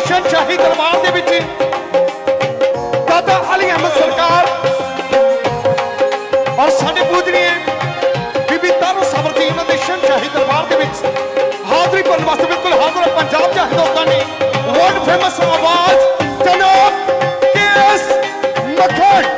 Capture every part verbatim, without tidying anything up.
शहनशाही दरबार दे विच दादा अली अहमद सरकार और साडे पूजनीय बीबी तारो सावर जी इन्हां दे शहनशाही दरबार दे विच हाज़री भरन वास्ते बिल्कुल हाज़र है पंजाब दा हिंदुस्तानी वर्ल्ड फेमस आवाज जनाब के एस मक्खन।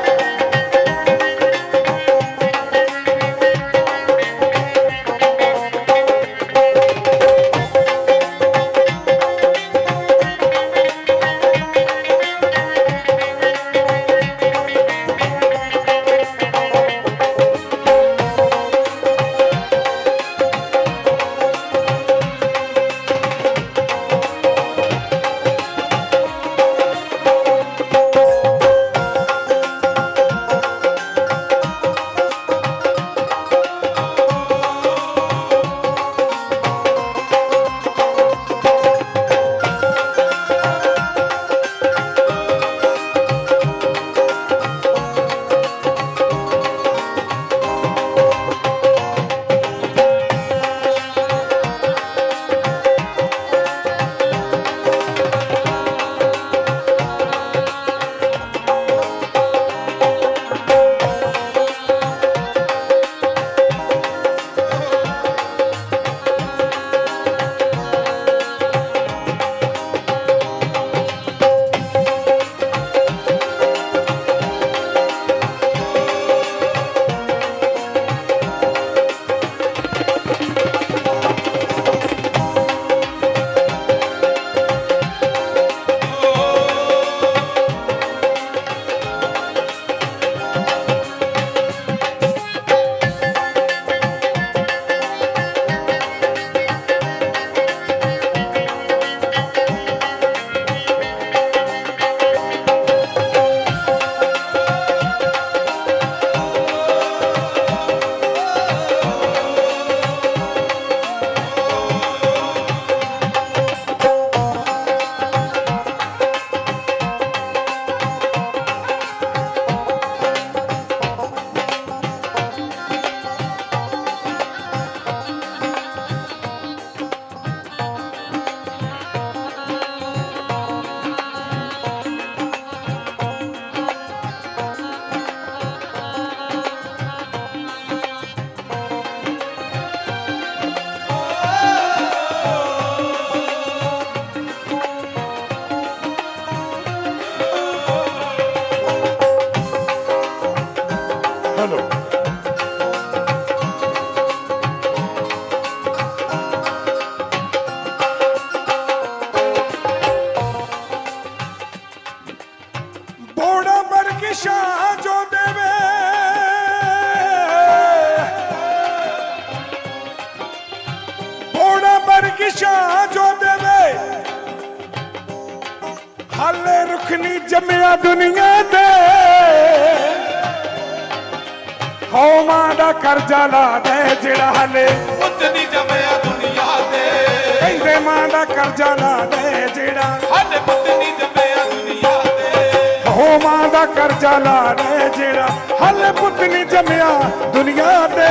कर्जा ला दे जिड़ा हले पुत नहीं जमया दुनिया दे कहंदे मां दा कर्जा ला दे जिड़ा हले पुत नहीं जमया दुनिया दे हो मां दा कर्जा ला दे जिड़ा हले पुत नहीं जमया दुनिया दे।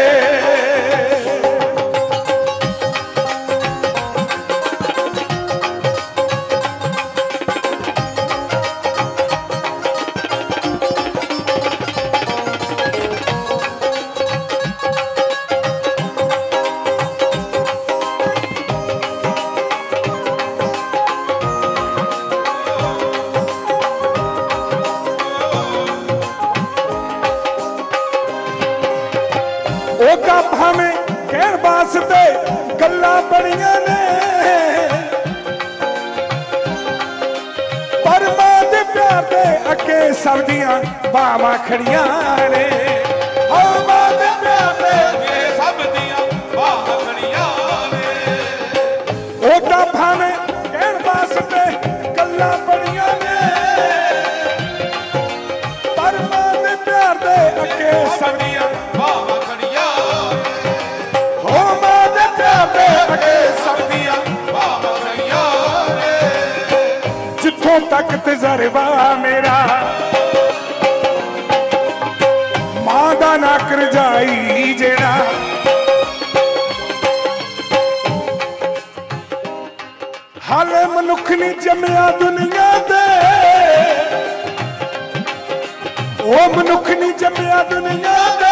गल्ला बड़िया ने पर मां दे प्यार दे अगे सब दियां बावां खड़ियां ने हो मां दे प्यार दे अगे सब दियां बावां खड़ियां ने ओदा भावे कहण वास्ते गल्ला बड़िया ने पर मां दे प्यार दे अगे सब दियां बावां खड़ियां हो मां दे प्यार दे अगे सब दियां बावां खड़ियां जिथों तक तजर्बा मेरा मां दा नाकर जाई जेड़ा हाले मनु मनुख नहीं जमया दुनिया दे, ओ मनुख नहीं जमया दुनिया दे,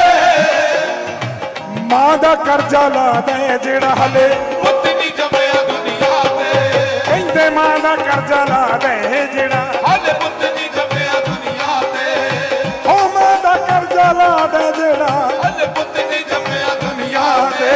मां दा कर्जा ला दे जेड़ा हले पुत नहीं जमया दुनिया ते, कहंदे मां दा कर्जा ला दे जेड़ा हले पुत नहीं जमया दुनिया ते, ओ मां दा कर्जा ला दे जेड़ा हले पुत नहीं जमया दुनिया ते।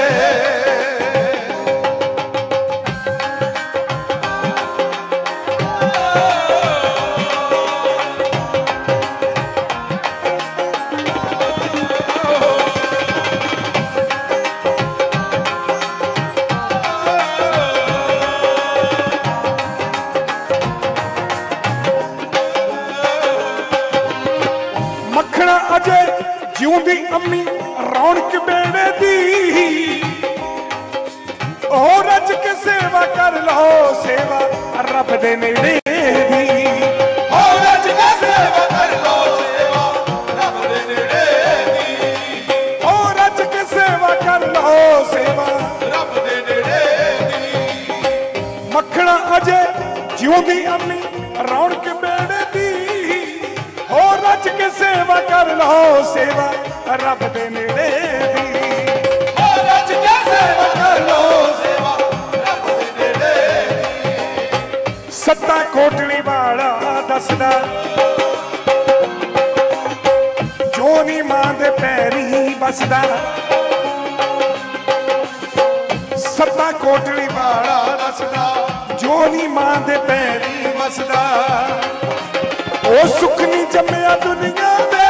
अजे जिउंदी अम्मी रौनक बेड़े दी, ओ रज के सेवा कर लो सेवा रब दे नेड़े दी, ओ रज के सेवा कर लो सेवा रब दे नेड़े दी, ओ रज के सेवा कर लो सेवा रब दे नेड़े दी। मखना अजे जिउंदी अम्मी रौनक बेड़े दी, ओ रज के सेवा कर लो सेवा रब दे नेड़े दी, ओ रज के सेवा कर लो सेवा रब दे नेड़े दी। सत्ता कोटली वाला दसदा जो नी मां दे पैरी बसदा, सत्ता कोटली वाला दसदा जो नी मां दे पैरी बसदा, ओ सुख नहीं जमया दुनिया दे,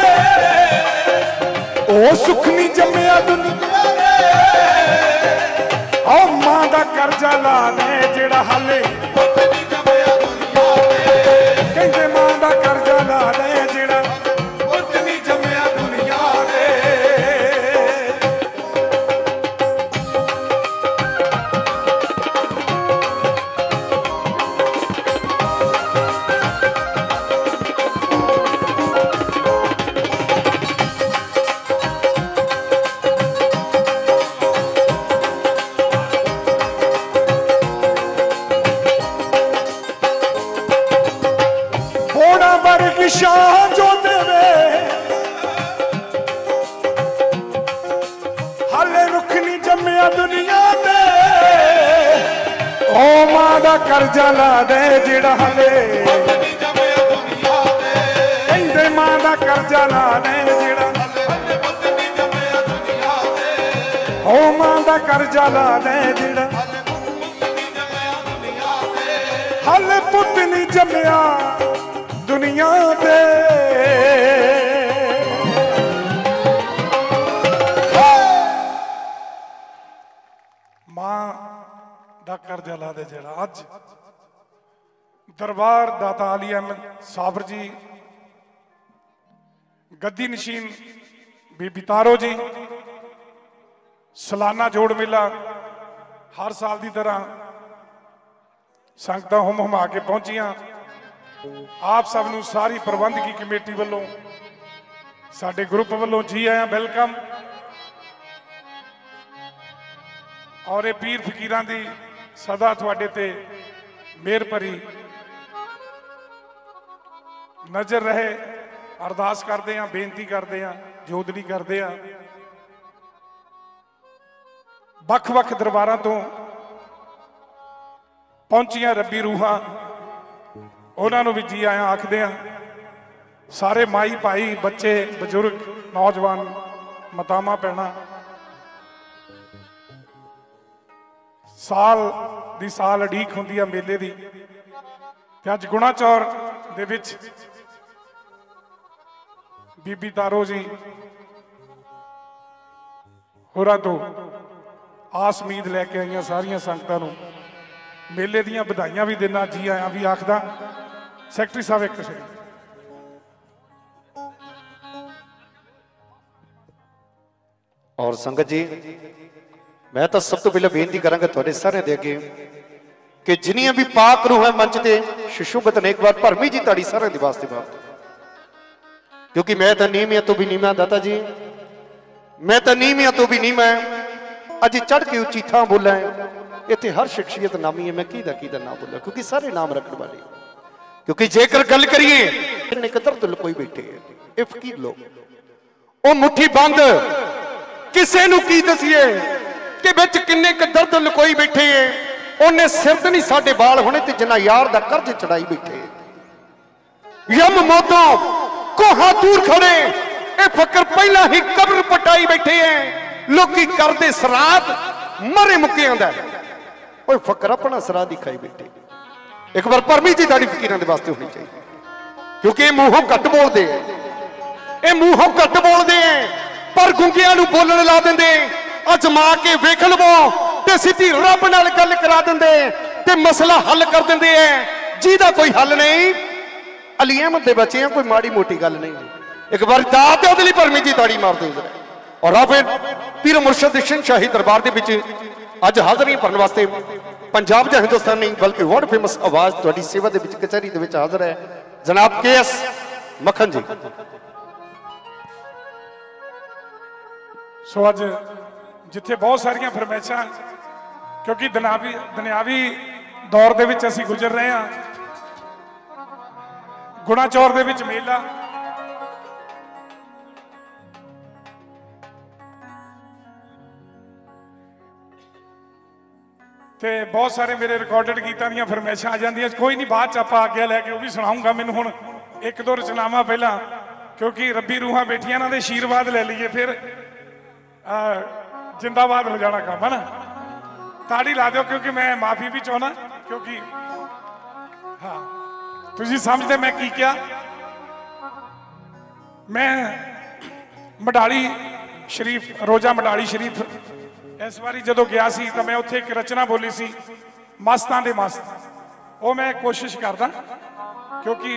ओ सुख नहीं जमया दुनिया दे, ओ मां दा कर्जा ला दे जेड़ा हले पुत नहीं जमया दुनिया ते, कहंदे मां दा कर्जा ला दे जेड़ा पुत नहीं जमया दुनिया ते। शाह जो देवे हाले रुख नहीं जमया दुनिया दे, ओ मां दा कर्जा ला दे जेड़ा हाले पुत नहीं जमया दुनिया ते, कहंदे मां दा कर्जा ला दे जेड़ा हले पुत नहीं जमया दुनिया ते, ओ मां दा कर्जा ला दे जेड़ा हले पुत नहीं जमया दुनिया ते। हाले पुत नहीं जमया दुनिया दे, मां दा कर्जा ला दे जेड़ा। अज दरबार दाता अली अहमद साबर जी, गद्दी नशीन बीबी तारो जी, सालाना जोड़ मेला हर साल की तरह संगतां हुम हुमा के पहुंचियां। आप सब नूं सारी प्रबंधकी कमेटी वालों साडे ग्रुप वालों जी आया वेलकम। और ये पीर फकीरां दी सदा तुहाडे ते मेहर भरी नजर रहे। अरदास करते हैं, बेनती करते हैं, जोदड़ी करते हैं। वख वख दरबारां तो पहुंचियां रब्बी रूहां, उन्होंने भी जी आया आखदे हैं। सारे माई भाई बच्चे बजुर्ग नौजवान मतामा पैना साल दी साल अड़ीक हुंदी है मेले दी। ते अज गुणा चौर दे विच बीबी तारो जी होरां तो आस उम्मीद लैके आईयां सारियां संगतां नूं मेले दीयां बधाइयां भी देना, जी आया भी आखदा। सैकटरी साहब एक से और संगत जी, मैं तो सब तो पहले बेनती करांगा तुहाडे सारे दे अगे कि जिन्नियां भी पाक रूह है मंच ते सुशोभित ने, एक बार भरमी जी ताड़ी सारे दे वास्ते बात, क्योंकि मैं तो नीमिया तो भी नीमा दाता जी, मैं तो नीमिया तो भी नीमा अज चढ़ के उची थां बोला है। इतने हर शख्सियत नामी है, मैं की की नाम बोला क्योंकि सारे नाम रखने वाले। क्योंकि जेकर गल करिए किन्ने दर्द लुकोई बैठे है फकीर लोग, वो मुट्ठी बंद किसे नू की दसीए कि बिच किन्ने क दर्द लुकोई बैठे है। उन्हें सिर ते नहीं साडे बाल होने ते जिन्ना यार दा कर्ज चढ़ाई बैठे यम मौतों कोहा दूर खड़े ए फकर पहला ही कब्र पटाई बैठे हैं। लोकी करदे सराद मरे मुके आंदा ओए फकर अपना सराद ही खाई बैठे। एक बार परमी जी दाड़ी फकीरां दे वास्ते होनी चाहिए क्योंकि मूहों घट बोलदे ए मूहों घट बोलदे पर गुंगियां नू बोलण ला दिंदे। अजमा के वेख लवो ते सीधी रब नाल गल करा दिंदे ते मसला हल कर दिंदे है जिहदा कोई हल नहीं। अली अहमद दे बच्चे हैं, कोई माड़ी मोटी गल नहीं। एक बार दात उहदे लई परमी जी ताड़ी मार दो और आप पीर मुर्शद शाही दरबार दे विच अज हाज़री भरन वास्ते पंजाब या हिंदुस्तान नहीं बल्कि वर्ल्ड फेमस आवाज तुहाडी सेवा दे विच कचहरी दे विच हाज़र है जनाब के एस मक्खन जी। सो अज जिथे बहुत सारिया फरमैशा क्योंकि दुनियावी दुनियावी दौर दे विच असीं गुजर रहे हैं। गुणा चौर दे विच मेला ते बहुत सारे मेरे रिकॉर्डेड गीतां दीयां फरमैशां आ जांदियां। कोई नहीं बाद च आपां आग्या लैके वो भी सुनाऊंगा। मैनूं हुण एक दो रचनावां पहला क्योंकि रब्बी रूहां बैठियां इन्हां दे आशीर्वाद ले लीए फिर जिंदाबाद हो जाना काम है ना। ताड़ी ला दो क्योंकि मैं माफी भी चाहना क्योंकि हाँ तुझी समझते मैं की क्या। मैं मडाली शरीफ रोजा मडाली शरीफ इस बारी जो गया सी तो मैं उत्थे एक रचना बोली सी मस्तां दे मस्त। वो मैं कोशिश करदा क्योंकि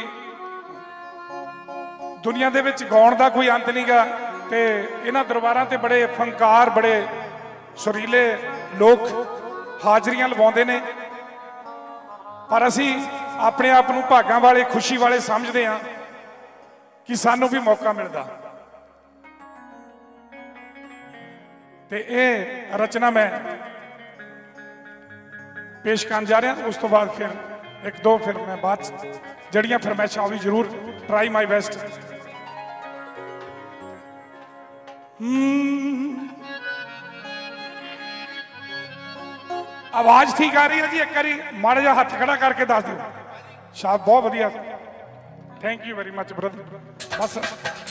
दुनिया दे विच गाउण दा कोई अंत नहीं गा ते इन्हां दरबारां ते बड़े फनकार बड़े सुरीले लोग हाजरियां लवाउंदे ने पर असी अपने आप नूं भागां वाले खुशी वाले समझदे हां कि सानू भी मौका मिलदा। ते ये रचना मैं पेश कर जा रहा उस तो बाद फिर एक दो फिर मैं बाद जड़ियां फरमैशां भी जरूर ट्राई माई बेस्ट। आवाज ठीक आ रही है जी? एक बारी माड़ा जा हाथ खड़ा करके दस दो। शाबाश बहुत बढ़िया thank you very much brother. बस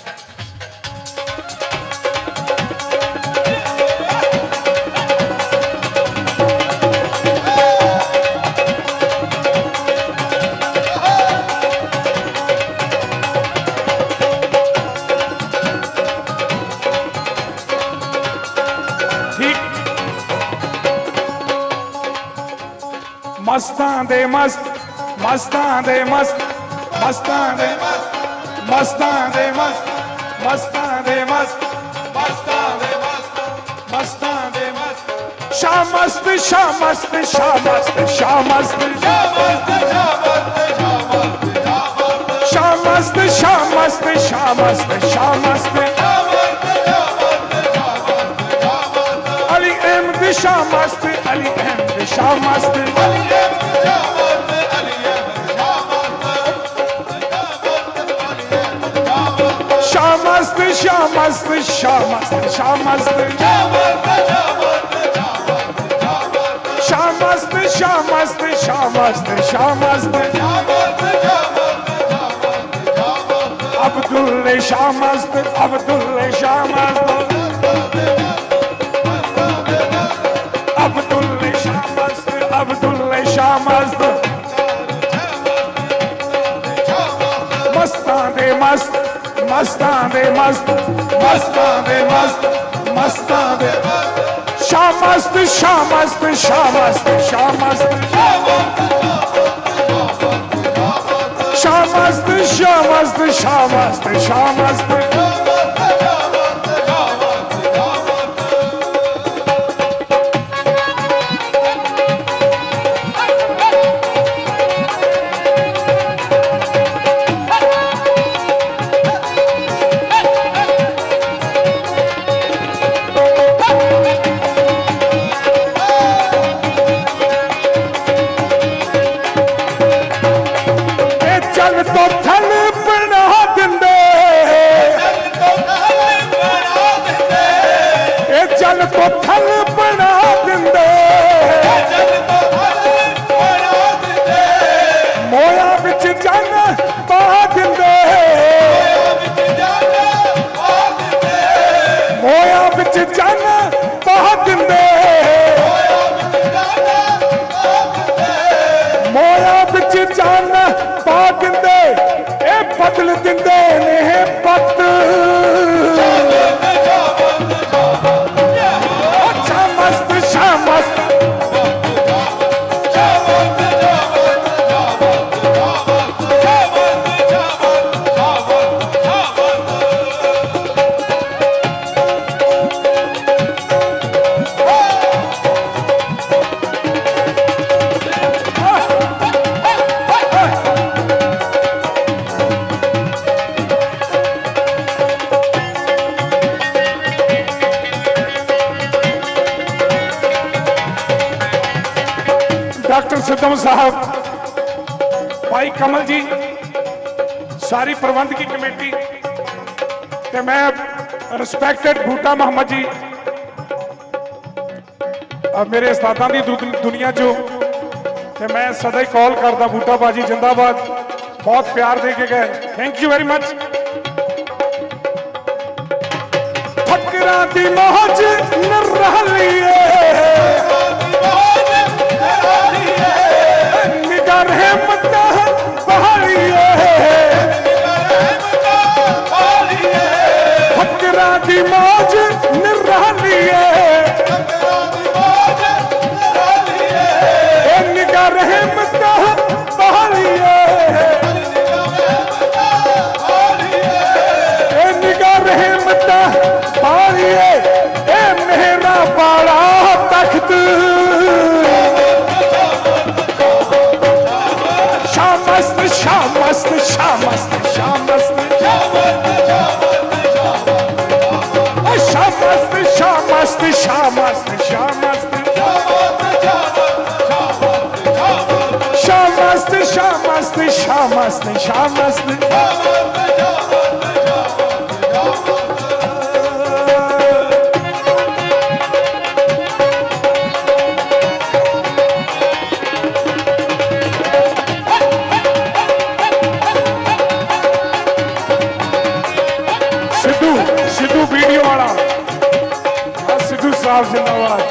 मस्तां दे मस्त मस्तां दे मस्त मस्तां दे मस्तां दे मस्त मस्तां दे मस्त मस्तां दे मस्त मस्तां दे मस्त शाह मस्त शाह मस्त शाह मस्त शाह मस्त शाह मस्त शाह मस्त शाह मस्त शाह मस्त अली अहमद शाह मस्त अली अहमद शाह मस्त शाह मस्त शाह मस्त शाह मस्त शाह मस्त शाह मस्त शाह मस्त शाह मस्त शाह मस्त अब्दुल शाह मस्त अब्दुल शाह मस्त अब्दुल शाह मस्त अब्दुल शाह मस्त मस्तां दे मस्त मस्तां दे मस्त मस्तां दे मस्त मस्तां दे शाह मस्त शाह मस्त शाह मस्त शाह मस्त शाह मस्त शाह मस्त शाह मस्त शाह मस्त चल तो थल बना दिंदे ए चल तो थल बना दिंदे मोया बिच जन पा दिंदे मोया बिच जन पा दिंदे मोया बिच जन पा दिंदे ए बदल दिंदे ने पत अच्छा मस्त शामस्त डॉक्टर सिद्धम साहब, भाई कमल जी, सारी प्रबंधकी कमेटी ते मैं रिस्पैक्टेड बूटा मोहम्मद जी और मेरे उस्तादां दी दुनिया चो ते मैं सदा ही कॉल करदा बूटा बाजी जिंदाबाद, बहुत प्यार दे के गए, थैंक यू वेरी मच। फकरा दी मौज न रहलिए रहमत बहालिए फकरा दी मौज निरालिए निगाह रहमत बहालिए निगाह रहमत बहालिए ए मेरा बड़ा तख्त शामस्त शामस्त शामस्त शामस्त शामस्त शामस्त शामस्त शामस्त शामस्त शामस्त सिद्धू वीडियो वाला सिद्धू साहब जिंदाबाद।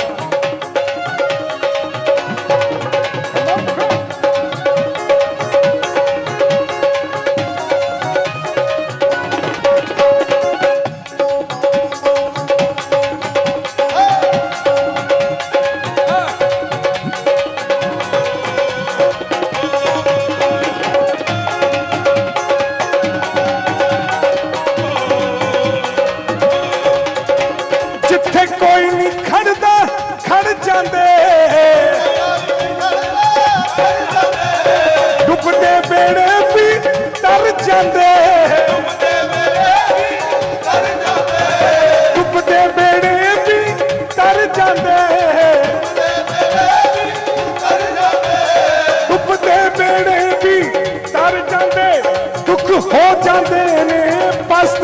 कोई नहीं खड़दा खड़ जांदे डुबदे बेड़े भी तर जांदे डुबदे बेड़े भी तर जांदे डुबदे बेड़े भी तर जांदे दुख हो जांदे ने पस्त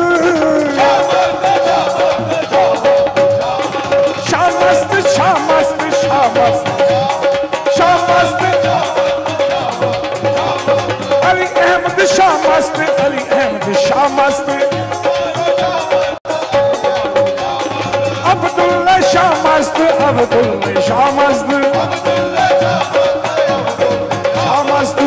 शामस्त शामस्त शामस्त अली अहमद शामस्त अली अहमद शामस्त अब्दुल्ला शामस्त अब्दुल्ला शामस्त शामस्त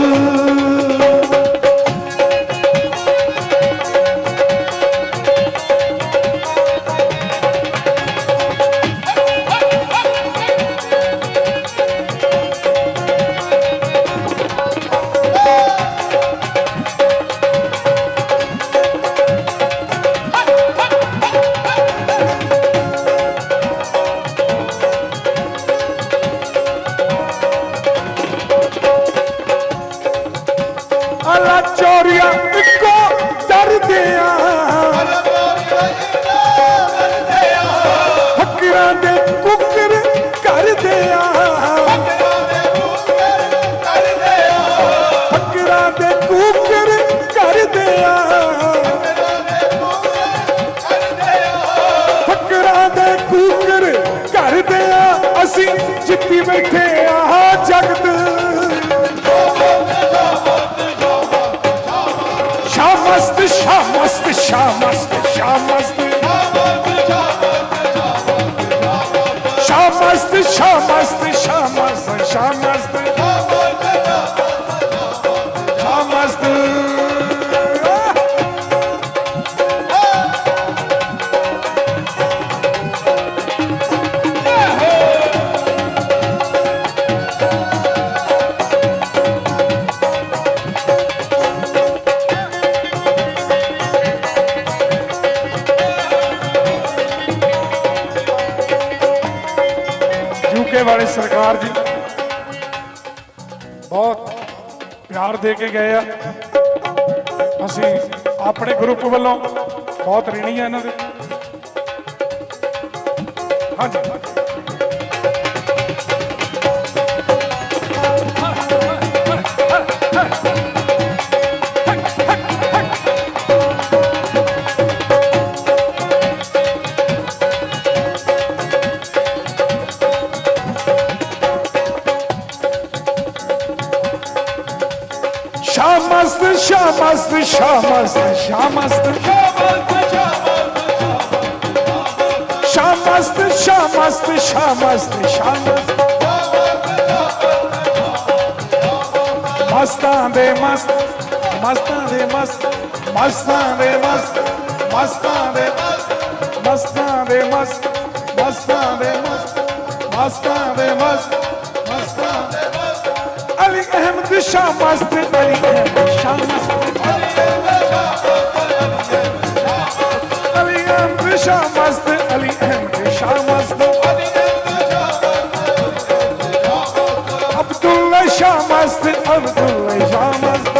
अला चोरिया इको डर दिया फकरा दे कुकर कर दिया फकरा दे कुकर शामस्त शामस्त शामस्त शामस्त शामस्त शामस्त शामस्त वाले सरकार जी बहुत प्यार दे के गए असी अपने ग्रुप वालों बहुत ऋणी है इन्होंने। हाँ जी शामस्त शामस्त शामस्त शामस्त शामस्त शामस्त शामस्त शामस्त मस्तां दे मस्त मस्तां दे मस्त मस्तां दे मस्त मस्तां दे मस्तां दे मस्त मस्तां दे मस्त मस्तां दे मस्त मस्तां दे अली अहमद शामस्त अली अहमद शामस्त अली अहमद शामस्त अली अहमद शामस्त अब्दुल्ला शामस्त अब्दुल्ला शामस्त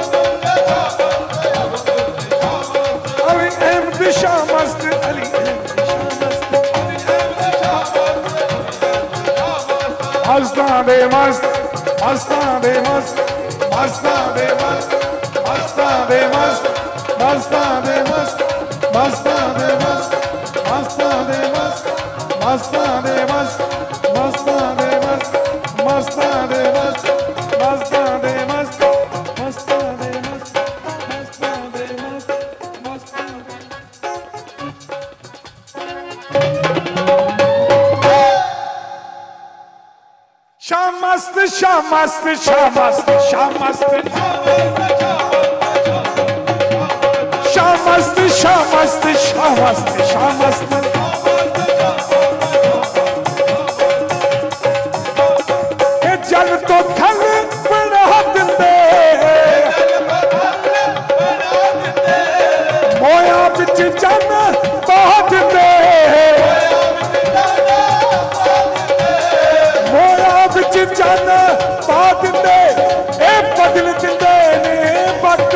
अली अहमद शामस्त अली अहमद शामस्त मस्तां दे मस्त मस्तां दे मस्त मस्तां दे मस्त मस्तां दे मस्त मस्तां दे मस्त मस्तां दे मस्त मस्तां दे मस्त मस्तां दे मस्त मस्तां दे मस्त मस्तां दे मस्त मस्तां दे मस्त मस्तां दे मस्त मस्तां दे मस्त मस्तां दे शामस्त शामस्त शामस्त शामस्त शामस्त शामस्त शामस्त शामस्त जल तो थल बना दिंदे मोया बिच जन पा दिंदे जन पा दिंदे ए बदल दिंदे ने बट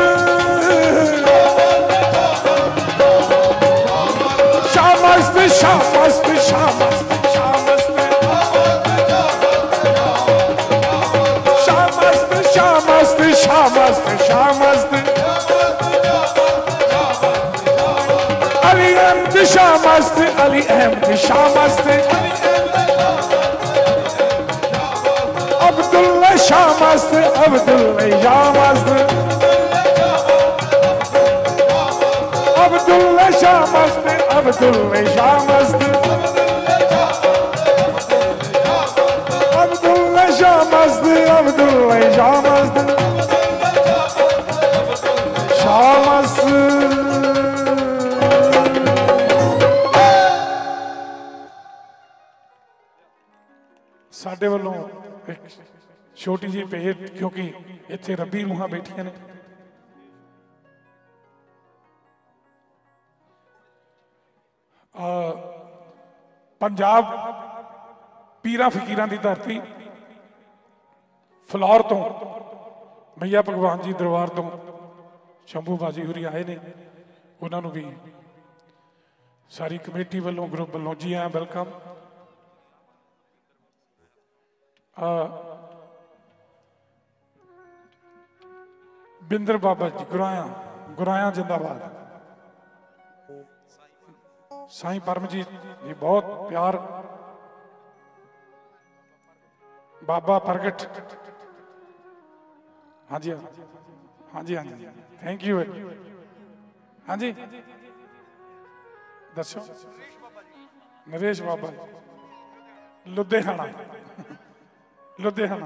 शामस्त शामस्त शामस्त शामस्त शामस्त शामस्त शामस्त शामस्त अली अहमद शामस्त अली अहमद शामस्त अब्दुल्ला शामस्त अब्दुल्ला शामस्त अब्दुल्ला शामस्त अब्दुल्ला शामस्त अब्दुल्ला शामस्त अब्दुल्ला शामस्त शामस्त साडे वालों एक छोटी जी भेंट क्योंकि इत्थे रब्बी रूहां बैठियां ने पंजाब पीरा फकीरां दी धरती फलौर तो मैया भगवान जी दरबार तो शंभू बाजी हुरी आए ने उन्होंने भी सारी कमेटी वालों ग्रुप वालों जी आया वेलकम। बिंदर बाबा जी गुराया गुराया जिंदाबाद। साईं परमजीत जी बहुत प्यार। बाबा प्रगट हाँ जी हाँ जी हाँ जी थैंक यू हाँ जी दसो नरेश बाबा लुधियाना लुधियाना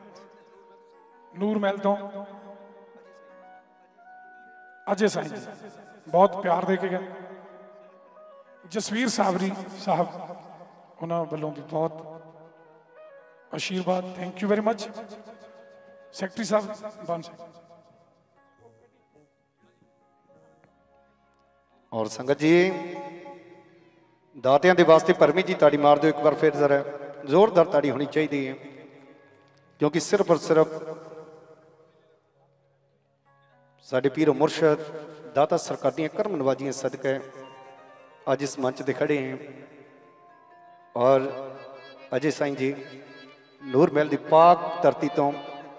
नूर महल तो अजय साईं जी बहुत प्यार दे के गए। जसवीर सावरी साहब उन्होंने वालों भी बहुत आशीर्वाद, thank you very much. Secretary साहब बान साहब और संगत जी दातियां दे वास्ते परमी जी ताड़ी मार दो एक बार फिर जरा जोरदार ताड़ी होनी चाहिए, क्योंकि सिर्फ और सिर्फ साडे पीर मुर्शद दाता सरकार दी कर्म नवाजियां सदके अज इस मंच ते खड़े हैं। और अजय साईं जी नूर महल दी पाक धरती तो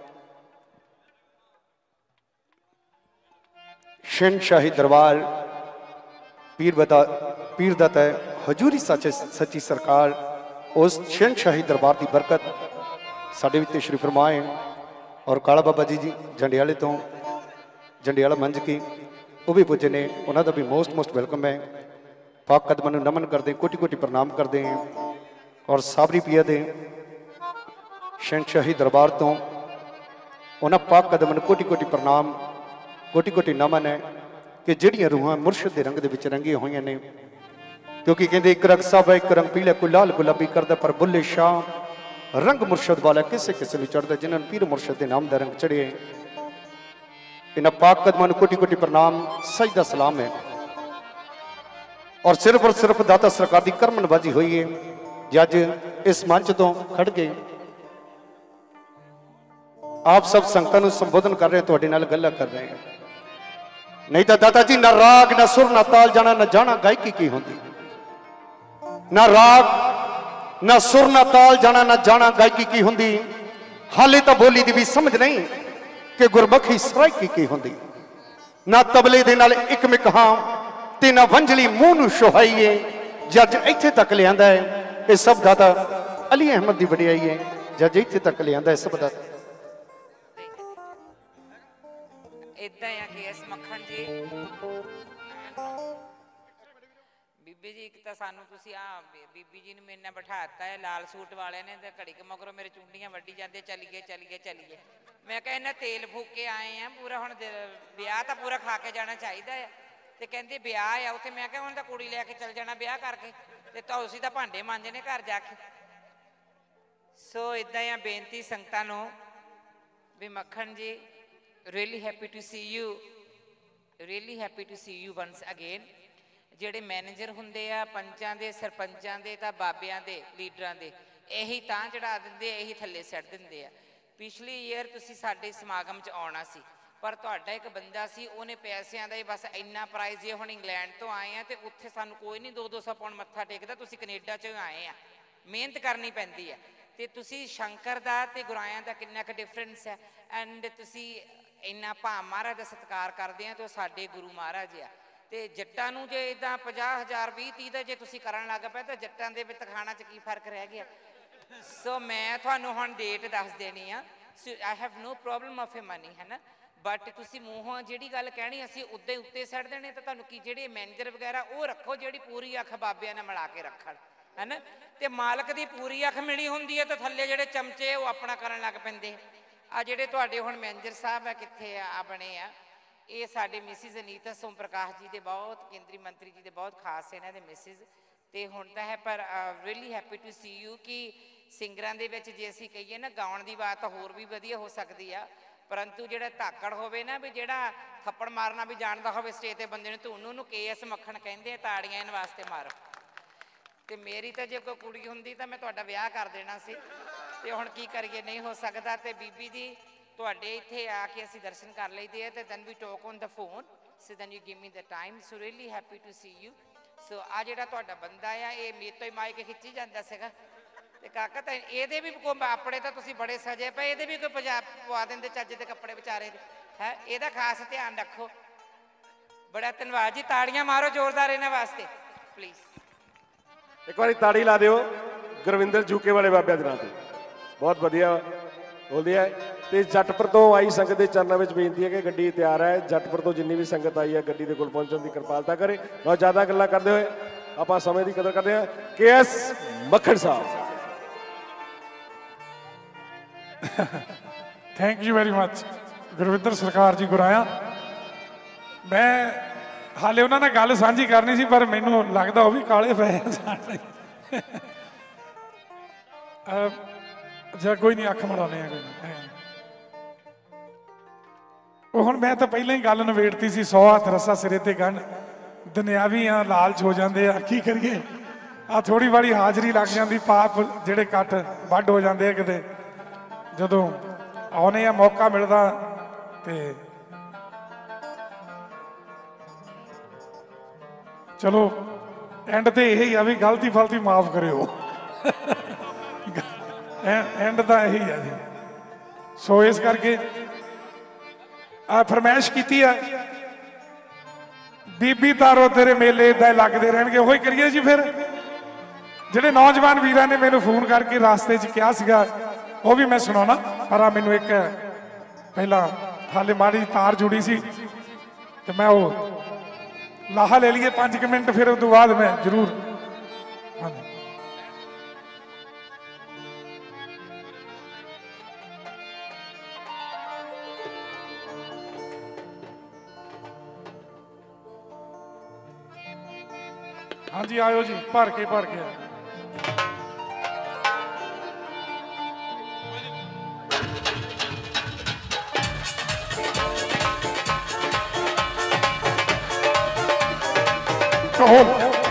शहनशाही दरबार पीर बता पीर दाता हजूरी सच सच्ची सरकार उस शहनशाही दरबार की बरकत साडे विच तशरीफ फरमाए। और काला बाबा जी जी जंडियाले तो जंडियाला मंज की वो भी पुजे ने, उन्होंने भी मोस्ट मोस्ट वेलकम है। पाक कदमां नूं नमन करते कोटि कोटि प्रणाम करते हैं। और साबरी पिया दे शहनशाही दरबार तो उन्होंने पाक कदमां नूं कोटि कोटि प्रणाम कोटि कोटि नमन है कि जिहड़ियां रूहां मुर्शद के रंग दे विच रंगियां होईयां ने, क्योंकि कहते एक रंग साबा एक रंग पीला कोई लाल गुलाबी करदा, पर बुल्ले शाह रंग मुर्शद वाला किसे किसे नूं चढ़दा, जिन्हां नूं पीर मुर्शद के नाम दा रंग चढ़े। इन्हां पाक कदमां नूं कोटि कोटि प्रणाम सजदा सलाम है। और सिर्फ और सिर्फ दाता सरकार की कर्म नवाजी हुई है। जज इस मंच तो खड़ के आप सब संगतां नूं संबोधन कर रहे, तुहाडे नाल गल्लां कर रहे हैं। नहीं तो दाता जी ना राग ना सुर ना ताल जाना ना जाना गायकी की होंदी, ना राग ना सुर ना ताल जाना ना जाना गायकी की होंदी। हाले तो बोली दी भी समझ नहीं कि गुरबखी सरायकी की होंदी। ना तबले दे नाल एक मिक हां ते ना वंजली मूंह नूं शोहाईए। जज इत्थे तक लियांदा है ये सब दाता अली अहमद दी वडियाई है। जज इत्थे तक लियांदा है सब दाता इदा है कि एस मक्खन जी बीबी जी, एक तो सानू तुसी आ बीबी जी ने मेरे नाल बिठाता है लाल सूट वाले ने, ते घड़ी के मगरों मेरे चुंडियां वड्डी जाते चलिए चलिए चलिए। मैं कहा इन्हें तेल फूक के आए हैं पूरा, हुण ब्याह तो पूरा खा के जाना चाहिए है। तो कहते ब्याह है उत्थे, मैं कहा हुण तां कुड़ी लैके चल जाना ब्याह करके, ते तुसीं तां भांडे मांजने घर जाके। सो इदा ही बेनती संगतां नूं भी Makhan ji really happy to see you, really happy to see you once again। ਜਿਹੜੇ ਮੈਨੇਜਰ ਹੁੰਦੇ ਆ ਪੰਚਾਂ ਦੇ ਸਰਪੰਚਾਂ ਦੇ ਤਾਂ ਬਾਬਿਆਂ ਦੇ ਲੀਡਰਾਂ ਦੇ ਇਹੀ ਤਾਂ ਚੜਾ ਦਿੰਦੇ, ਇਹੀ ਥੱਲੇ ਸੱਟ ਦਿੰਦੇ ਆ। ਪਿਛਲੀ ਈਅਰ ਤੁਸੀਂ ਸਾਡੇ ਸਮਾਗਮ 'ਚ ਆਉਣਾ ਸੀ, ਪਰ ਤੁਹਾਡਾ ਇੱਕ ਬੰਦਾ ਸੀ ਉਹਨੇ ਪੈਸਿਆਂ ਦਾ ਹੀ ਬਸ ਇੰਨਾ ਪ੍ਰਾਈਜ਼, ਜੇ ਹੁਣ ਇੰਗਲੈਂਡ ਤੋਂ ਆਏ ਆ ਤੇ ਉੱਥੇ ਸਾਨੂੰ ਕੋਈ ਨਹੀਂ ਦੋ ਦੋ ਸੌ ਪਾਉਣ ਮੱਥਾ ਟੇਕਦਾ, ਤੁਸੀਂ ਕੈਨੇਡਾ 'ਚ ਆਏ ਆ, ਮਿਹਨਤ ਕਰਨੀ ਪੈਂਦੀ ਹੈ। ਤੇ ਤੁਸੀਂ ਸ਼ੰਕਰ ਦਾ ਤੇ ਗੁਰਾਇਆਂ ਦਾ ਕਿੰਨਾ ਕੁ ਡਿਫਰੈਂਸ ਹੈ। ਐਂਡ ਤੁਸੀਂ ਇੰਨਾ ਭਾਂ ਮਹਾਰਾਜ ਦਾ ਸਤਿਕਾਰ ਕਰਦੇ ਆ ਤੇ ਉਹ ਸਾਡੇ ਗੁਰੂ ਮਹਾਰਾਜ ਆ। ਤੇ ਜੱਟਾਂ ਨੂੰ ਜੇ ਇਦਾਂ ਪੰਜਾਹ ਹਜ਼ਾਰ ਵੀਹ ਤੀਹ ਦਾ ਜੇ ਤੁਸੀਂ ਕਰਨ ਲੱਗ ਪਏ ਤਾਂ ਜੱਟਾਂ ਦੇ ਵਿੱਚ ਖਾਣਾ 'ਚ ਕੀ ਫਰਕ ਰਹਿ ਗਿਆ। ਸੋ ਮੈਂ ਤੁਹਾਨੂੰ ਹੁਣ ਡੇਟ ਦੱਸ ਦੇਣੀ ਆ। I have no problem of a money, ਹੈ ਨਾ, ਬਟ ਤੁਸੀਂ ਮੂੰਹੋਂ ਜਿਹੜੀ ਗੱਲ ਕਹਿਣੀ ਅਸੀਂ ਉੱਦੇ ਉੱਤੇ ਛੱਡ ਦੇਣੇ। ਤਾਂ ਤੁਹਾਨੂੰ ਕੀ ਜਿਹੜੇ ਮੈਨੇਜਰ ਵਗੈਰਾ ਉਹ ਰੱਖੋ ਜਿਹੜੀ ਪੂਰੀ ਅੱਖ ਬਾਬਿਆਂ ਨਾਲ ਮਿਲਾ ਕੇ ਰੱਖਣ, ਹੈ ਨਾ। ਤੇ ਮਾਲਕ ਦੀ ਪੂਰੀ ਅੱਖ ਮਿਲੀ ਹੁੰਦੀ ਹੈ ਤਾਂ ਥੱਲੇ ਜਿਹੜੇ ਚਮਚੇ ਉਹ ਆਪਣਾ ਕਰਨ ਲੱਗ ਪੈਂਦੇ। ਆ ਜਿਹੜੇ ਤੁਹਾਡੇ ਹੁਣ ਮੈਨੇਜਰ ਸਾਹਿਬ ਆ ਕਿੱਥੇ ਆ ਆ ਬਣੇ ਆ, ਇਹ ਸਾਡੇ ਮਿਸਿਸ ਅਨੀਤਾ ਸੋਮ ਪ੍ਰਕਾਸ਼ ਜੀ ਦੇ ਬਹੁਤ ਕੇਂਦਰੀ ਮੰਤਰੀ ਜੀ ਦੇ ਬਹੁਤ ਖਾਸ ਇਹਨਾਂ ਦੇ ਮਿਸਿਸ। ਤੇ ਹੁਣ ਤਾਂ ਹੈ ਪਰ really happy to see you ਕਿ ਸਿੰਗਰਾਂ ਦੇ ਵਿੱਚ ਜੇ ਅਸੀਂ ਕਹੀਏ ਨਾ ਗਾਉਣ ਦੀ ਬਾਤ ਤਾਂ ਹੋਰ ਵੀ ਵਧੀਆ ਹੋ ਸਕਦੀ ਆ, ਪਰੰਤੂ ਜਿਹੜਾ ਧਾਕੜ ਹੋਵੇ ਨਾ ਵੀ ਜਿਹੜਾ ਥੱਪੜ ਮਾਰਨਾ ਵੀ ਜਾਣਦਾ ਹੋਵੇ ਸਟੇਜ ਤੇ ਬੰਦੇ ਨੂੰ, ਤੇ ਉਹਨੂੰ ਨੂੰ ਕੇ ਐਸ ਮੱਖਣ ਕਹਿੰਦੇ ਆ। ਤਾੜੀਆਂ ਇਹਨਾਂ ਵਾਸਤੇ ਮਾਰੋ। ਤੇ ਮੇਰੀ ਤਾਂ ਜੇ ਕੋਈ ਕੁੜੀ ਹੁੰਦੀ ਤਾਂ ਮੈਂ ਤੁਹਾਡਾ ਵਿਆਹ ਕਰ ਦੇਣਾ ਸੀ, ਤੇ ਹੁਣ ਕੀ ਕਰੀਏ ਨਹੀਂ ਹੋ ਸਕਦਾ। ਤੇ ਬੀਬੀ ਜੀ ਤੁਹਾਡੇ ਇੱਥੇ ਆ ਕੇ ਅਸੀਂ ਦਰਸ਼ਨ ਕਰ ਲਈਦੇ ਆ ਤੇ then we talk on the phone, so then you give me the time. So really happy to see you. So ਆ ਜਿਹੜਾ ਤੁਹਾਡਾ ਬੰਦਾ ਆ ਇਹ ਮੇਰੇ ਤੋਂ ਹੀ ਮਾਈਕ ਖਿੱਚੀ ਜਾਂਦਾ ਸੀਗਾ। ਤੇ ਕਾਕਾ ਤਾਂ ਇਹਦੇ ਵੀ ਕੋਈ ਆਪਣੇ ਤਾਂ ਤੁਸੀਂ ਬੜੇ ਸਜੇ ਪਏ, ਇਹਦੇ ਵੀ ਕੋਈ ਪੰਜਾਬ ਪਵਾ ਦਿੰਦੇ ਚੱਜ ਦੇ ਕੱਪੜੇ ਵਿਚਾਰੇ ਦੇ, ਹੈ। ਇਹਦਾ ਖਾਸ ਧਿਆਨ ਰੱਖੋ। ਬੜਾ ਧੰਨਵਾਦ ਜੀ, ਤਾੜੀਆਂ ਮਾਰੋ ਜ਼ੋਰਦਾਰ ਇਹਨਾਂ ਵਾਸਤੇ ਪਲੀਜ਼। ਇੱਕ ਵਾਰੀ ਤਾੜੀ ਲਾ ਦਿਓ ਗੁਰਵਿੰਦਰ ਜੂਕੇ ਵਾਲੇ ਬਾਬਿਆਂ ਦੇ ਨਾਂ ਤੇ, ਬਹੁਤ ਵਧੀਆ ਬੋਲਦੀ ਹੈ। ਤੇ ਜੱਟਪੁਰ ਤੋਂ ਆਈ ਸੰਗਤ ਦੇ ਚਰਨਾਂ ਵਿੱਚ ਬੇਨਤੀ ਹੈ ਕਿ ਗੱਡੀ ਤਿਆਰ ਹੈ। ਜੱਟਪੁਰ ਤੋਂ ਜਿੰਨੀ ਵੀ ਸੰਗਤ ਆਈ ਹੈ ਗੱਡੀ ਦੇ ਕੋਲ ਪਹੁੰਚਣ ਦੀ ਕਿਰਪਾਲਤਾ ਕਰੇ। ਬਹੁਤ ਜ਼ਿਆਦਾ ਗੱਲਾਂ ਕਰਦੇ ਹੋਏ ਆਪਾਂ ਸਮੇਂ ਦੀ ਕਦਰ ਕਰਦੇ ਹਾਂ। ਕੇ ਐਸ ਮੱਖਣ ਸਾਹਿਬ। Thank you very much Gurvinder ਸਰਕਾਰ ਜੀ ਗੁਰਾਇਆ। ਮੈਂ ਹਾਲੇ ਉਹਨਾਂ ਨਾਲ ਗੱਲ ਸਾਂਝੀ ਕਰਨੀ ਸੀ ਪਰ ਮੈਨੂੰ ਲੱਗਦਾ ਉਹ ਵੀ ਕਾਲੇ ਪਏ ਸਾਡੇ। ਜਾਂ ਕੋਈ ਨਹੀਂ, ਅੱਖ ਮੜਾਉਣੇ ਆ ਕੋਈ ਨਹੀਂ। ਉਹ ਹੁਣ ਮੈਂ ਤਾਂ ਪਹਿਲਾਂ ਹੀ ਗੱਲ ਨਵੇੜਤੀ ਸੀ, ਸੌ ਹੱਥ ਰੱਸਾ ਸਿਰੇ ਤੇ ਗੰਢ। ਦੁਨਿਆਵੀ ਆ, ਲਾਲਚ ਹੋ ਜਾਂਦੇ ਆ, ਕੀ ਕਰੀਏ। ਆ ਥੋੜੀ ਵਾਲੀ ਹਾਜ਼ਰੀ ਲੱਗ ਜਾਂਦੀ, ਪਾਪ ਜਿਹੜੇ ਕੱਟ ਵੱਢ ਹੋ ਜਾਂਦੇ ਆ ਕਿਤੇ ਜਦੋਂ ਆਉਣੇ ਆ, ਮੌਕਾ ਮਿਲਦਾ। ਤੇ ਚਲੋ ਐਂਡ ਤੇ ਇਹੀ ਆ ਵੀ ਗਲਤੀ ਫਲਤੀ ਮਾਫ ਕਰਿਓ। ਐਂਡ ਤਾਂ ਇਹੀ ਆ ਜੀ। ਸੋ ਇਸ ਕਰਕੇ ਆ ਫਰਮਾਇਸ਼ ਕੀਤੀ ਆ, ਬੀਬੀ ਤਾਰੋ ਤੇਰੇ ਮੇਲੇ ਏਦਾਂ ਲੱਗਦੇ ਰਹਿਣਗੇ। ਉਹੀ ਕਰੀਏ ਜੀ ਫਿਰ। ਜਿਹੜੇ ਨੌਜਵਾਨ ਵੀਰਾਂ ਨੇ ਮੈਨੂੰ ਫੋਨ ਕਰਕੇ ਰਾਸਤੇ 'ਚ ਕਿਹਾ ਸੀਗਾ ਉਹ ਵੀ ਮੈਂ ਸੁਣਾਉਣਾ। ਪਰ ਆ ਮੈਨੂੰ ਇੱਕ ਪਹਿਲਾਂ ਹਾਲੇ ਮਾੜੀ ਤਾਰ ਜੁੜੀ ਸੀ ਤੇ ਮੈਂ ਉਹ ਲਾਹਾ ਲੈ ਲਈਏ ਪੰਜ ਕੁ ਮਿੰਟ, ਫਿਰ ਉਸ ਤੋਂ ਬਾਅਦ ਮੈਂ ਜ਼ਰੂਰ। ਹਾਂਜੀ ਹਾਂਜੀ ਆਇਓ ਜੀ, ਭਰ ਕੇ ਭਰ ਕੇ ਕਹੋ।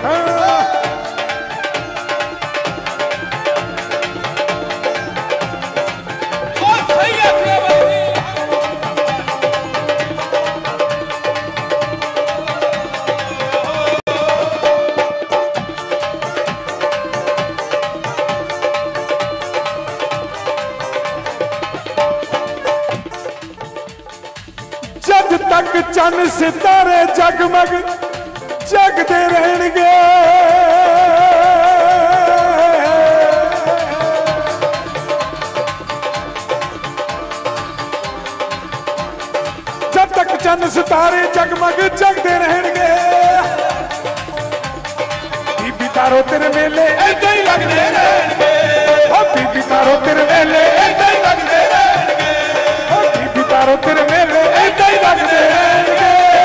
जब तक चंद सितारे जगमग जगते रहणगे, जब तक चंद सितारे जगमग जगते रहणगे। बीबी तारो तेरे मेले ऐदां ही लगदे रहणगे। ओ बीबी तारो तेरे मेले ऐदां ही लगदे रहणगे। ओ बीबी तारो तेरे मेले ऐदां ही लगदे रहणगे।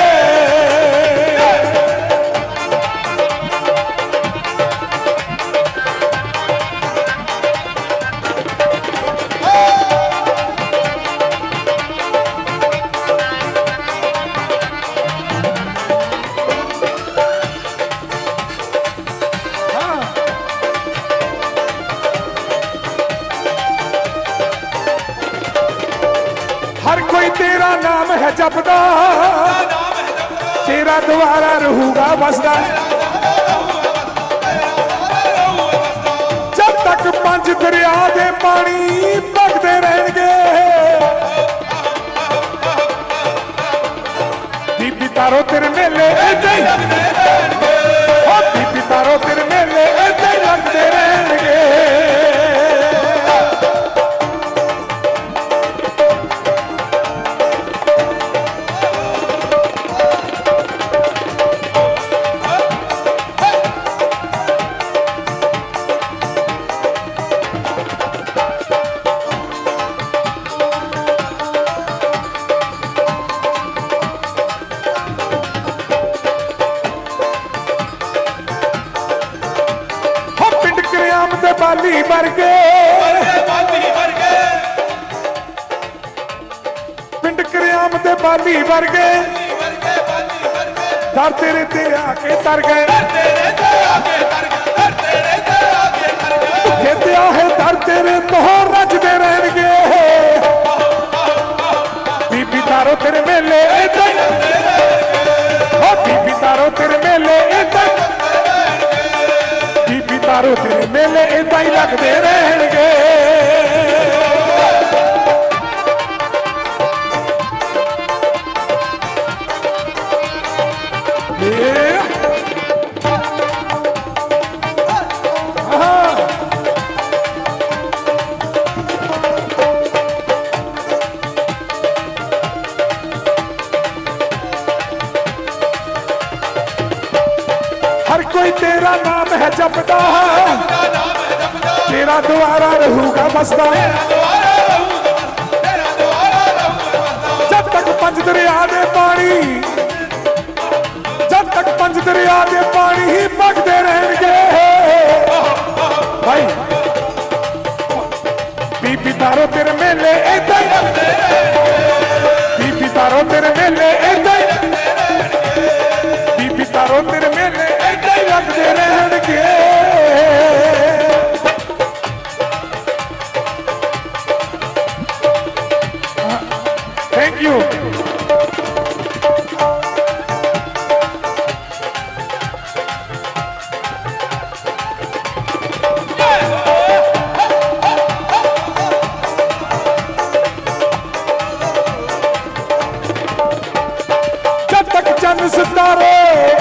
हर कोई तेरा नाम है जपदा, तेरा द्वारा रहूगा बसदा। जब तक पंज दरिया दे पानी बगदे रहणगे। बीबी तारो तेरे मेले ऐदां ही लगदे रहणगे। ओ बीबी तारो तेरे मेले ऐदां ही लगदे रहणगे। बाली वर्गे पिंड करियाम दे बाली वर्गे दर तेरे ते आके तर गए। भुखे आहे दर तेरे तो रजदे रहणगे। बीबी तारो तेरे मेले ऐदां ही लगदे रहणगे। ओ बीबी तारो तेरे मेले ऐदां ही बीबी तारो तेरे मेले ऐदां ही लगदे रहणगे। कोई तेरा नाम है जपदा, तेरा द्वारा रहूगा बसदा। जब तक पंज दरिया दे पानी, जब तक पंज दरिया दे पानी ही बगदे रहेंगे भाई। बीबी तारो तेरे मेले ऐदा ही, बीबी तारो तेरे मेले ऐदा ही, बीबी तारो तेरे मेले ऐदा ही लगदे रहणगे। Thank you. सितारे,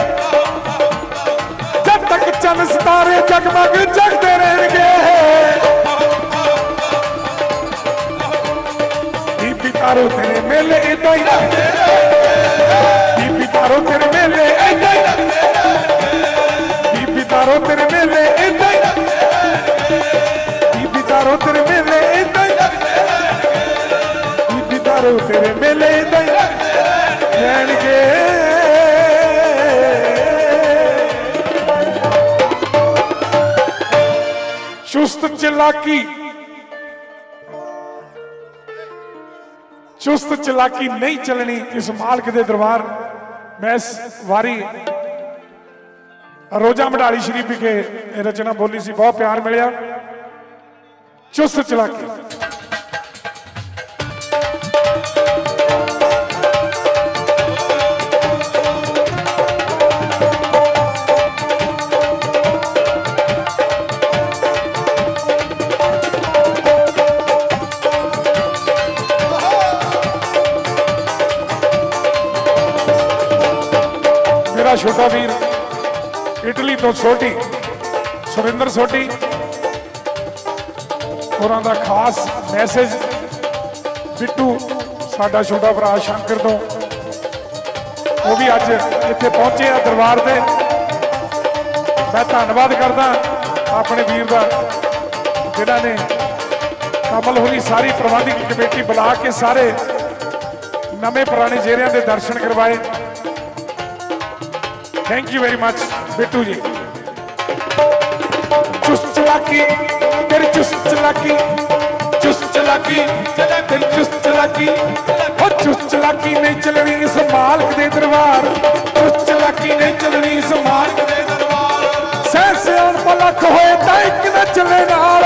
जब तक चंद सितारे जगमग जगते रहेंगे। बीबी तारो तेरे मेले ऐदा ही, बीबी तारो तेरे मेले ऐदा ही, बीबी तारो तेरे मेले ऐदा ही, बीबी तारो तेरे मेले ऐदा ही, बीबी तारो तेरे मेले ऐदा ही रहणगे। चुस्त चलाकी, चुस्त चलाकी नहीं चलनी इस मालिक दे दरबार। मैं इस वारी रोजा मडाली शरीफ विखे रचना बोली सी, बहुत प्यार मिलिया। चुस्त चलाकी छोटा वीर इटली तो सोटी सुरिंदर सोटी और खास मैसेज बिट्टू साडा छोटा भरा शंकर तो वो भी अज इत्थे पहुंचे आ दरबार से। मैं धन्यवाद करदा अपने वीर का जिन्होंने कमल होरी सारी प्रबंधक कमेटी बुला के सारे नवे पुराने चेहरिਆਂ के दर्शन करवाए। Thank you very much Bittu ji. चुस्त चलाकी तेरी चुस्त चलाकी, चुस्त चलाकी तेरी चुस्त चलाकी, और चुस्त चलाकी नहीं चलनी इस मालिक दे दरबार, चुस्त चलाकी नहीं चलनी इस मालिक दे दरबार। सह सियाण पलख होए तां इक ना चले नाल,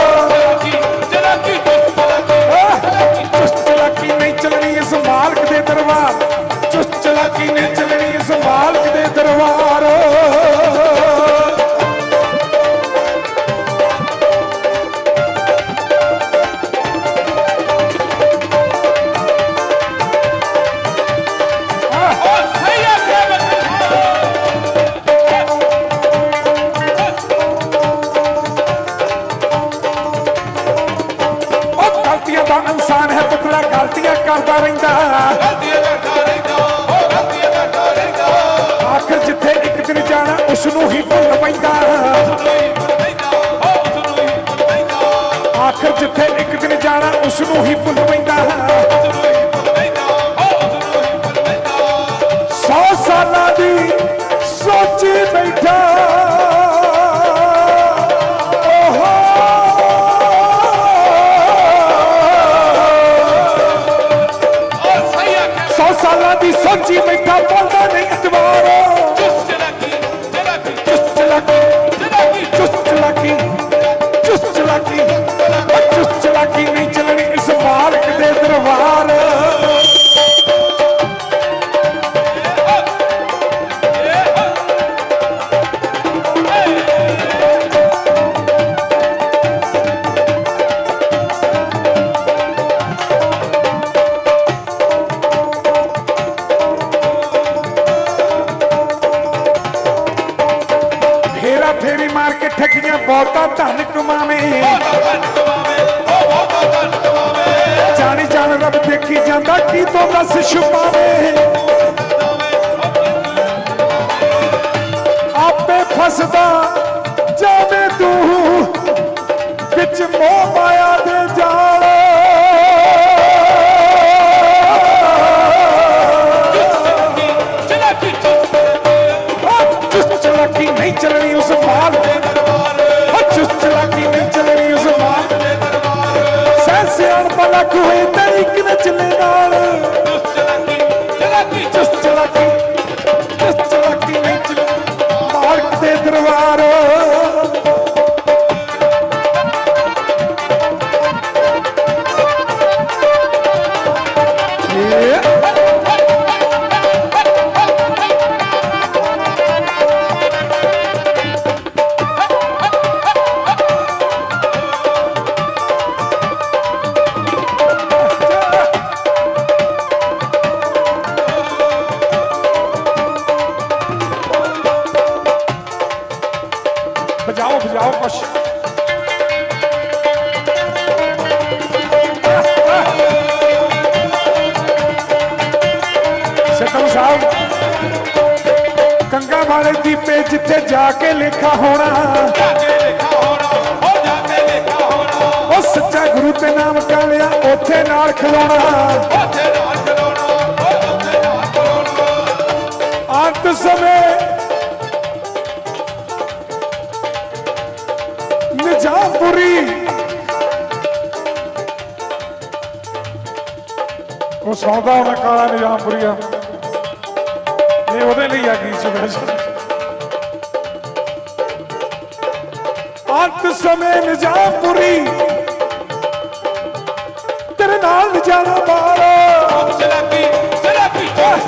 चुस्त चलाकी नहीं चलनी इस मालिक दे दरबार, चुस्त चलाकी नहीं चलनी इस मालिक दे दरबार। गलतियां दा इंसान है पुतला, गलतियां करता रहिंदा, आखिर जिथे एक दिन जाना उसनू ही भुल पैंदा, आखिर जिथे एक दिन जाना उसनू ही भुल पैंदा। सौ साल दी सोची बैठा साला दी सोची बैठा बोलदा नहीं इतवार। चुस्त चलाकी चुस्त चलाकी चुस्त चलाकी चुस्त चलाकी चुस्त चलाकी नहीं चलनी इस मालिक दे दरबार। फेरी मार के ठगियां बहुता धन कमावे, जानी जान रब देखी जाता की तो दस छुपावे। आपे फसदा जावे तू बिच मोह माया दे जाल चुस्त चलाकी नहीं चलनी उस माल चुस्त चलाकी नहीं चलनी उस माल सियाण भला कोई तरीक न चले नाल चुस्त चलाकी चुस्त चलाकी नहीं चले मालक दे दरबार बजाओ बजाओ कुछ सिद्धू साहब कंगा वाले दीपे जिथे जाके लिखा होना वो सच्चा गुरु ते नाम कर लिया उथे नाल खलोना अंत समय निजामपुरी वो सौदा होना काला निजामपुरी ये ਉਹਦੇ ਲਈ ਆ ਗਈ ਸਪੈਸ਼ਲ अंत समय निजामपुरी तेरे नाल नजारा मारो चलाकी चलाकी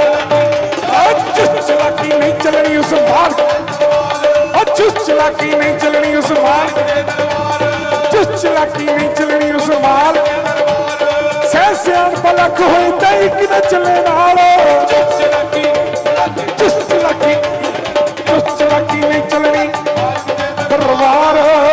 चलाकी नहीं चलनी उस माल चुस्त चलाकी नहीं चलनी उस माल चुस्त चलाकी नहीं चलनी उस माल सह सियाण पलक होए तई कि न चले नाल चुस्त चलाकी चुस्त चलाकी चुस्त चलाकी नहीं चलनी दरबार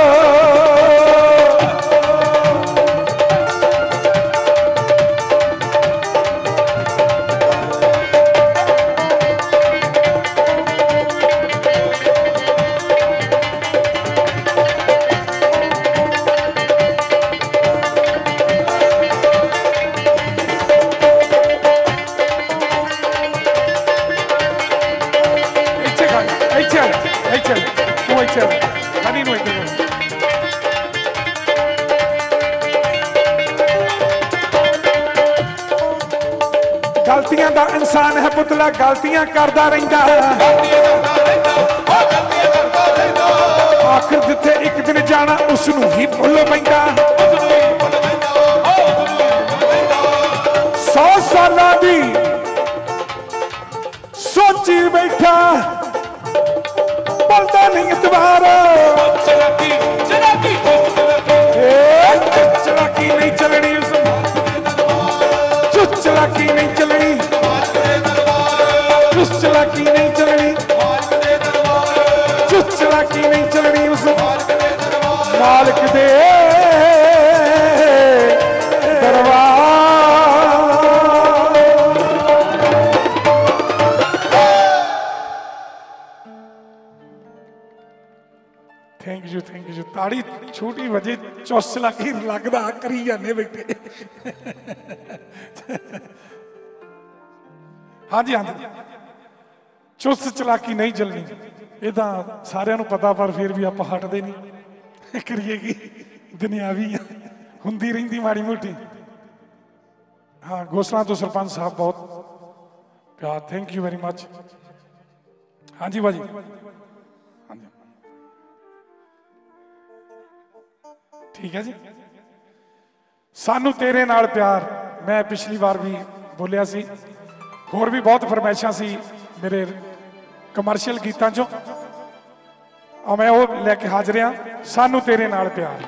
गलतियां दा इंसान है पुतला गलतियां करदा रहिंदा आखिर जिथे एक दिन जाना उसनू ही भुल पैंदा सौ सालां दी सोची बैठा बोलता नहीं इतबार चलाकी चलाकी चलाकी नहीं चलनी उस चुस्त चलाकी नहीं चलनी चुस्त चलाकी नहीं चलनी चुस्त चलाकी नहीं चलनी उस मालिक दे दरबार थैंक यू थैंक यू ताड़ी छोटी वजे चुस्त चलाकी लगदा करी जाने बैठे हाँ जी हाँ जी चुस्त चलाकी नहीं चलनी ये तो सारिਆਂ ਨੂੰ पता पर फिर भी आप हटते नहीं करिए कि दुनियावी हुंदी रहिंदी माड़ी मोटी हाँ गोसला तो सरपंच साहब बहुत प्यार थैंक यू वेरी मच हाँ जी भाजी हाँ जी ठीक है जी सानू तेरे नाल प्यार मैं पिछली बार भी बोलिया सी होर भी बहुत फरमाइशां सी मेरे कमर्शियल गीतां चों आ मैं वो लैके हाजिर हाँ सानू तेरे नाल प्यार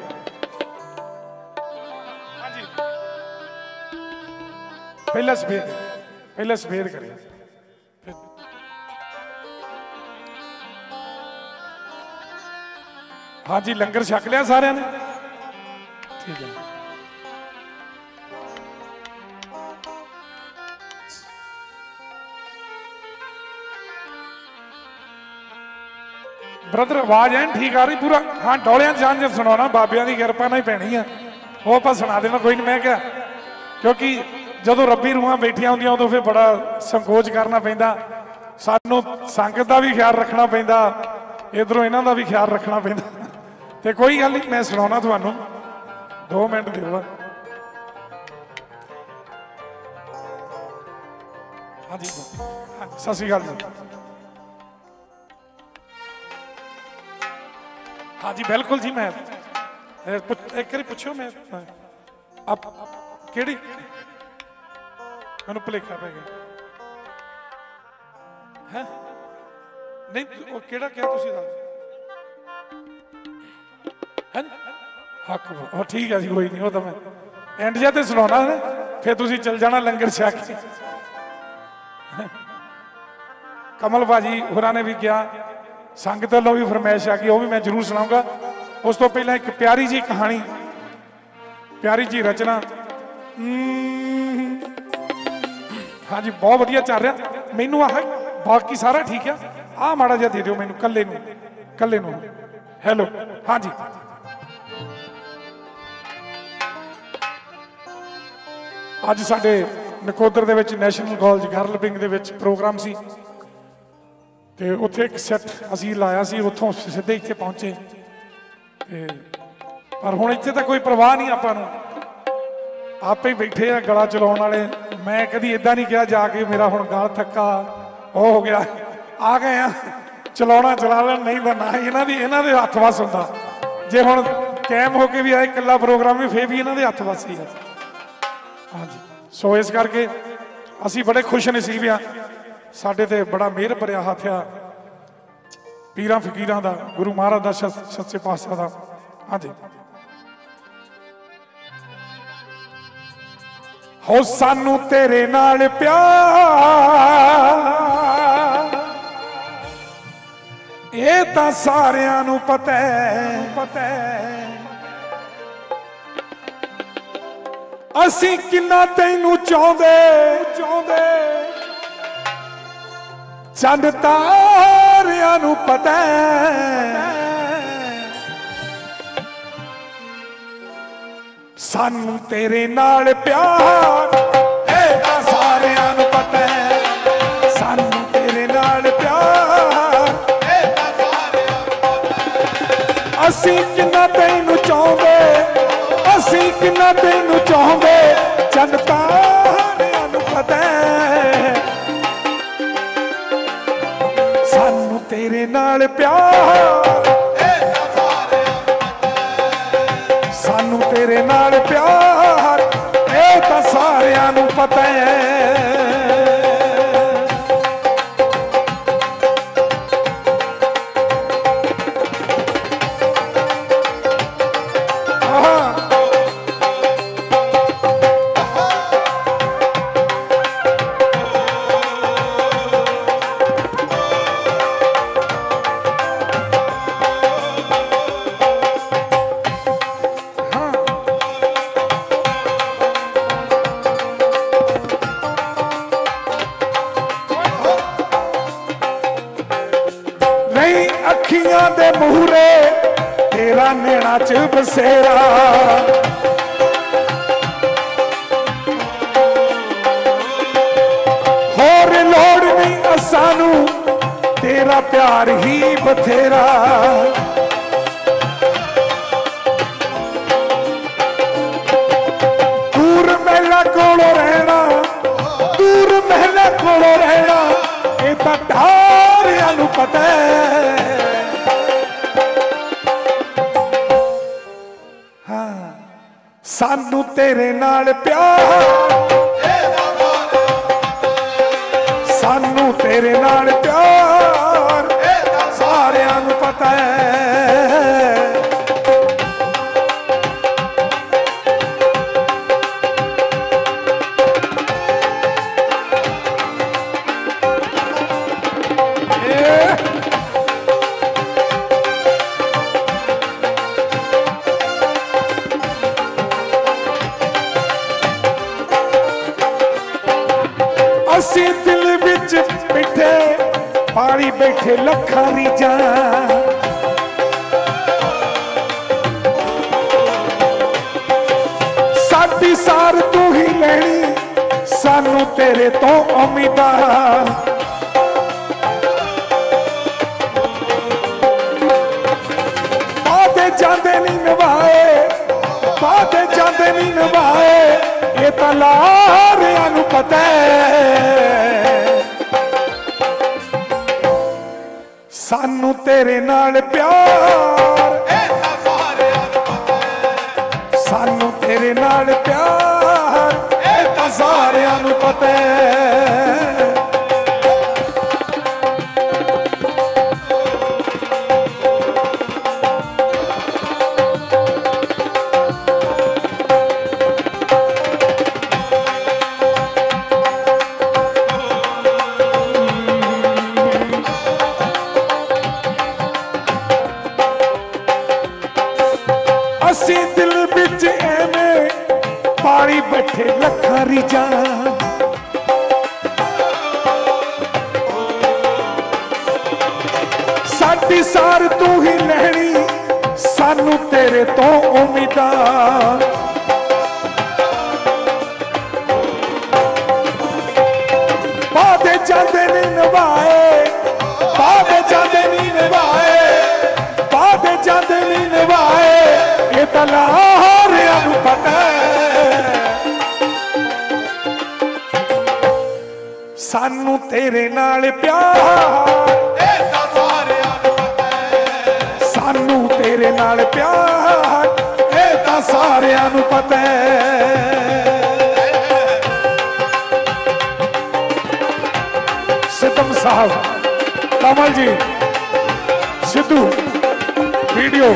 हाँ जी पहला सफेद पहला सफेद करें हाँ जी लंगर छक लिया सारे ने ठीक है ब्रदर आवाज एन ठीक आ रही पूरा? हाँ डोलियां जान जब सुनाना बाबिया की किरपा नहीं पैनी है वो आप सुना देना कोई नहीं। मैं क्या क्योंकि जो रब्बी रूहां बैठिया होंदियां उदों फिर बड़ा संकोच करना पैंदा, सानू संगत का भी ख्याल रखना पैंदा, इधरों इन्हां दा भी ख्याल रखना पैंदा। ते कोई गल नहीं मैं सुनाना तुहानू, दो मिनट दिओ। हाँ जी सत श्री अकाल जी। हाँ जी बिल्कुल जी। मैं एक बार पूछो मैं आप केड़ी मैनू भुलेखा पै गया है नहीं वो केड़ा क्या तुसी दस हैं हक वो ठीक है जी कोई नहीं वो तो मैं एंड जा ते सुनाना है फिर तुसी चल जाना लंगर छक के। कमल भाजी होरां ने भी किया संगत वालों भी फरमाइश आ गई वो भी मैं जरूर सुनाऊंगा। उस तो पहले एक प्यारी जी कहानी प्यारी जी रचना हाँ जी बहुत वधिया चल रहा मैनू आह बाकी सारा ठीक है आ माड़ा जिहा दे दिओ मैनू कल्ले नू कल्ले नू। हैलो हाँ जी अज साडे नकोदर दे विच नैशनल कॉलेज गर्ल विंग दे विच प्रोग्राम सी ते उत्थे एक सैट असीं लाया सी उत्थों सीधे इत्थे पहुंचे ते पर हुण इत्थे तां कोई परवाह नहीं आपां नूं आपे ही बैठे आ गला चलाउण वाले। मैं कदी इदां नहीं कहा जाके मेरा हुण गल थक्का वो हो गया आ गए आ चलाउणा चला लैण नहीं तां ना इन्हां दी इन्हां दे हत्थ वस हुंदा जे हुण कैम होके भी आए कल्ला प्रोग्राम भी फिर भी इन्हां दे हत्थ वस ही है। हाँ जी सो इस करके असीं बड़े खुश नसीब आ साडे ते बड़ा मेहर भरिया हथ आ पीरां फकीरां दा गुरु महाराज दा सच्चे पातशाह दा। हाँ जी हो सानू तेरे नाल प्यार ये तां सारियां नू पता है पता है असीं किन्ना तैनू चाहुंदे चाहुंदे चंद तारियां नू पता है सानू तेरे नाल प्यार ए तां सारियां नू पता है सानू तेरे नाल प्यार ए तां सारियां नू पता है असीं किन्ना तैनू चाहुंदे असीं किन्ना तैनू चाहुंदे चंद तारियां नू पता है सानू तेरे नाल प्यार सानू तेरे नाल प्यार ये तां सारियां नू पता है। अखियां दे मूहरे तेरा नैना च बसेरा होर लोड़ नहीं सानू तेरा प्यार ही बथेरा दूर महला कोलों रहना दूर महला कोलों रहना ये तां ढारियां नू पता है। सानू तेरे नाल प्यार सानू तेरे नाल प्यार सारियां नू पता है। असी दिल विच बैठे पाली बैठे लखां रीजां लेनी सानू तेरे तो उम्मीदां वादे जांदे नहीं निभाए वादे जांदे नहीं निभाए ये तां लारियां नूं पता है सानू तेरे नाल प्यार सानू तेरे नाल प्यार ए तां सारियां नूं पता है असी दिल बिच एवें पाली बैठे लखां रीझां साडी सार तू ही लैनी सानू तेरे तो उम्मीदां वादे जांदे नहीं निभाए वादे जांदे नहीं निभाए वादे जांदे नहीं निभाए ये तां लारियां नूं पता है सानू तेरे नाल प्यार सानू तेरे नाल प्यार ये तां सारियां नूं पता है सितम साहब कमल जी सिद्धू वीडियो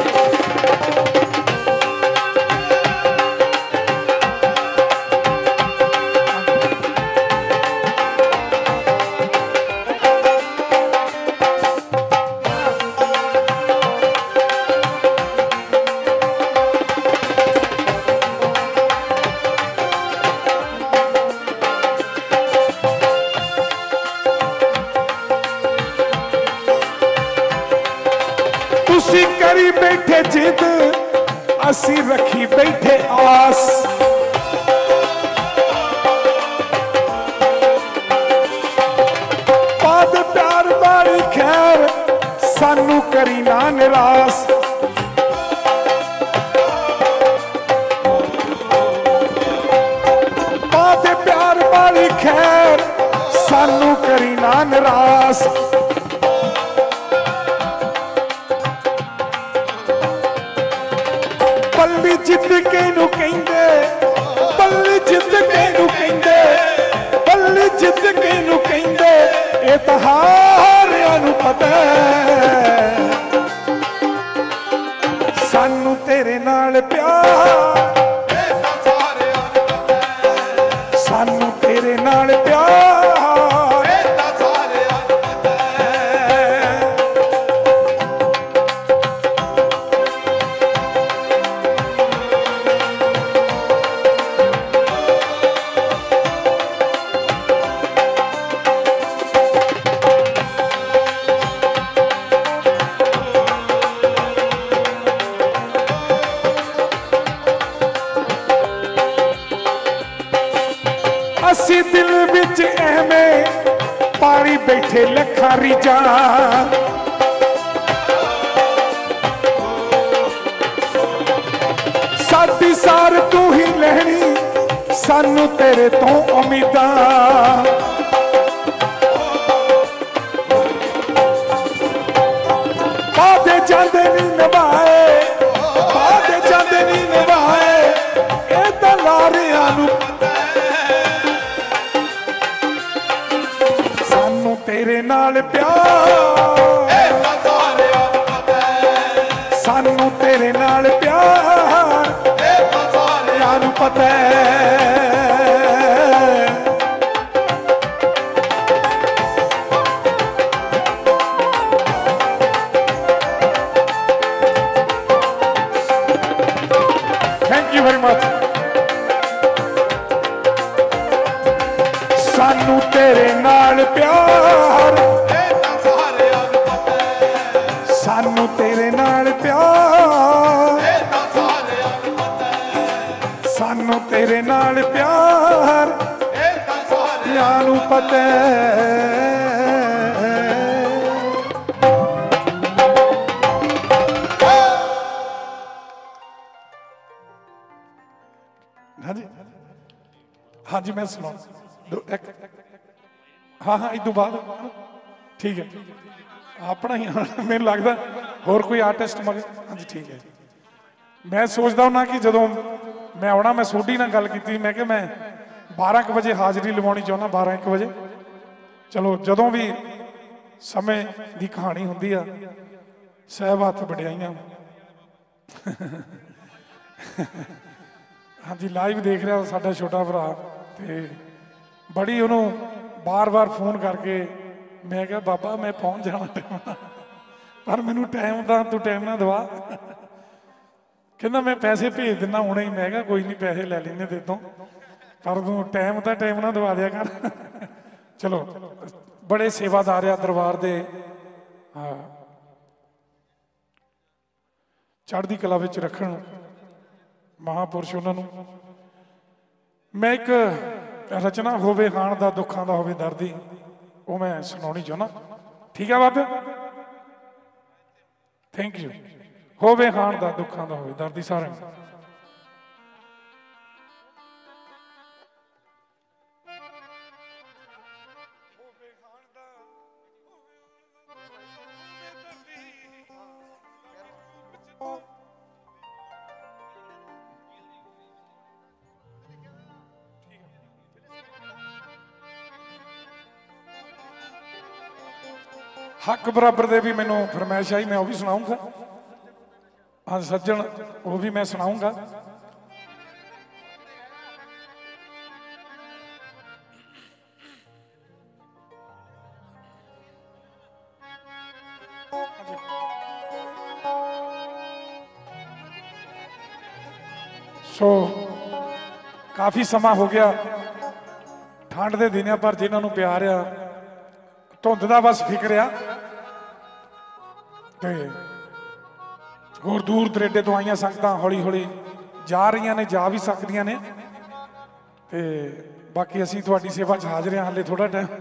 तुसी करी बैठे जिद असी रखी बैठे आस बाद प्यार बारी खैर सानू करी ना निराश बाद प्यार बारी खैर सानू करी ना निराश बल्ली जित के नू कहंदे बल्ली जित के नू कहंदे बल्ली जित के नू कहंदे ये तां हारियां नूं पता है सानू तेरे नाल प्यार सानू तेरे नाल प्यार असी दिल विच एवें पाली बैठे लखां रीझां साडी सार तू ही लैनी सानू तेरे तो उम्मीदां वादे जांदे नहीं निभाए वादे जांदे नहीं निभाए ये तां लारियां नूं तेरे नाल प्यार सानू तेरे नाल प्यार यानू पता है थैंक यू वेरी मच सानू तेरे नाल प्यार सानू तेरे नाल प्यार सानू तेरे तेरे नाल प्यार यानू पता हाँ जी हाँ जी मैं सुना एक हाँ हाँ इदों बाद ठीक है अपना ही मैंने लगता होर कोई आर्टिस्ट मगर हाँ जी ठीक है मैं सोचता हूँ ना कि जो मैं आना मैं सोडी ना गल की मैं कि मैं बारह क बजे हाज़री लवानी चाहना बारह एक बजे चलो जदों भी समय की कहानी होंगी आ सहब हथ वड्याइयां हाँ जी लाइव देख रहा साडा छोटा भरा ते बड़ी उन्होंने बार बार फोन करके मैं क्या बाबा मैं पहुंच जाना टाइम पर मैनू टाइम का तू टाइम ना दवा कहना मैं पैसे भेज देना हुणे ही मैं क्या कोई नहीं पैसे ले लेने दे तो पर तू टाइम तो टाइम ना दवा दिया कर चलो बड़े सेवादार आ दरबार दे चढ़दी कला विच रखण महापुरुष उन्होंने मैं एक रचना होवे हाण दा दुखां दा होवे दर्दी वो मैं सुनानी चाहना ठीक है बाबे थैंक यू होवे हाण दा दुखां दा होवे दर्दी सारे हक बराबर दे भी मैनू फरमाइश आई मैं वो भी सुनाऊंगा हाँ सज्जन वो भी मैं सुनाऊंगा सो काफी समा हो गया ठंड के दिन पर जिन्होंने प्यार आ धुंध का बस फिक्र आ होर दूर दरेडे तो आईया संगत हौली हौली जा रही ने जा भी सकदियां ने ते बाकी असीं तुहाडी सेवा च हाज़र हां हाले थोड़ा टाइम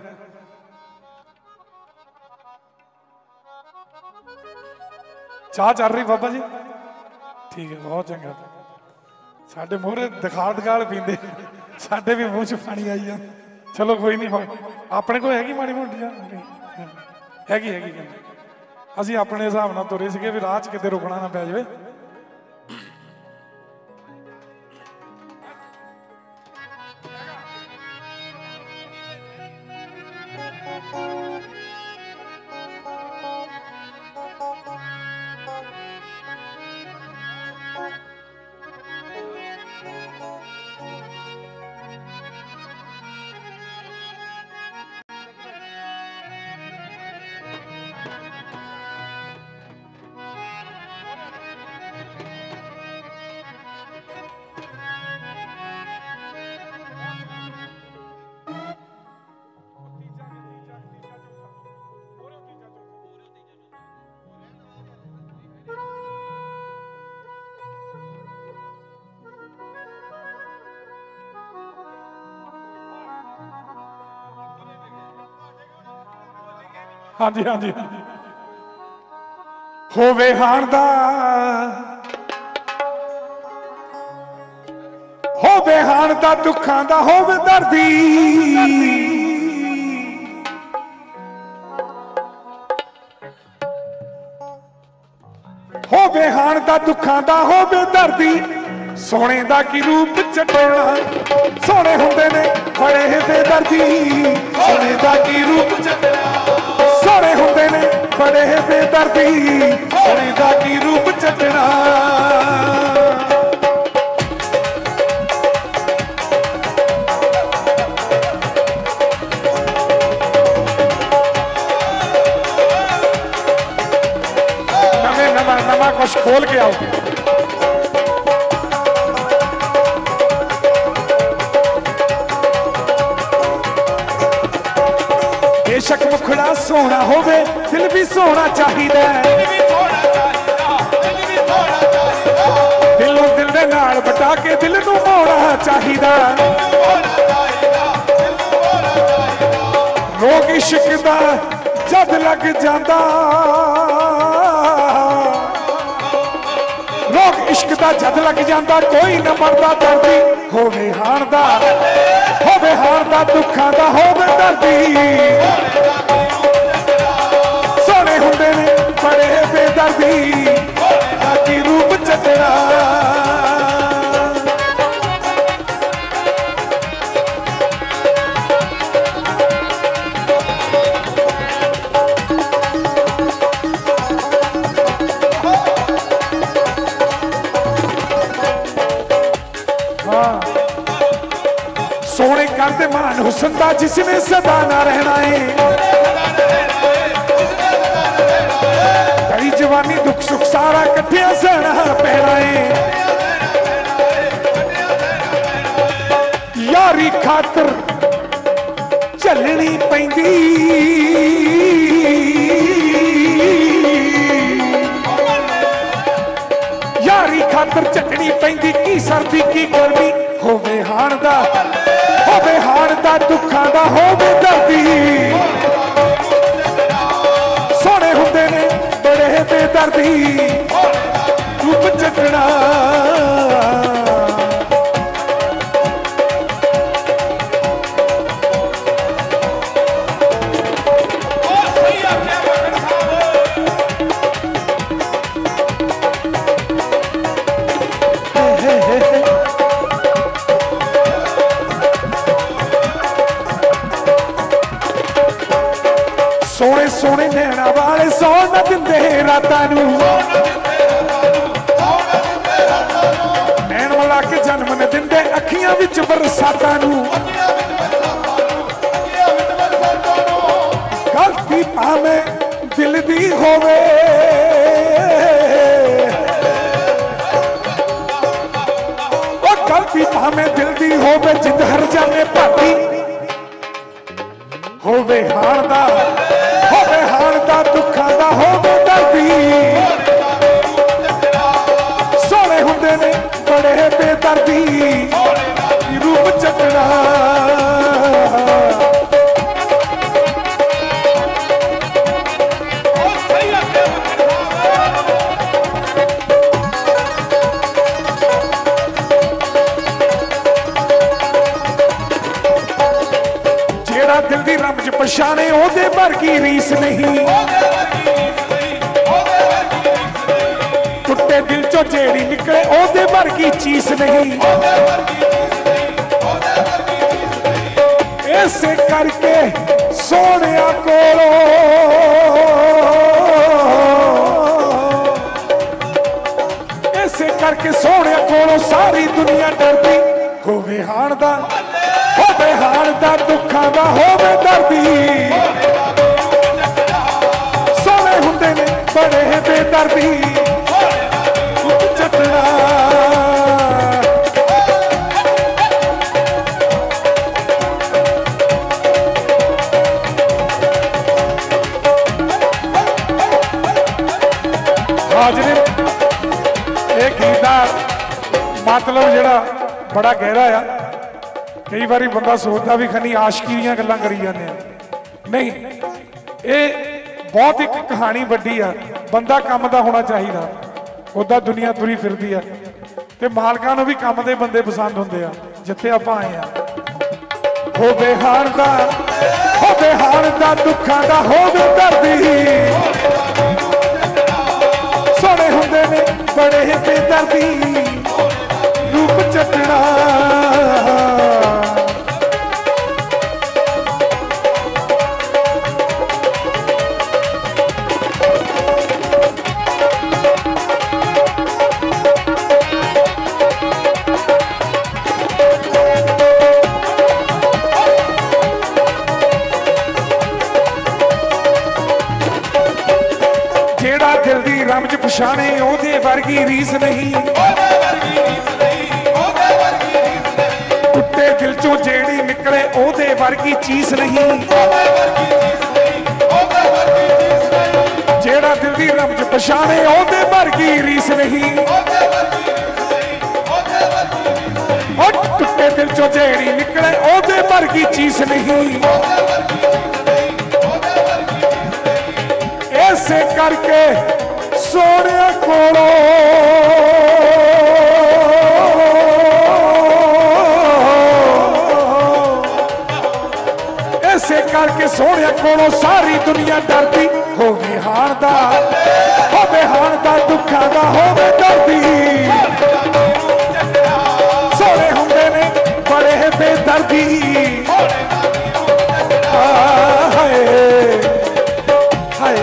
चाह चल रही बाबा जी ठीक है बहुत चंगा साडे मोहरे दिखाड़ दिखाड़ पींदे साडे भी मूँह च पानी आई जाए चलो कोई नहीं हो अपने को हैगी माड़ी मोटी हैगी हैगी कहते असीं अपने हिसाब नाल तुरे सीगे भी राह च किते रुकना ना पै जाए हाँ जी हाँ जी हाँ जी होवे हाण दा होवे हाण दा दुखां दा होवे दर्दी होवे हाण दा दुखां दा होवे दर्दी सोने दा की रूप चटोना सोने हुंदे ने बड़े बेदर्दी सोने दा की रूप चटोना सोने हुंदे ने बड़े बेदर्दी सोने दा की रूप चटना नवे नवा नवा कुछ खोल के आओ बेशक मुखड़ा सोना होवे दिल भी सोना चाहिए दिलों दिल दे नाल पटा के दिल नू मोड़ा चाहिदा रोग इश्क दा जद लग जांदा रोग इश्क दा जद लग जांदा कोई न मरदा दर्दी होवे हाण दा होवे हाण दा दुखां दा होवे दर्दी सोने हुंदे ने बड़े बेदर्दी बाकी रूप चटड़ा सोने करते मान हुसन दा जिसने सदा ना रहना है तेरी जवानी दुख सुख सारा कट्ठिया सहना पैना है यारी खातर चलनी पैंदी यारी खातर चलनी पैंदी की सर्दी की गर्मी होवे हाण दा होवे हाण दा दुखां दा होवे दर्दी सोने हुंदे ने बड़े बेदर्दी रूप चटना सोने सोने नैना वाले सौ न दिंदे रातां नूं नैन मिला के जन्म न दिंदे अखियां विच बरसातां नूं गलती भावें दिल दी होवे ओ गलती भावें दिल दी होवे जिंद हर जाने भाती होवे हाण दा होवे हाण दा दुखां दा होवे दर्दी सोने हुंदे ने बड़े बेदर्दी रूप चटना दिल दी रमज पछाने ओदे वर्गी रीस नहीं टुटे दिल चो जेड़ी निकले ओदे वर्गी चीज नहीं ऐसे करके सोने कोलो ऐसे करके सोने कोलो सारी दुनिया डरदी होवे हाण दा होवे हाण दा दुखां दा होवे दर्दी सोने हुंदे ने बड़े बेदर्दी रूप चटना हाजरे एक गीत दा मतलब जिहड़ा बड़ा गहरा आ कई बारी बंदा सोचता भी खनी आशकी ਦੀਆਂ ਗੱਲਾਂ करी ਜਾਂਦੇ ਆ नहीं ਇਹ बहुत एक कहानी ਵੱਡੀ ਆ ਬੰਦਾ ਕੰਮ ਦਾ ਹੋਣਾ ਚਾਹੀਦਾ ਉਹਦਾ ਦੁਨੀਆ ਤੁਰੀ ਫਿਰਦੀ ਆ ਤੇ ਮਾਲਕਾਂ ਨੂੰ ਵੀ ਕੰਮ ਦੇ ਬੰਦੇ ਪਸੰਦ ਹੁੰਦੇ ਆ ਜਿੱਥੇ ਆਪਾਂ ਆਏ ਆ ਹੋਵੇ ਹਾਣ ਦਾ ਹੋਵੇ ਹਾਣ ਦਾ ਦੁੱਖਾਂ ਦਾ ਹੋਵੇ ਦਰਦੀ ਸੋਹਣੇ ਹੁੰਦੇ ਨੇ ਬੜੇ ਬੇਦਰਦੀ रूप चटना जेड़ा दिल दी रमज पछाणे ओदे वर्गी रीस नहीं टुटे दिल चो जेड़ी निकले ओदे वर्गी चीज नहीं जेड़ा दिल दी रमज पछाणे ओदे वर्गी रीस नहीं और टुटे दिल चो जेड़ी निकले ओदे वर्गी चीज नहीं, ऐसे करके सोने कोलो ऐसे करके सोने कोलो सारी दुनिया डरदी होवे हार दा, होवे हार दा दुखा दा होवे दर्दी। सोने हुंदे ने बड़े बेदर्दी, हाय हाय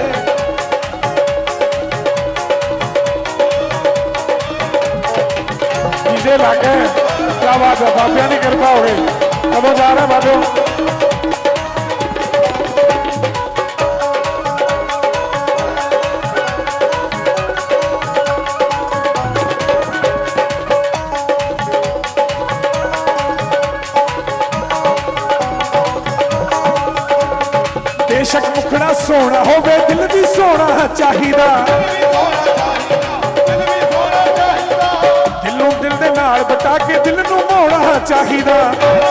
डीजे लाके क्या बात है, बाबिया नहीं कर पाओगे। कब जा रहे बाबू? बेशक मुखड़ा सोना होवे दिल भी सोना चाहिदा, दिलों दिल दे नाल बटा के दिल नूं मोड़ना चाहिदा।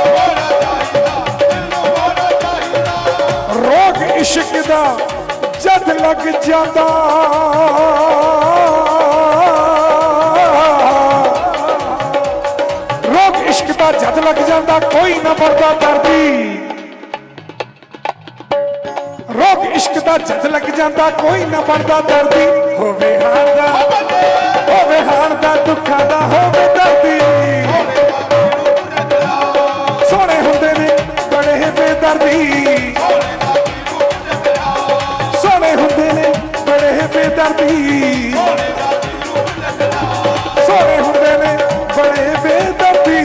रोग इश्क दा जद लग जांदा, रोग इश्क दा जद लग जांदा कोई ना मरदा दर्दी। रोग इश्क दा जद लग जांदा कोई ना बनदा दर्दी। होवे हार दा होवे हार दा दुखा दा होवे दर्दी। सोने हुंदे ने बड़े बेदर्दी, सोने हुंदे ने बड़े बेदर्दी, सोने हुंदे ने बड़े बेदर्दी।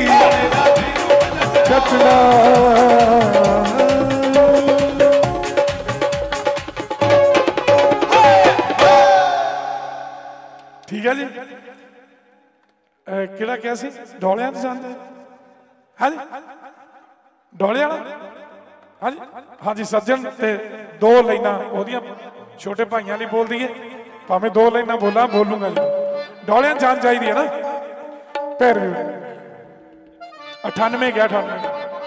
कतना ठीक है जी। किहड़ा क्या सी डोलियां ते जांदे हां जी, डोलियां हां जी हां जी। सज्जन ते दो लाइनां ओदियां छोटे भाइयां लई बोल दईए, भावें दो लाइनां बोला बोलूंगा जी। डोलियां जान चाहिदी है ना। फिर अठानवे गया अठानवे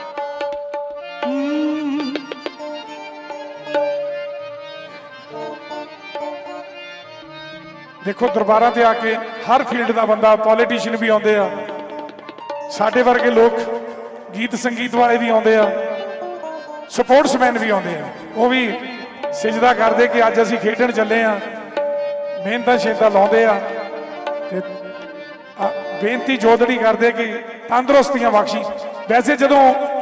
देखो दरबारां ते आके हर फील्ड का बंदा, पॉलीटिशियन भी आते हैं, साडे वर्गे लोग गीत संगीत वाले भी आते हैं, सपोर्ट्समैन भी आते हैं। वो भी सिजदा करते कि अज असीं खेडण चले हाँ, मेहनत शेहनत लाउंदे आ ते बेनती जोदड़ी करते कि तंदुरुस्तियां बख्शी। वैसे जदों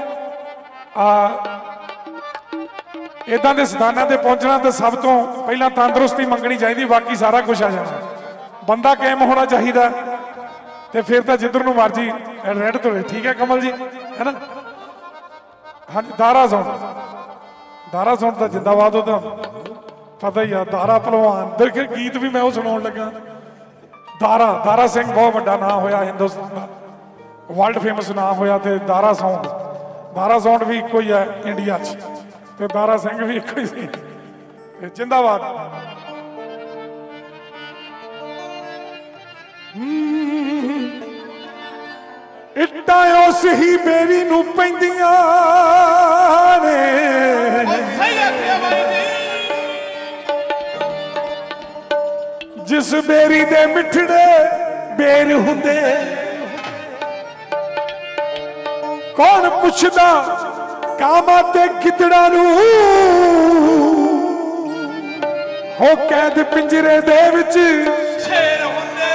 इदां दे स्थानां ते पहुंचना तो सब तो पहला तंदुरुस्ती मंगनी चाहिए, बाकी सारा कुछ आ जाना। बंदा कायम होना चाहिए तो फिर तो जिधर नूं मर्जी रेड तो ठीक है। कमल जी है ना। हाँ जी दारा साउंड, दारा साउंड का जिंदाबाद। तो पता ही आ दारा पहलवान। देखिए गीत भी मैं वो सुनाउण लगा। दारा दारा सिंह बहुत बड़ा नाम होया हिंदुस्तान का, वर्ल्ड फेमस नाम होया। तो दारा साउंड, दारा साउंड भी इको ही है इंडिया च, तो दारा सिंह भी इको ही सी। जिंदाबाद। इट्टां उस ही बेरी नूं पैंदियां ने, जिस बेरी दे मिठड़े बेर हुंदे। कौन पुछदा कामा ते गिदड़ा नूं, हो कैद पिंजरे दे विच शेर हुंदे।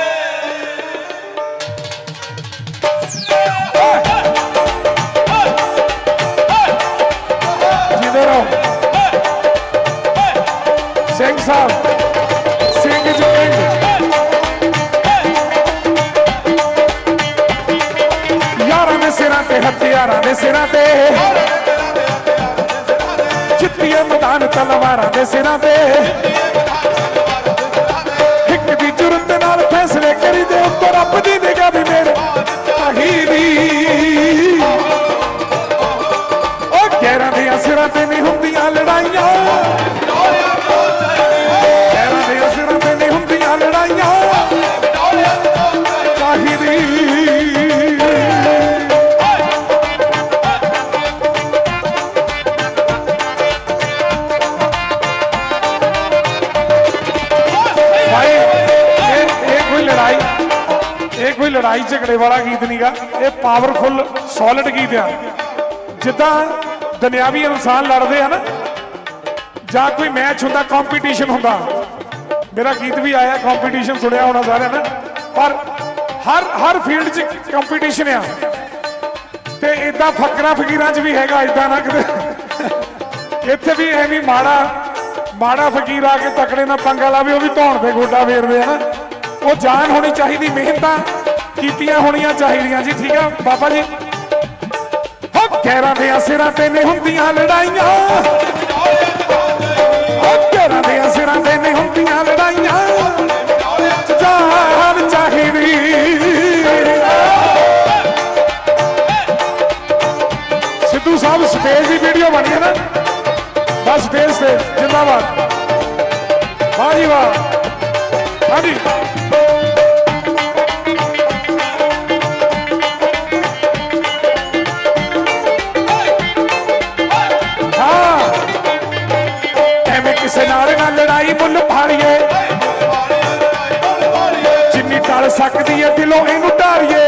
जिधर आओ सिंह साहब, सिंह जी यारां दे सिरां ते हथियारां दे सिरां ते, चिट्टियां मैदान तलवारां दे सिरां ते। हिक दी जुरत नाल फैसले करी दे उत्तो रब दी निगाह भी मेरे ताहीदी। ओ गैरां दे सिरां ते नहीं हुंदियां लड़ाइयां, गैरां दे सिरां ते नहीं हुंदियां लड़ाइयां। ताहीदी कोई लड़ाई झगड़े वाला गीत नहीं गा, ये पावरफुल सॉलिड गीत आ। जिदा दुनियावी इंसान लड़ते हैं ना, ਜਾਂ कोई मैच होंगे कॉम्पीटिशन होंगे, मेरा गीत भी आया कॉम्पीटिशन सुनिया होना सारे ना, पर हर हर फील्ड च कॉम्पीटिशन आ। ते इदा फकरा फकीर च भी हैगा, इदा ना कि इत्थे भी एवं माड़ा माड़ा फकीर आके तकड़े ना पंगा लावे, वो भी धौण पे गोडा फेरदे है ना। वो जान होनी चाहिए, मेहनत कीतियां होनियां चाहिए जी। ठीक है बाबा जी। हो गैरां दे सिरां ते ने हुंदियां लड़ाइयां, हो गैरां दे सिरां ते ने हुंदियां लड़ाइयां, जान चाहिदी। सिद्धू साहब स्टेज की वीडियो बनी है ना, बस स्टेज से जिंदाबाद, वाह जी वाह। हाँ जी किसे नाल ना लड़ाई मुल फाड़िए, जिन्नी टल सकती है दिलों इनू ढारिए।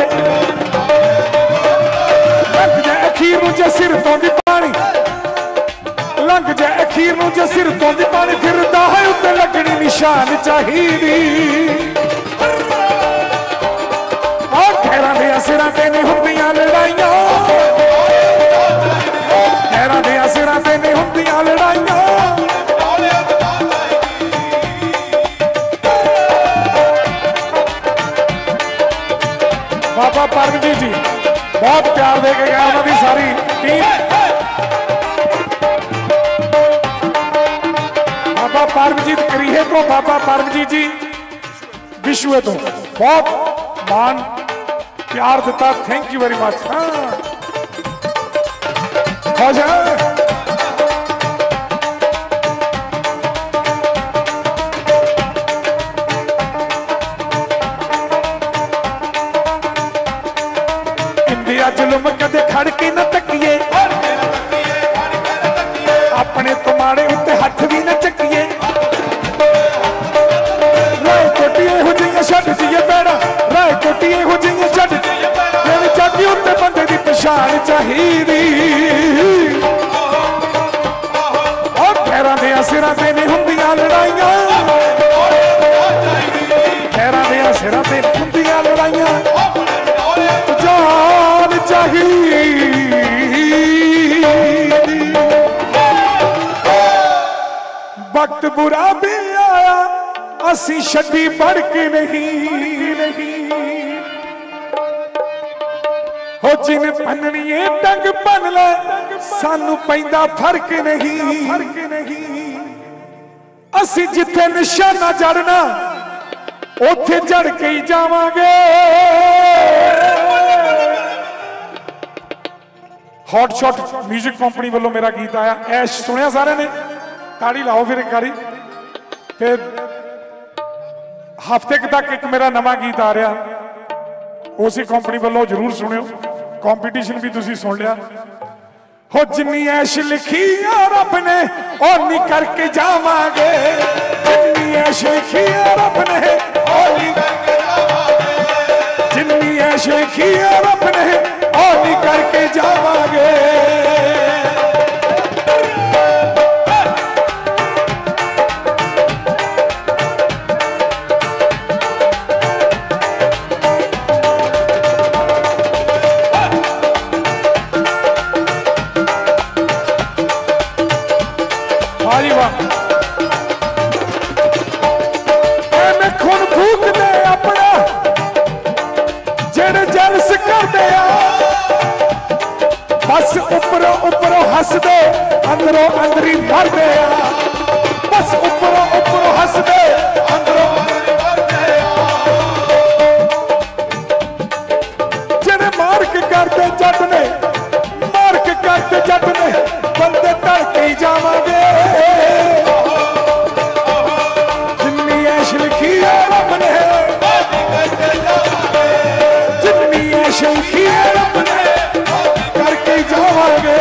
लंघ जाए अखीर नूं जे सिर तो दी पानी, लंघ जाए अखीर नूं जे सिर तो दी पानी, फिरदा है उत्ते लगनी निशान चाहिदी। ओ खैरां दे सिरां ते ने हुंदियां लड़ाइयां, खैरां दे सिरां ते ने हुंदियां लड़ाइयां। बाबा परमजीत जी बहुत प्यार दे के गया, उन्होंने सारी टीम। बाबा परमजीत करीहे तो, बाबा परमजीत जी विश्व तो बहुत मान प्यार दिता, थैंक यू वेरी मच। हाँ खुश है जुल्म कदे खड़ के न तकिए, अपने तुम्हारे उत्ते हथ भी न चकिए। राय कोटिए हो जाइए छड़ जिए पैड़ा, राय कोटिए हो जाइए छड़ जिए जागी, उत्ते बंदे की पछाण चाहिदी। और खैरां दे सिरां ते ने हुंदियां लड़ाइयां, खैरां दे सिरां ते हुंदियां लड़ाइयां, जान चाहिए। वक्त बुरा भी आया, असी छड्डी पढ़ के नहीं नहीं। हो जिन पन्निए टंग पन ले, सानू पैंदा फर्क नहीं फर्क नहीं। असी जिथे निशाना जड़ना, उथे जड़ के ही जावांगे। हॉट शॉट म्यूजिक कंपनी वालों मेरा गीत आया, ऐश सुनिया सारे ने, ताड़ी लाओ फिर एक बारी। हफ्ते तक एक मेरा नवा गीत आ रहा, उसी कंपनी वालों जरूर सुनियो, कंपीटिशन भी तुसी सुन लिया। हो जिन्नी ऐश लिखी है रब ने, ओनी करके जावांगे। जिन्नी ऐश लिखी है रब ने, ओनी करके जावांगे। जिन्नी ऐश लिखी है रब ने, ओनी करके जावांगे। खून फूक दे अपना जेड़े जलस करते आ, बस उपरों उपरों हस दे अंदरों अंदरी मरदे आ। बस उपरों उपरों हस दे अंदरों अंदरी मरदे आ। जेड़े मार्क करते जट ने, मार्क करते जट ने, बंदे तड़के ही जावांगे। जिन्नी ऐश लिखी है रब ने, जिन्नी ऐश लिखी है रब ने, करके ही जावांगे।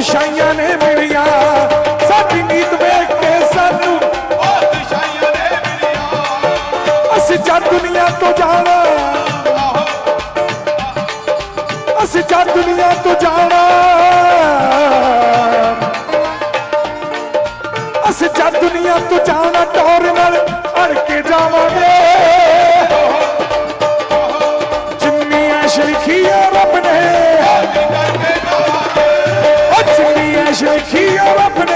दिशाइयां ने मिलिया साडी नीत वेख के सानू दिशाइयां ने मिलिया असी जा दुनिया तो जाना असी जा दुनिया तो जाना असी जा दुनिया तो जाना टोर नाल अड़ के जावांगे जिन्नी ऐश लिखी है रब ने जिन्नी ऐश लिखी है रब ने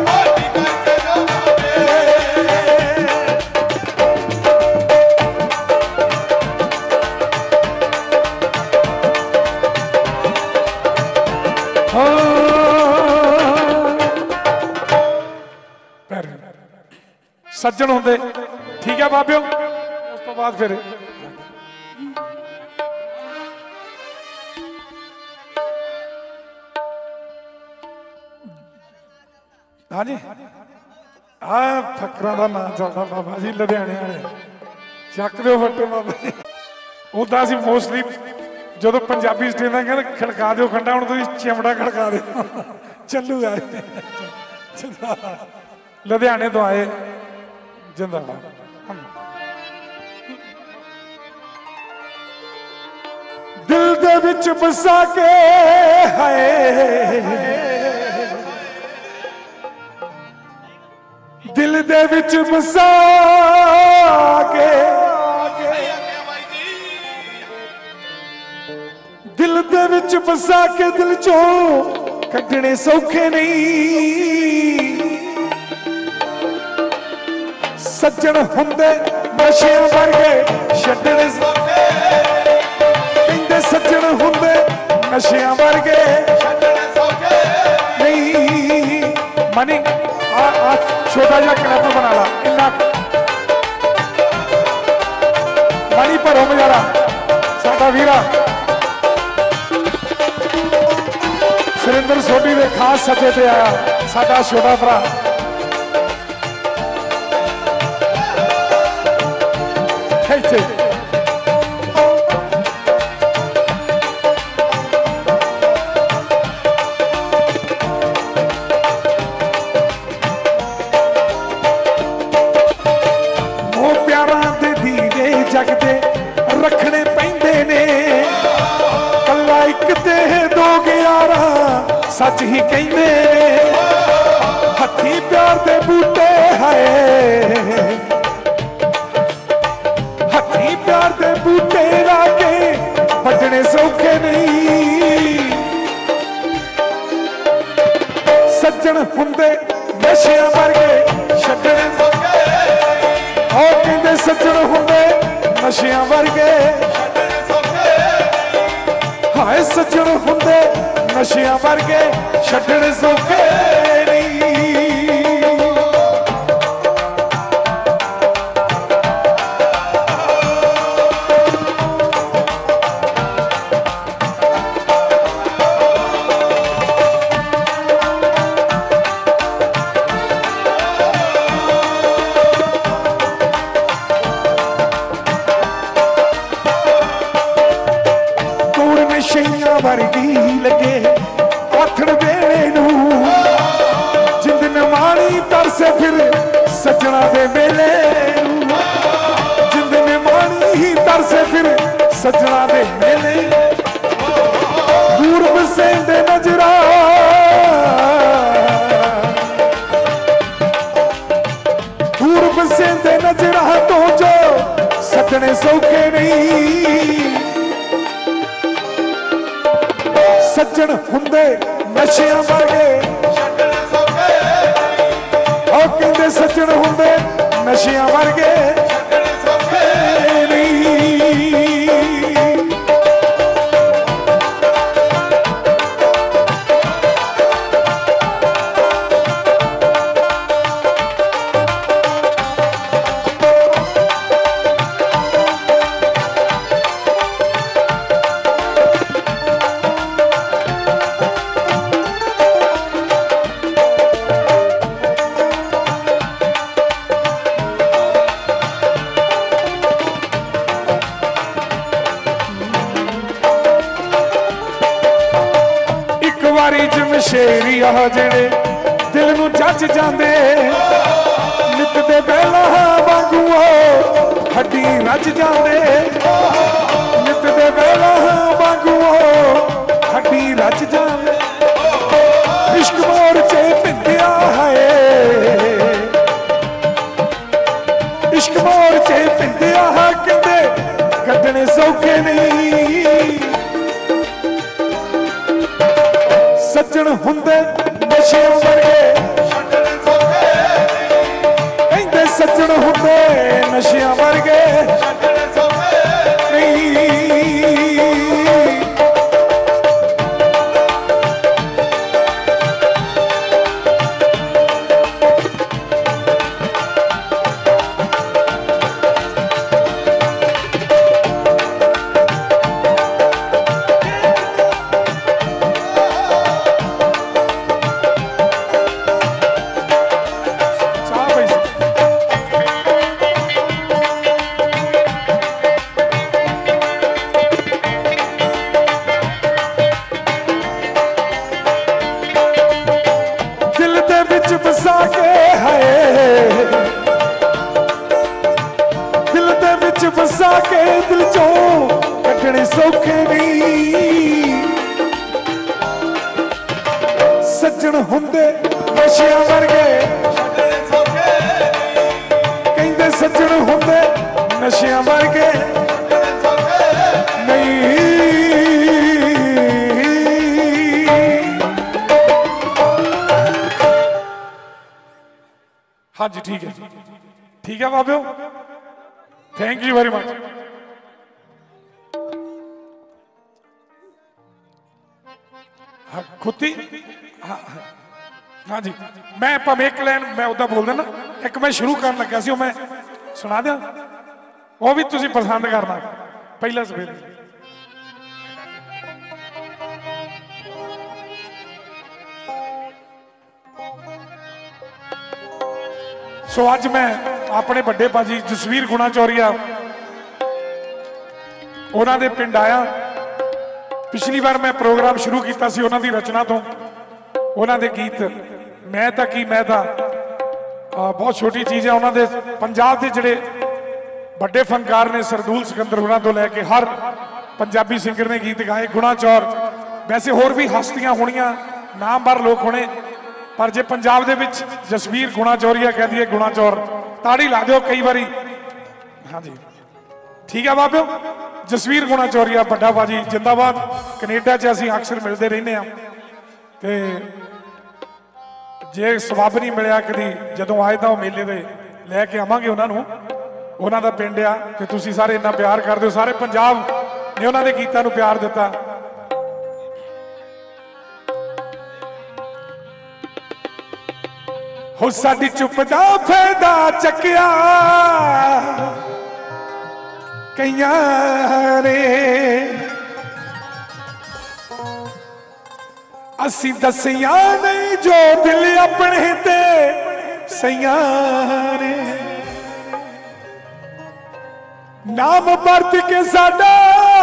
सज्जन होंदे ठीक है बाबियो उस तो बाद फिर हाँ जी आ फकरां दा नाम चलदा बाबा जी लुधियाने वाले ਚੱਕ ਦਿਓ ਫੱਟੇ ਬਾਬਾ ਜੀ ਉਦਾਂ ਅਸੀਂ ਮੋਸਟਲੀ ਜਦੋਂ ਪੰਜਾਬੀ ਸਟੇਜ ਦਾ ਕਹਿੰਦੇ ਖੜਕਾ ਦਿਓ ਖੰਡਾ ਹੁਣ ਤੁਸੀਂ ਚਿਮੜਾ ਖੜਕਾ ਦਿਓ ਚੱਲੂਗਾ ਲੁਧਿਆਣੇ ਤੋਂ ਆਏ जिंदाबाद दिल दे विच बसा के है दिल दे विच बसा के दिल दे विच बसा के दिल चों कड्ढने सौखे नहीं सज्जन हुंदे नशियां वर्गे छड्डने सौखे कहंदे सज्जन हुंदे नशियां वर्गे छड्डने सौखे नहीं मनी आ आ छोटा जिहा क्लिप बना ला इन्ना मनी भरो मजारा साडा वीरा सुरिंदर सोढी दे खास सत्ते ते आया साडा छोटा भरा जगदे रखने पैंदे ने कल्ला एक ते दो ग्यारा सच ही कहंदे ने हथी प्यार दे बूटे हाय हथी प्यार दे बूटे लाके बजने सौखे नहीं सज्जन हुंदे नशियां वर्गे छड्डने सौखे ओ कहंदे सज्जन हुंदे नशियां वर्गे हाय सज्जन हुंदे नशियां वर्गे छड्डने सौखे नहीं वर्गी लगे आथण वेले नू जिंद नमाणी तरसे फिर सजना दे मेले जिंद नमाणी ही तरसे फिर सजना दे मेले दूर बसेंदे नजरा दूर बसेंदे नजरा तो जो सजने सौखे नहीं सज्जन हुंदे नशियां वर्गे छड्डने सौखे ओ कहंदे सज्जन हुंदे नशियां वर्गे छड्डने सौखे नहीं शेरी आ जेड़े दिल नू जच जांदे नित दे बेला वांगू हड्डी रच जांदे नित दे बेला वांगू हड्डी रच जांदे इश्क मोर्चे पिंदिया है इश्क मोर्चे पिंदिया है कहंदे कड्डने सौखे नहीं सज्जन हुंदे नशियां वर्गे कहंदे सज्जन हुंदे नशियां वर्गे नहीं सज्जन हुंदे नशियां वर्गे कहंदे सज्जन हुंदे नशियां वर्गे नहीं हाँ जी ठीक है ठीक है बाबू थैंक यू वेरी मच हाँ खुदी हाँ हाँ जी मैं भावें एक लाइन मैं उदा बोल देना एक मैं शुरू कर लगा सी मैं सुना दिया वो भी तुसी पसंद करना पहला सवेरे सो अज मैं अपने बड़े भाजी जसवीर गुणा चौरिया उन्होंने पिंड आया पिछली बार मैं प्रोग्राम शुरू किया सी उन्होंने रचना तो उन्होंने गीत मैं तो की मैं था बहुत छोटी चीज़ है उन्होंने पंजाब के जोड़े बड़े फनकार ने सरदूल सिकंदर उन्होंने तो लैके हर पंजाबी सिंगर ने गीत गाए गुणा चौर वैसे होर भी हस्तियां होनियां नामवर लोग होने पर जे पंजाब दे विच जसवीर गुणा चौरिया कह दिए गुणा चौर ताड़ी ला दो कई बारी हाँ जी ठीक है बाबू जसवीर गुणा चौरिया बड़ा भाजी जिंदाबाद कनेडा च असीं अक्सर मिलते रहने ते जे सवाब नहीं मिलया कभी जदों आए तो मेले दे लैके आवांगे उन्होंने उन्हों का पिंड आ ते तुसीं सारे इन्ना प्यार करदे हो सारे पंजाब ने उन्होंने गीतां नूं प्यार दिता हो साडी चुप दा फायदा चकिया कईयां ने असी दसिया नहीं जो दिल अपने ते सैया ने नाम बरत के साडा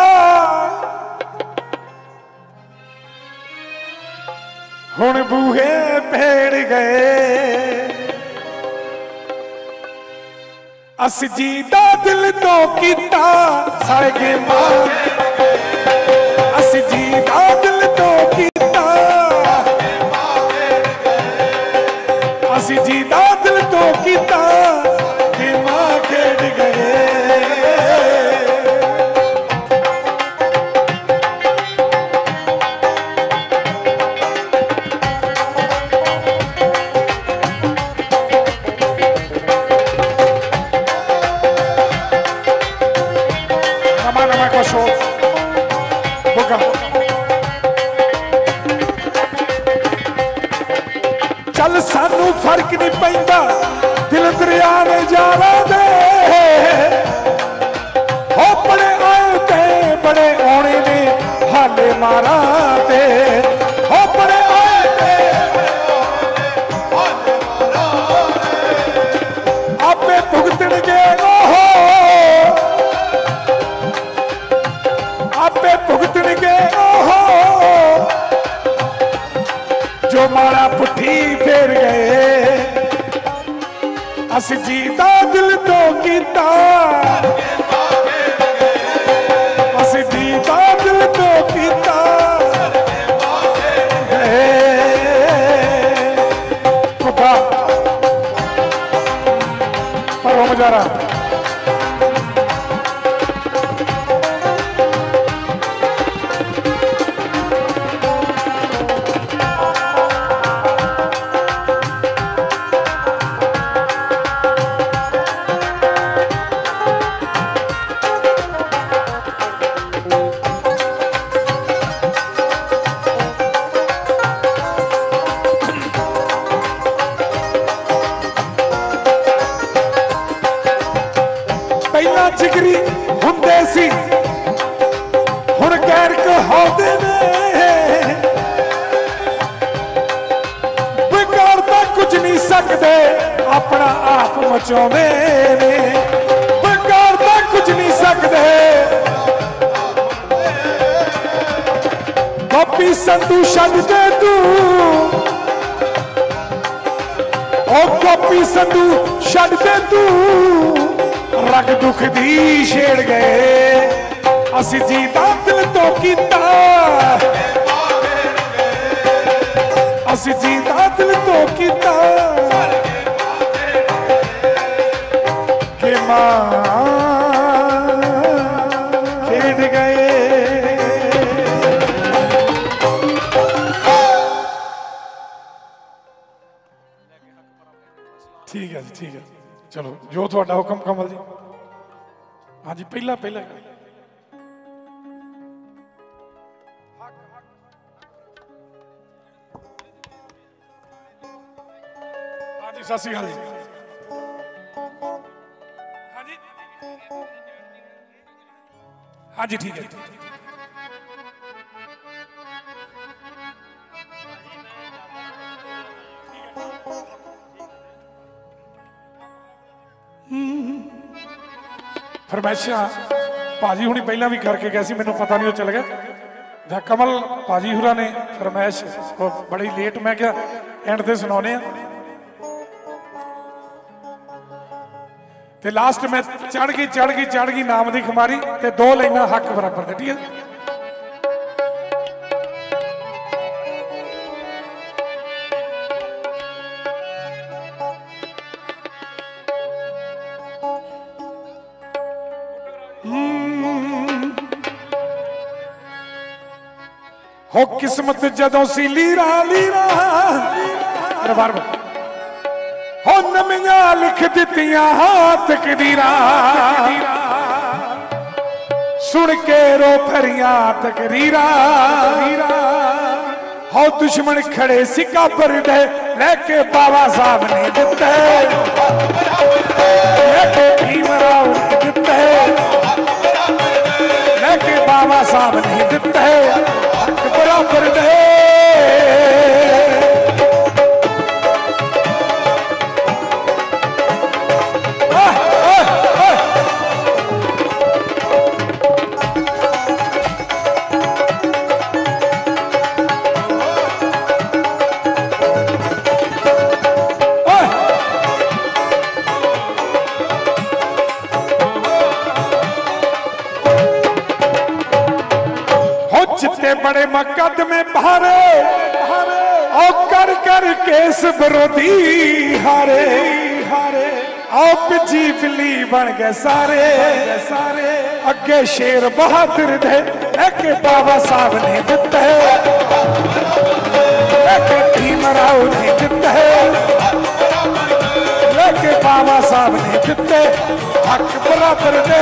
हुण बूहे पेड़ गए अस जी दा दिल तो कीता सारे के मां अस जी दा दिल तो कीता अस जी दा दिल तो कीता के मां खेड़ गए चल सानू फर्क नहीं पैंदा दिल दरिया ने जाना दे हो बड़े आए ते बड़े आने ने हाले मारा दे हो बड़े आए ते आपे भुगतणगे ओहो आपे भुगतणगे ओहो अस जीता दिल तो कीता अस जीता दिल तो कीता खुदा पर हो मजारा जिगरी हुंदे सी हुण गैर कहाउंदे ने बिगाड़दा कुछ नहीं सकदे अपना आप मचाउंदे ने बिगाड़दा कुछ नहीं सकदे गोपी संधू छड्ड दे तू ओ गोपी संधू छड्ड दे तू रग दुख दी छेड़ गए असी जीता दिल तो कीता असी जीता दिल तो कीता के मां खेड़ गए ठीक है जी ठीक है चलो जो थोड़ा हुक्म कमल जी हाँ जी पहला पहला हाँ जी सत श्री अकाल जी हाँ जी हाँ जी ठीक है फरमाइशा भाजी हुणी पहला भी करके गए सी मैनू पता नहीं वो चल गया ਜਾਂ कमल भाजी हुरा ने फरमाइश वो बड़ी लेट मैं क्या एंड ते सुनाने ते लास्ट में चढ़ गई चढ़ गई चढ़ गई नाम दी खुमारी ते दो लाइना हक बराबर दे ठीक है हो किस्मत जदों सी लीरा लीरा बार बार हो नमियां लिख दितियां हाथ तकदीरा सुन के रो फरियां तकरीरा हो दुश्मन खड़े सिक्का पर दे लेके बाबा साहब ने दिते लेके भीमराव ने दिते लेके बाबा साहब ने दिते बराबर दे बड़े मुकदमे भारे और कर कर केस विरोधी हारे हारे आओ पिछी बिल्ली बन गए सारे सारे अगे शेर बहादुर दे लेके बाबा साहब ने दिते लेके भीमराव ने दिते लेके बाबा साहब ने दिते हक बराबर दे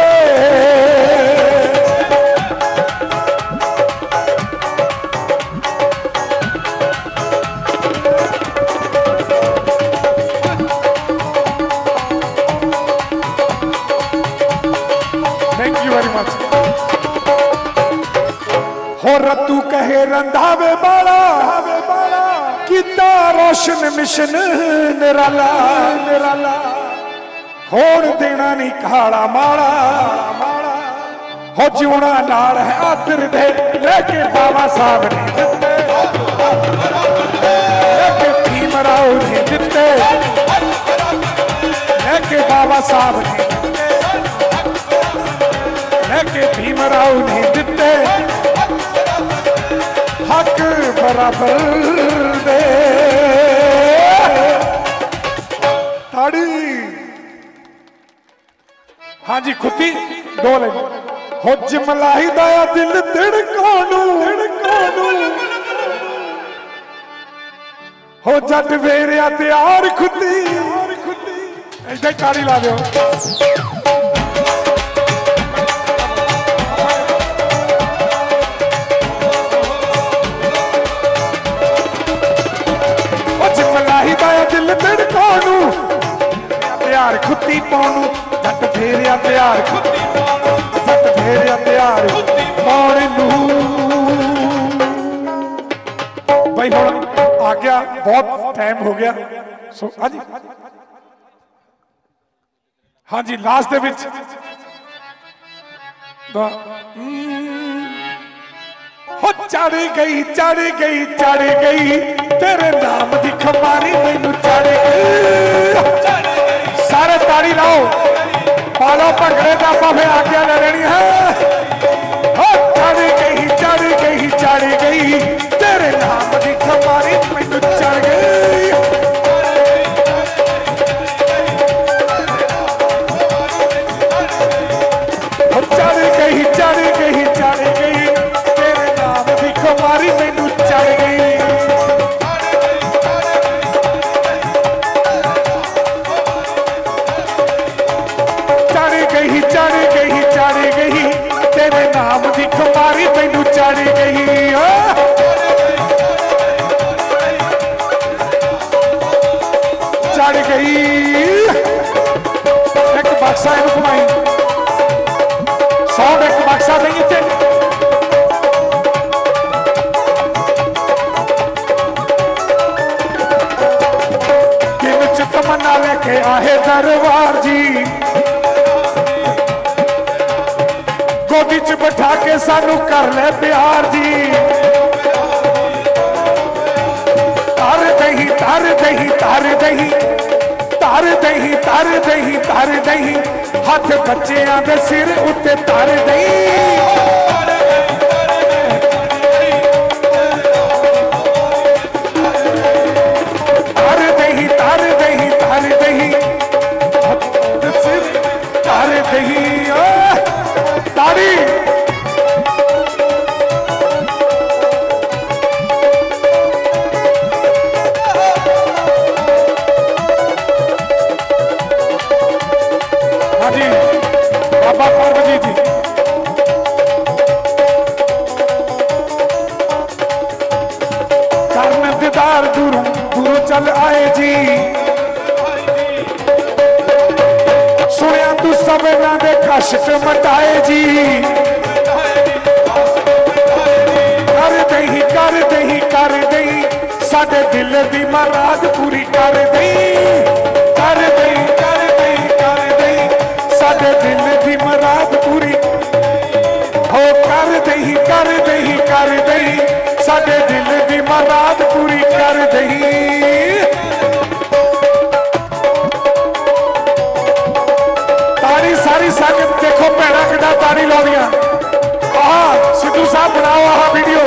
रतू कहे रंधावे बाला किता रोशन मिशन निराला निराला होड़ देना नहीं काला माड़ा हो जीवना नाल है आदर दे लेके बाबा साहब ने दिते लेके भीमराव ने दिते लेके बाबा साहब ने लेके भीमराव ने दिते हक बराबर दे ताड़ी। हाँ जी खुती दो ले हो जमलाई दाया दिल तिड़कानू हो जट वेरिया तैयार खुदी ऐसे ताड़ी ला दो। जमलाई दाया दिल तिड़कानू तैयार खुदी पानू जट फेरिया तैयार खुदी जट फेरिया तैयार पाने नू। भाई हुण आ गया बहुत टाइम हो गया सो हाँ जी हाँ जी लास्ट दे विच हो चढ़ गई चढ़ गई चढ़ गई तेरे नाम दी खमारी मैनू चढ़ गई। सारे ताड़ी लाओ पालो भंगड़े का पावे आज्ञा ले लेनी है। हो चढ़ गई चढ़ गई चढ़ गई तेरे नाम दी खमारी मैनू चढ़ गई। हो चढ़ गई चढ़ गई चढ़ गई तेरे नाम दी खमारी मैनू चढ़ गई। चढ़ गई चढ़ गई चढ़ गई तेरे नाम दी खमारी मैनू चढ़ गई। चढ़ गई एक बक्सा इन घुमाई सौ एक बक्सा नहीं थे किन च तमन्ना लेके आए दरबार जी गोदी च बैठा के सानू कर ले प्यार जी। तार दही तार दही तार दही तार दही तार दही तार दही हाथ बच्चियां दे सिर उत्ते तार दही। तार दही तार दही तार दही हाथ दे सिर तार दही ताड़ी। हाँ जी बाबा पार्वती जी करन दीदार दूरों दूरों चल आए जी। सुनिया तू सवेरा दे कष्ट मटाए जी। कर दही कर दही कर दही साडे दिल दी मुराद पूरी कर दही। कर दही कर दही कर दही साडे दिल दी मुराद पूरी हो। कर दही कर दही कर दही साडे दिल दी मुराद पूरी कर दही। ताड़ी सारी संगत देखो भैणा किदा ताड़ी लाउंदियां। आह सिद्धू साहब बनाओ आह वीडियो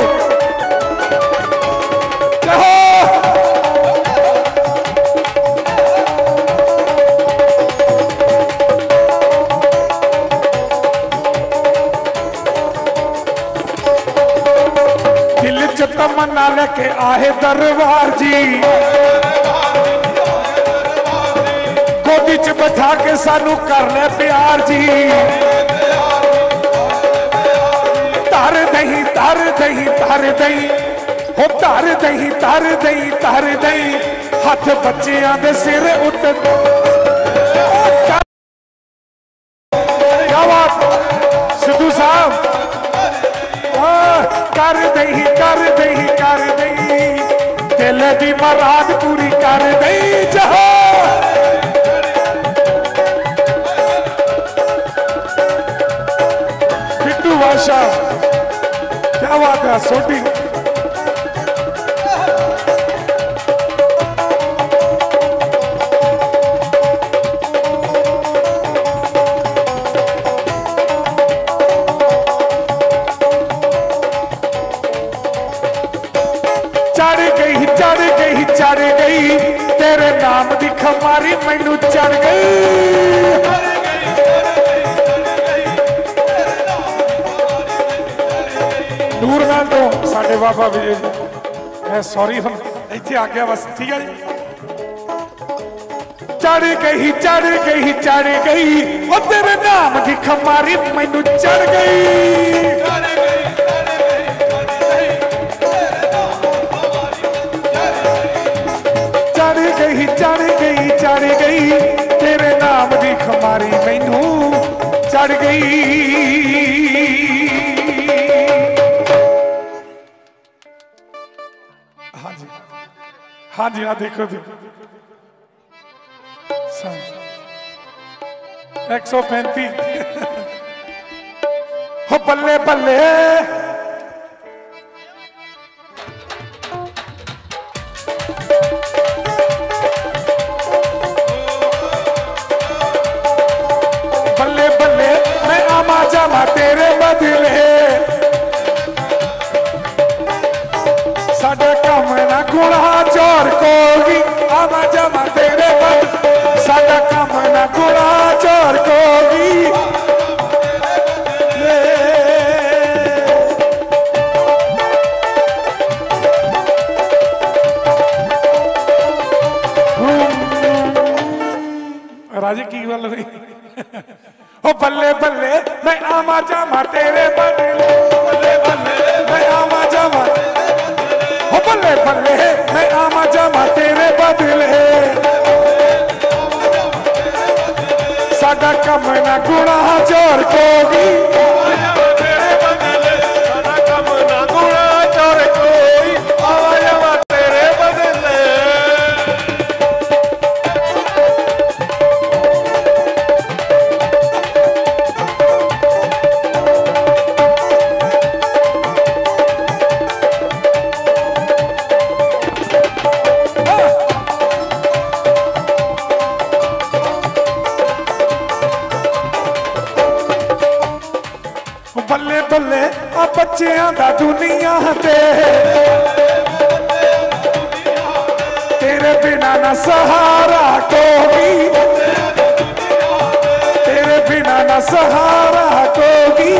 दिल च तमन्ना लेके आए दरबार जी गोदी च बैठा के सानू कर ले प्यार जी। तार दही तार दही तार दही हो तार दही तार दही तार दही हाथ बच्चियां दे सिर उत्ते। क्या बात सिद्धू साहब कर दही कर दही कर दही दिल दी मुराद पूरी कर दही। जहा बिट्टू बादशाह क्या बात है सोटी। खमारी मैनू चढ़ गई। ਨੂਰਮਹਿਲ ਤੋਂ ਸਾਡੇ ਬਾਬਾ ਵਿਜੇ ਜੀ, ਮੈਂ ਸੌਰੀ ਹੁਣ ਇੱਥੇ ਆ ਗਿਆ ਬਸ, ਠੀਕ ਹੈ ਜੀ। ਚੜ ਗਈ ਚੜ ਗਈ ਚੜ ਗਈ ਉਹ ਤੇਰੇ ਨਾਮ ਦੀ ਖਮਾਰੀ ਮੈਨੂੰ ਚੜ ਗਈ। ਚੜ ਗਈ ਚੜ ਗਈ ਚੜ ਗਈ ਤੇਰੇ ਨਾਮ ਦੀ ਖਮਾਰੀ ਮੈਨੂੰ ਚੜ ਗਈ। हाँ जी हाँ देखो देखो एक सौ पैंती हो बल्ले बल्ले बल्ले बल्ले मैं आमा जामा तेरे बदले साडा कम ना गुणा चोर कोगी आमा जामा तेरे बद साडा कम ना गुणा चोर कोगी राजे की गल हुई ओ बल्ले बल्ले मैं आमा जामा तेरे बदले बल्ले बल्ले मैं आमा जामा बल्ले बल्ले मैं आमा जामा तेरे बदले साडा कम ना गुणा चोर कोगी साडा कम ना गुणा चोर कोई आवा जामा तेरे बदले। बल्ले बल्ले आ बच्चियां दा दुनिया ते तेरे बिना ना सहारा कोगी तेरे बिना ना सहारा कोगी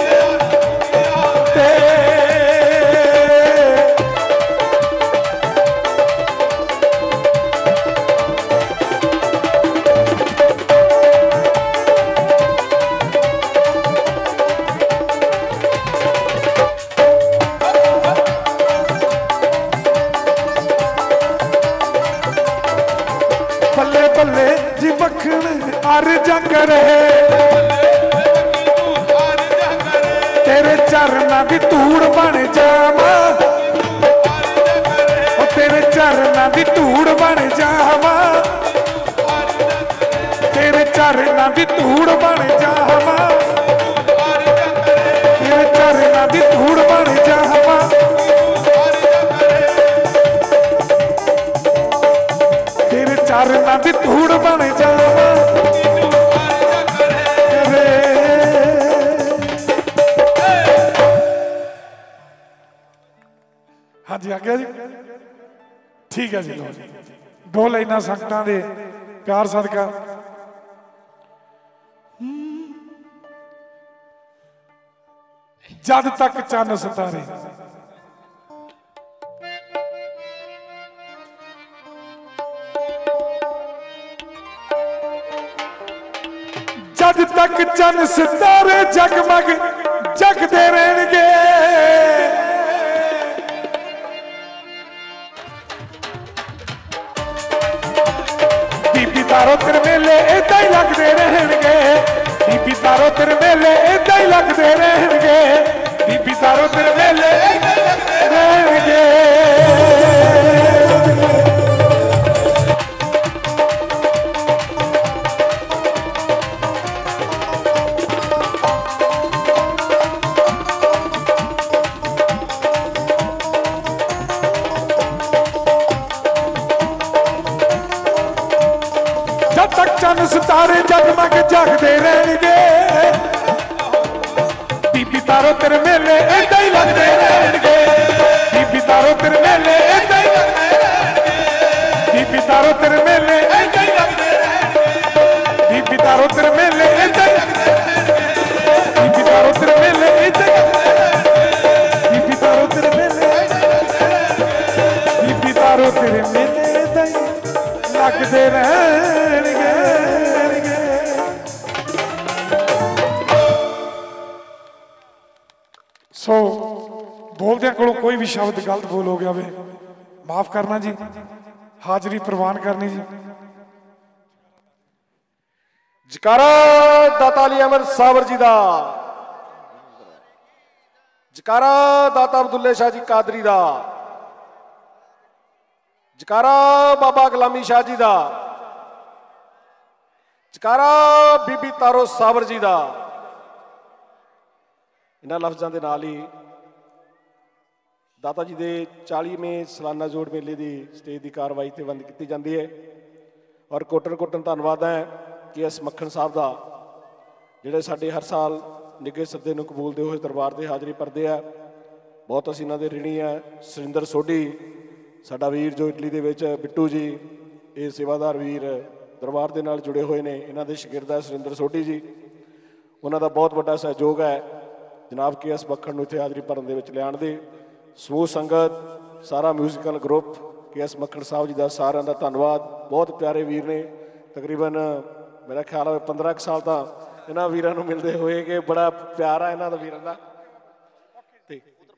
हर जंग रहे तेरे चरना की धूड़ बन जावा तेरे चरना की धूड़ बन जावा तेरे चरना की धूड़ बन जावा तेरे चरना की धूड़ बन जावा तेरे चरना की धूड़ बन जावा। हाँ जी आ गया जी ठीक है जी लो जी दो लाइना संगतां दे प्यार सदका जद तक चन्न सितारे जद तक चन्न सितारे जगमग जगदे रहणगे तारो तेरे मेले इदा ही लगते रहणगे बीबी तारो तेरे मेले इदा ही लगते रहणगे बीबी तारो तेरे मेले रहणगे। तक चन्न सितारे जगमग जगदे रहणगे बीबी तारो तेरे मेले इदा ही लगते रहणगे बीबी तारो तेरे मेले इदा ही लगते रहणगे बीबी तारो तेरे मेले इदा ਵੇਖਦੇ ਰਹਿਣਗੇ। ਸੋ ਬੋਲਦਿਆਂ ਕੋਲੋਂ ਕੋਈ ਵੀ ਸ਼ਬਦ ਗਲਤ ਬੋਲ ਹੋ ਗਿਆ ਹੋਵੇ ਮਾਫ ਕਰਨਾ ਜੀ, ਹਾਜ਼ਰੀ ਪ੍ਰਵਾਨ ਕਰਨੀ ਜੀ। ਜਕਾਰਾ ਦਾਤਾ ਅਲੀ ਅਹਿਮਦ ਸਾਬਰ ਜੀ ਦਾ, ਜਕਾਰਾ ਦਾਤਾ ਅਬਦੁੱਲੇ ਸ਼ਾਹ ਜੀ ਕਾਦਰੀ ਦਾ, ਜਕਾਰਾ ਬਾਬਾ ਗੁਲਾਮੀ ਸ਼ਾਹ ਜੀ ਦਾ, ਜਕਾਰਾ ਬੀਬੀ ਤਾਰੋ ਸਾਬਰ ਜੀ ਦਾ। ਇਹਨਾਂ ਲਫ਼ਜ਼ਾਂ ਦੇ ਨਾਲ ਹੀ ਦਾਤਾ ਜੀ ਦੇ ਚਾਲੀਵੇਂ ਸਾਲਾਨਾ ਜੋੜ ਮੇਲੇ ਦੀ ਸਟੇਜ ਦੀ ਕਾਰਵਾਈ ਤੇ ਬੰਦ ਕੀਤੀ ਜਾਂਦੀ ਹੈ। ਔਰ ਕੋਟਨ ਕੋਟਨ ਧੰਨਵਾਦ ਹੈ ਕਿ ਐਸ ਮੱਖਣ ਸਾਹਿਬ ਦਾ, ਜਿਹੜੇ ਸਾਡੇ ਹਰ ਸਾਲ ਨਿੱਘੇ ਸੱਦੇ ਨੂੰ ਕਬੂਲਦੇ ਹੋਏ ਦਰਬਾਰ ਤੇ ਹਾਜ਼ਰੀ ਭਰਦੇ ਆ। ਬਹੁਤ ਅਸੀਂ ਇਹਨਾਂ ਦੇ ਰਿਣੀ ਆ। ਸੁਰਿੰਦਰ ਸੋਢੀ ਸਾਡਾ ਵੀਰ ਜੋ ਇਟਲੀ ਦੇ ਵਿੱਚ, ਬਿੱਟੂ ਜੀ ਇਹ ਸੇਵਾਦਾਰ ਵੀਰ ਦਰਬਾਰ ਦੇ ਨਾਲ ਜੁੜੇ ਹੋਏ ਨੇ, ਇਹਨਾਂ ਦੇ ਸ਼ਾਗਿਰਦ ਹੈ ਸੁਰਿੰਦਰ ਸੋਢੀ ਜੀ। ਉਹਨਾਂ ਦਾ ਬਹੁਤ ਵੱਡਾ ਸਹਿਯੋਗ ਹੈ ਜਨਾਬ ਕੇ ਐਸ ਮੱਖਣ ਨੂੰ ਇੱਥੇ ਹਾਜ਼ਰੀ ਭਰਨ ਦੇ ਵਿੱਚ ਲਿਆਉਣ ਦੇ। ਸਮੂਹ ਸੰਗਤ, ਸਾਰਾ ਮਿਊਜ਼ੀਕਲ ਗਰੁੱਪ ਕੇ ਐਸ ਮੱਖਣ ਸਾਹਿਬ ਜੀ ਦਾ ਸਾਰਿਆਂ ਦਾ ਧੰਨਵਾਦ। ਬਹੁਤ ਪਿਆਰੇ ਵੀਰ ਨੇ, ਤਕਰੀਬਨ ਮੇਰਾ ਖਿਆਲ ਹੈ ਪੰਦਰਾਂ ਕੁ ਸਾਲ ਤਾਂ ਇਹਨਾਂ ਵੀਰਾਂ ਨੂੰ ਮਿਲਦੇ ਹੋਏ ਕਿ ਬੜਾ ਪਿਆਰ ਆ ਇਹਨਾਂ ਦਾ ਵੀਰਾਂ ਦਾ। ਤੇ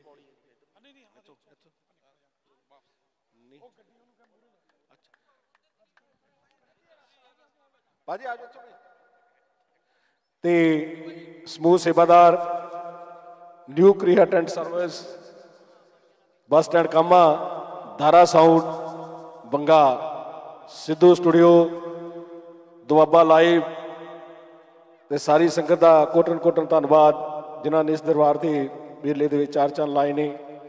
ਭਾਜੀ ਆ ਜਾਓ। ਤੇ ਸਮੂਹ ਸੇਵਾਦਾਰ new Kriya tent service, bus stand ਕਾਮਾ, Dhara sound Banga, Sidhu studio, Doaba live ਤੇ ਸਾਰੀ ਸੰਗਤ ਦਾ ਕੋਟਨ ਕੋਟਨ ਧੰਨਵਾਦ ਜਿਨ੍ਹਾਂ ਨੇ ਇਸ ਦਰਬਾਰ ਦੇ ਮੇਲੇ ਦੇ ਵਿੱਚ ਚਾਰ ਚੰਨ ਲਾਏ ਨੇ।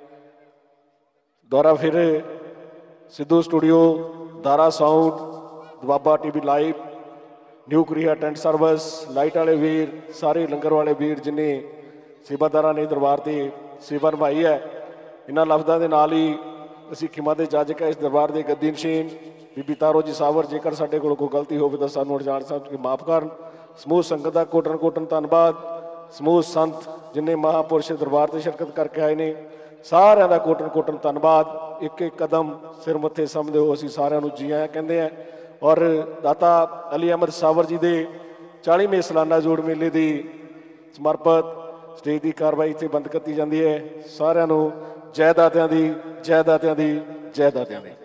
ਦੁਆਰਾ ਫਿਰ Sidhu studio, Dhara sound, Doaba TV live, new Kriya tent service, light ਵਾਲੇ ਵੀਰ, ਸਾਰੇ ਲੰਗਰ ਵਾਲੇ ਵੀਰ ਜਿਨੇ ਸੇਵਾਦਾਰਾਂ ਨੇ ਦਰਬਾਰ ਤੇ ਸੇਵਾ ਨਿਭਾਈ ਹੈ। ਇਹਨਾਂ ਲਫ਼ਜ਼ਾਂ ਦੇ ਨਾਲ ਹੀ ਅਸੀਂ ਖਿਮਾ ਦੇ ਜਾਜਕ ਹੈ ਇਸ ਦਰਬਾਰ ਦੇ ਗੱਦੀ ਨਸ਼ੀਨ ਬੀਬੀ ਤਾਰੋ ਜੀ ਸਾਵਰ। ਜੇਕਰ ਸਾਡੇ ਕੋਲ ਕੋਈ ਗਲਤੀ ਹੋਵੇ ਤਾਂ ਸਾਨੂੰ ਅਣਜਾਣ ਸਮਝ ਕੇ ਮਾਫ ਕਰਨ। ਸਮੂਹ ਸੰਗਤ ਦਾ ਕੋਟਨ ਕੋਟਨ ਧੰਨਵਾਦ। ਸਮੂਹ ਸੰਤ ਜਿਨੇ ਮਹਾਂਪੁਰਸ਼ ਦਰਬਾਰ ਤੇ ਸ਼ਿਰਕਤ ਕਰਕੇ ਆਏ ਨੇ, ਸਾਰਿਆਂ ਦਾ ਕੋਟਨ ਕੋਟਨ ਧੰਨਵਾਦ। ਇੱਕ ਇੱਕ ਕਦਮ ਸਿਰ ਮੱਥੇ ਸਮਝਦੇ ਹੋ ਅਸੀਂ ਸਾਰਿਆਂ ਨੂੰ ਜੀ ਆਇਆਂ ਕਹਿੰਦੇ ਆ। ਔਰ ਦਾਤਾ ਅਲੀ ਅਹਿਮਦ ਸਾਵਰ ਜੀ ਦੇ ਚਾਲੀਵੇਂ ਸਾਲਾਨਾ ਜੋੜ ਮੇਲੇ ਦੀ ਸਮਰਪਿਤ ਸਟੇਜ ਦੀ ਕਾਰਵਾਈ ਇੱਥੇ ਬੰਦ ਕੀਤੀ ਜਾਂਦੀ ਹੈ। ਸਾਰਿਆਂ ਨੂੰ ਜੈ ਦਾਤਿਆਂ ਦੀ, ਜੈ ਦਾਤਿਆਂ ਦੀ, ਜੈ ਦਾਤਿਆਂ ਦੀ।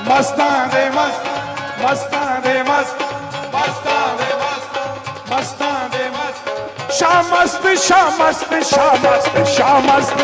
मस्तां दे मस्त मस्तां दे मस्त ਮਸਤਾਂ ਦੇ ਮਸਤ मस्तां दे मस्त शाह मस्त शाह मस्त शाह मस्त शाह मस्त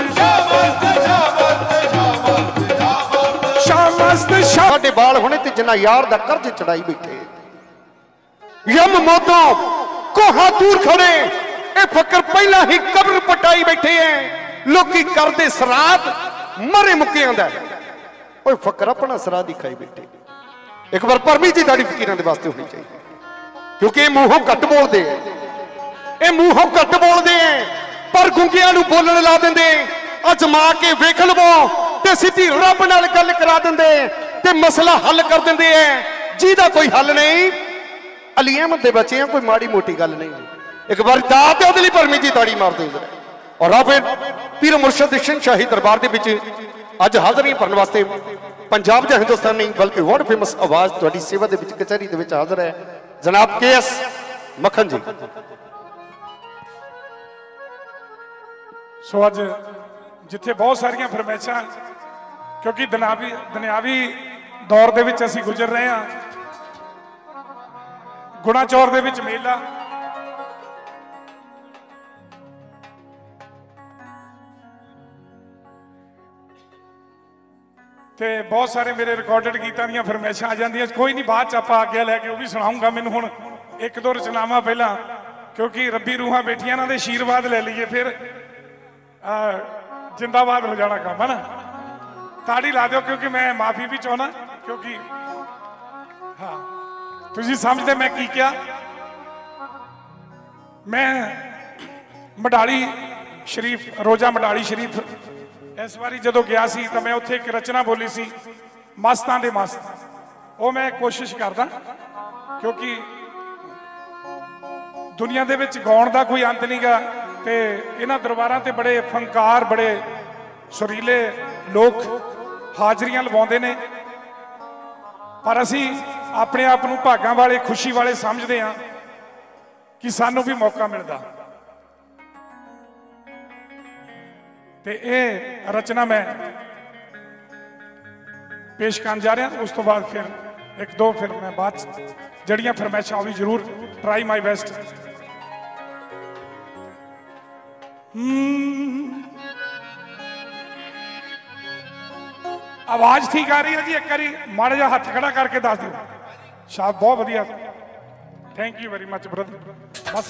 शाह मस्त शाह ਸਾਡੇ ਬਾਲ ਹੁਣੇ ਤੇ ਜਿੰਨਾ ਯਾਰ ਦਾ ਕਰਜ਼ ਚੜਾਈ ਬੈਠੇ ਯਮ ਮੌਤੋਂ ਕੋਹਾ ਦੂਰ ਖੜੇ ਇਹ ਫਕਰ ਪਹਿਲਾਂ ਹੀ ਕਬਰ ਪਟਾਈ ਬੈਠੇ ਐ ਲੋਕੀ ਕਰਦੇ ਸਰਾਤ ਮਰੇ ਮੁੱਕਿਆਂ ਦਾ ਓਏ ਫਕਰ ਆਪਣਾ ਸਰਾਤ ਹੀ ਖਾਈ ਬੈਠੇ ਇੱਕ ਵਾਰ ਪਰਮੀ ਜੀ ਦਾੜੀ ਫਕੀਰਾਂ ਦੇ ਵਾਸਤੇ ਹੋਣੀ ਚਾਹੀਦੀ क्योंकि ये मूहों घट बोलते हैं ये मूहों घट बोलते हैं पर गुंगियां नूं बोलण ला देंदे अजमा के वेख लवो ते सीधी रब नाल गल करा देंदे ते मसला हल कर देंदे हैं जिहदा कोई हल नहीं अली अहमद दे बच्चे हैं कोई माड़ी मोटी गल नहीं एक बार दात ते ओदे लई परमी जी ताड़ी मार दो और आ फिर पीर मुर्शद शहनशाही दरबार दे विच अज हाज़री भरन वास्ते पंजाब या हिंदुस्तान नहीं बल्कि वर्ल्ड फेमस आवाज़ तुहाडी सेवा दे विच कचहरी दे विच हाज़र है जनाब के एस मखन जी। सो अज जिथे बहुत सारिया फरमैशा क्योंकि दुनियावी दुनियावी दौर दे विच असीं गुजर रहे हैं गुणा चौर दे विच मेला ते बहुत सारे मेरे रिकॉर्डेड गीतां दीयां फरमैशां आ जांदियां कोई नहीं बाद च आपां आग्या लैके वो भी सुनाऊंगा मैनूं हुण एक दो रचनावां पहला क्योंकि रब्बी रूहां बैठियां इन्हां दे आशीर्वाद ले लईए फिर जिंदाबाद हो जाना काम है ना ताड़ी ला दो क्योंकि मैं माफी भी चाहना क्योंकि हाँ तुसीं समझदे मैं की क्या मैं मडाली शरीफ रोजा मडाली शरीफ इस बारी जो गया सी तो मैं उत्थे एक रचना बोली सी मस्तां दे मस्त वो मैं कोशिश करदा क्योंकि दुनिया दे विच गाउण दा कोई अंत नहीं गा ते इन्हां दरबारां ते बड़े फनकार बड़े सुरीले लोग हाजरियां लवाउंदे ने पर असीं अपने आप नूं भागां वाले खुशी वाले समझदे हां कि सानूं भी मौका मिलदा ते ये रचना मैं पेश कर जा रहा उस तो बाद फिर एक दो फिर मैं बाद जड़ियां फरमैशां भी जरूर ट्राई माई बेस्ट। आवाज ठीक आ रही है जी एक बारी माड़ा जा हाथ खड़ा करके दस दो शायद बहुत बढ़िया thank you very much brother बस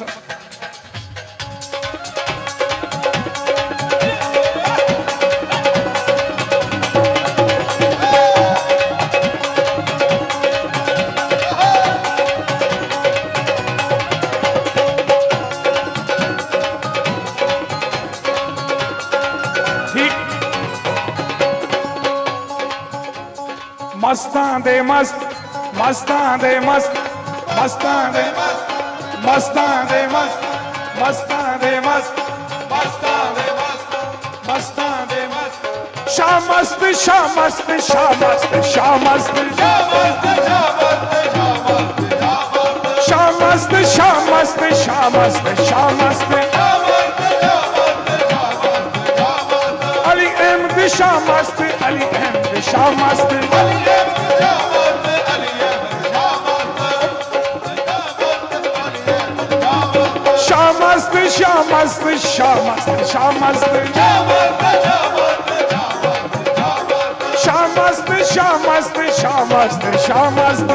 मस्तां दे मस्त मस्तां दे मस्त मस्तां दे मस्तां दे मस्त मस्तां दे मस्त मस्तां दे मस्त मस्तां दे मस्त शाह मस्त शाह मस्त शाह मस्त शाह मस्त शाह मस्त शाह मस्त शाह मस्त शाह मस्त अली अहमद शाह मस्त अली अहमद शाह मस्त शाह मस्त शाह मस्त शाह मस्त शाह मस्त शाह मस्त शाह मस्त शाह मस्त शाह मस्त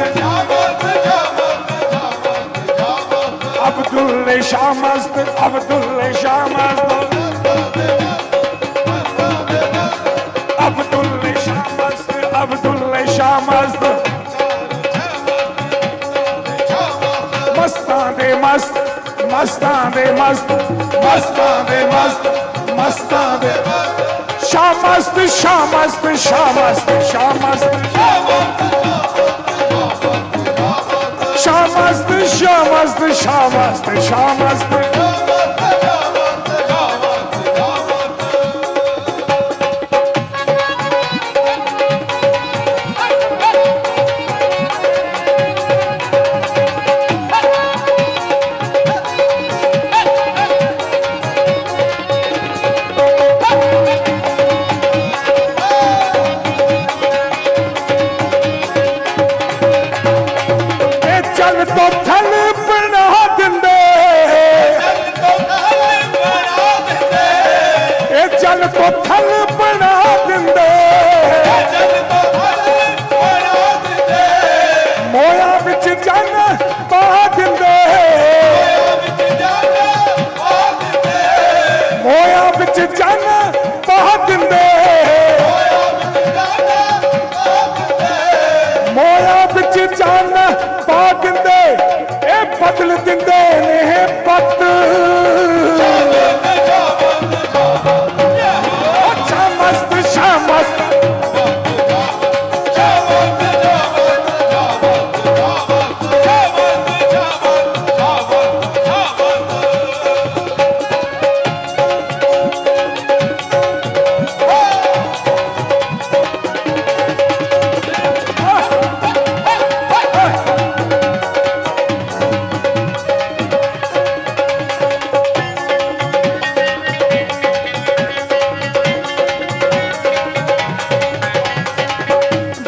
अब्दुल्ले शाह मस्त अब्दुल्ले शाह मस्त अब्दुल्ले शाह मस्त अब्दुल्ले शाह मस्त मस्तां दे मस्त मस्तां दे मस्त मस्तां दे मस्त मस्तां दे शाह मस्त शाह मस्त शाह मस्त शाह मस्त शाह मस्त शाह मस्त शाह मस्त शाह मस्त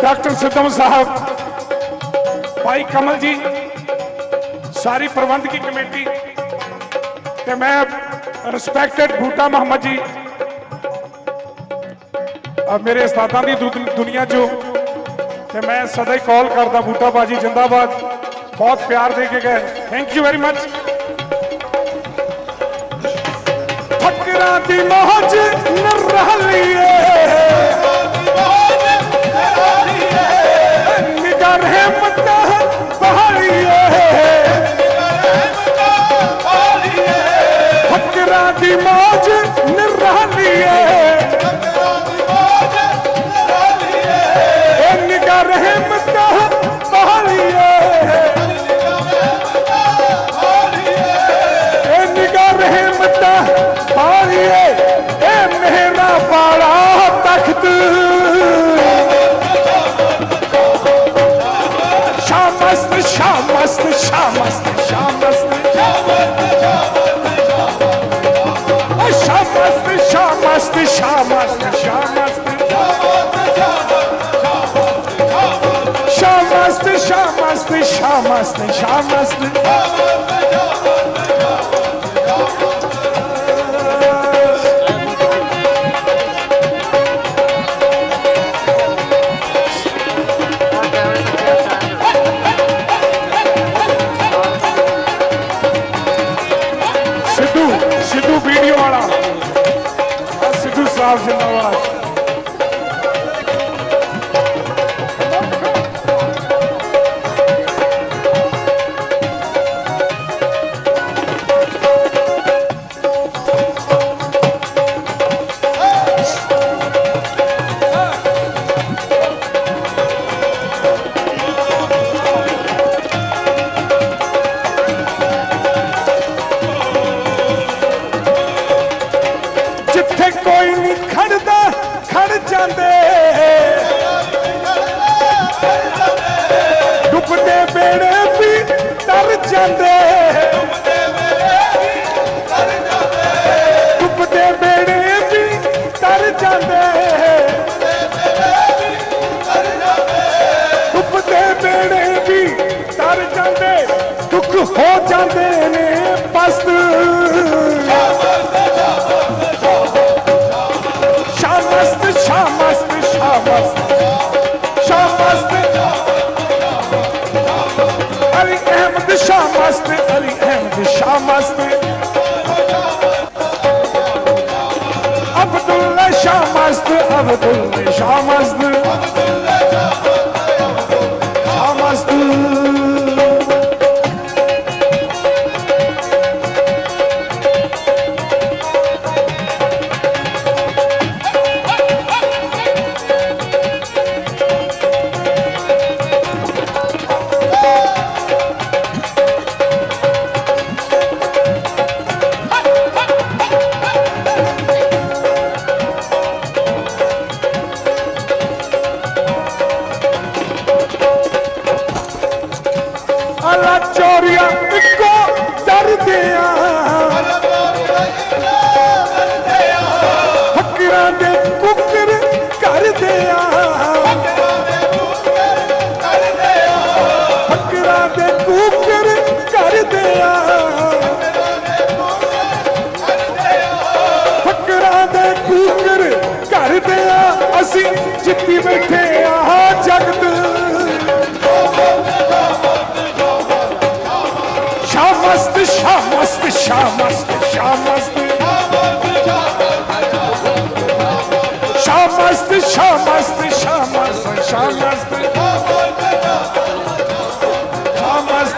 डॉक्टर सिद्धम साहब, भाई कमल जी, सारी प्रबंधकी कमेटी ते मैं रिस्पैक्टेड बूटा मोहम्मद जी, मेरे उस्तादां दी दुनिया चो ते मैं सदा ही कॉल करदा बूटा बाजी जिंदाबाद, बहुत प्यार दे के गए, थैंक यू वेरी मच। फकरा दी मौज न रहलिए निगाह रहमत बहालिए, फकरा दी मौज न रहलिए निगाह रहमत बहालिए, निगाह रहमत बहालिए, ए मेरा बाला तख्त शामस्त शामस्त शामस्त शामस्त शामस्त शामस्त शामस्त शामस्त शामस्त शामस्त शामस्त शामस्त सिद्धू सिद्धू वीडियो वाला, सिद्धू साहब जिंदाबाद। जिथे कोई नहीं खड़दा खड़ जांदे, डुबदे बेड़े भी तर जांदे, डुबदे बेड़े भी तर जांदे, डुबदे बेड़े भी तर जांदे, दुख हो जांदे ने पस्त, शामस्त शामस्त शामस्त शामस्त अली अहमद शामस्त अली अहमद शामस्त अब्दुल्ला शामस्त अब्दुल्ला शामस्त शामस्त अल्लाह चोरिया इको डर दिया, फकीरा दे कुकर कर दिया, फकीरा दे कुकर कर दिया, फकीरा दे कुकर कर दिया, असी जित्ती बैठे आ जगत, शामस्त शामस्त शामस्त शामस्त शामस्त शामस्त शामस्त शामस्त शामस्त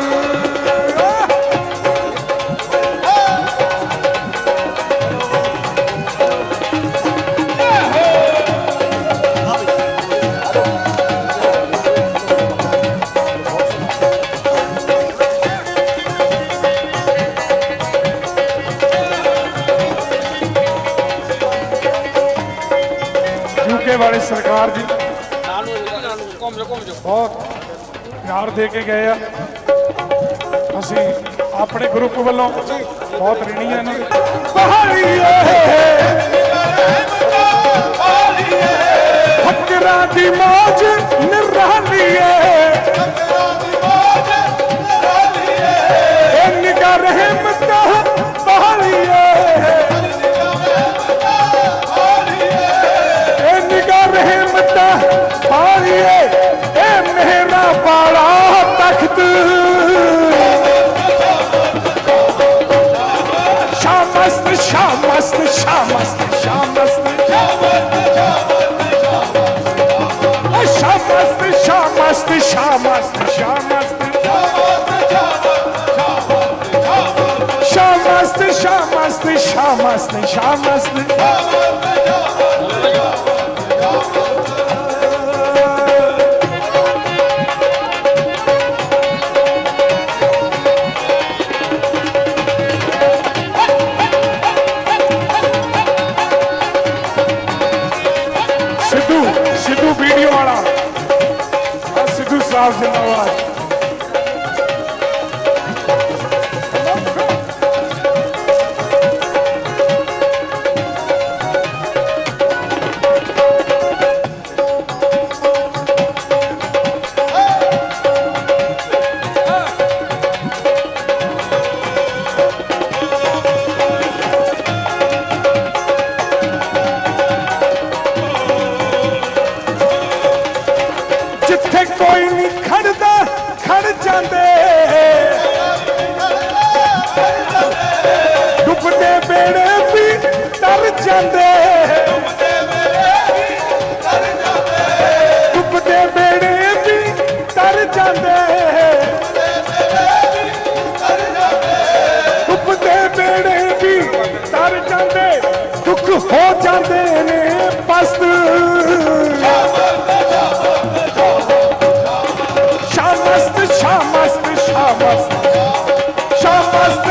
वाले सरकार जी बहुत प्यार दे के गए, असी अपने ग्रुप वालों बहुत ऋणी है ना। फकरा दी मौज मस्त शाम मस्त सिद्धू सिद्धू वीडियो वाला सिद्धू साहब जिंदाबाद। जिथे कोई नहीं खड़दा खड़ जांदे डुबदे बेड़े भी तर जांदे डुबदे बेड़े भी तर जांदे डुबदे बेड़े भी तर जांदे दुख हो जांदे ने पस्त शामस्त शामस्त शामस्त शामस्त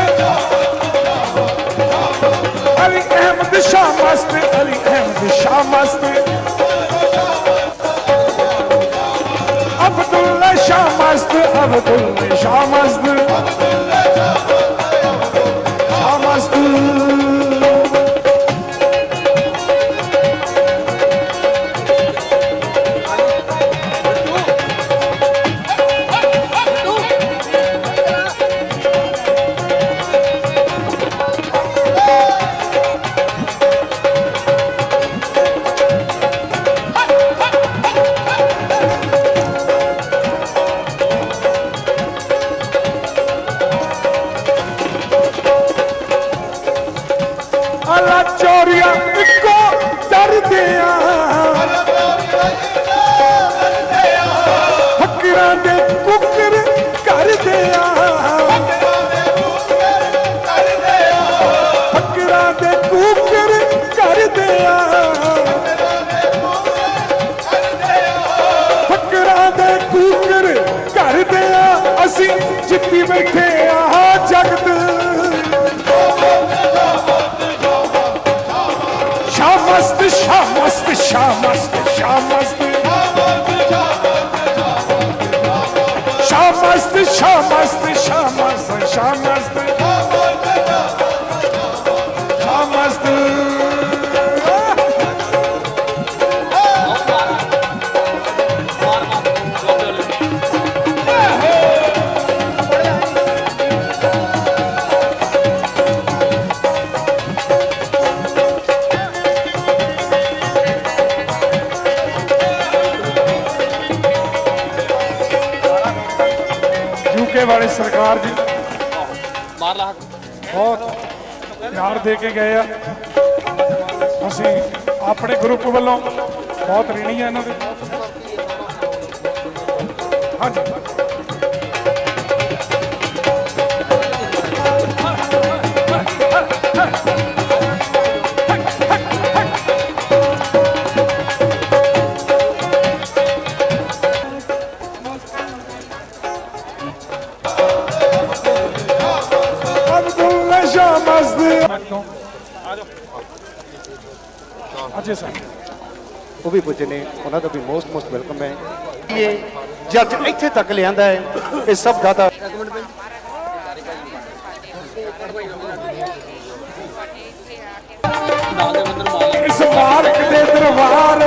अली अहमद शामस्त अली अहमद शामस्त अब्दुल्ला शामस्त अब्दुल्ला शामस्त शामस्त अला चोरिया को डर दिया फकीरा दे कुकर कर दिया फकीरा दे कुकर कर दिया फकीरा दे कुकर कर दिया असी जित्ती बैठे आ जगत शामस्त शामस्त शामस्त शामस्त शामस्त शामस्त शामस्त शामस्त शामस्त यूके वाले सरकार जी बहुत प्यार दे के गए आ ਅਸੀਂ ਆਪਣੇ ਗਰੁੱਪ ਵੱਲੋਂ ਬਹੁਤ ऋणी ਆ ਇਹਨਾਂ ਦੇ ਹਾਂਜੀ अजय सर वो भी पुजे ने उन्होंने भी मोस्ट मोस्ट वेलकम है ये जज इत्थे तक लिया है ये सब गाता इस मार्ग दे दरबार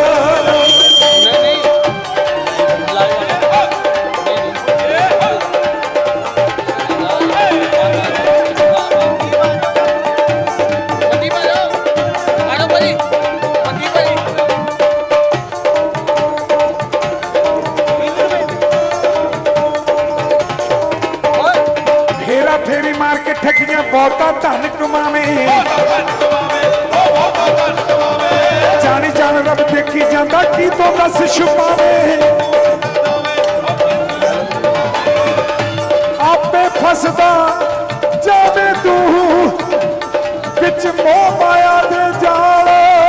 फेरी मार के ठगियां बहुता धन कमावे जानी जान रब देखी जाता की तो दस छुपावे आपे फसदा जावे तू बिच विच मोह माया दे जाल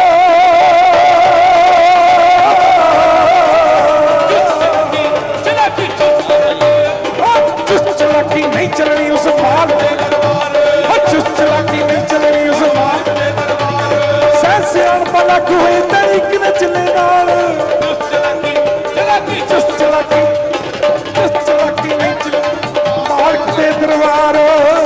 चुस्त चलाकी नहीं चलनी उस माल चुस्त चलाकी नहीं चलनी उस माल सहसियान पला कोई तरीक न चले नाल चुस्त चलाकी चुस्त चलाकी नहीं चलनी मालिक दे दरबार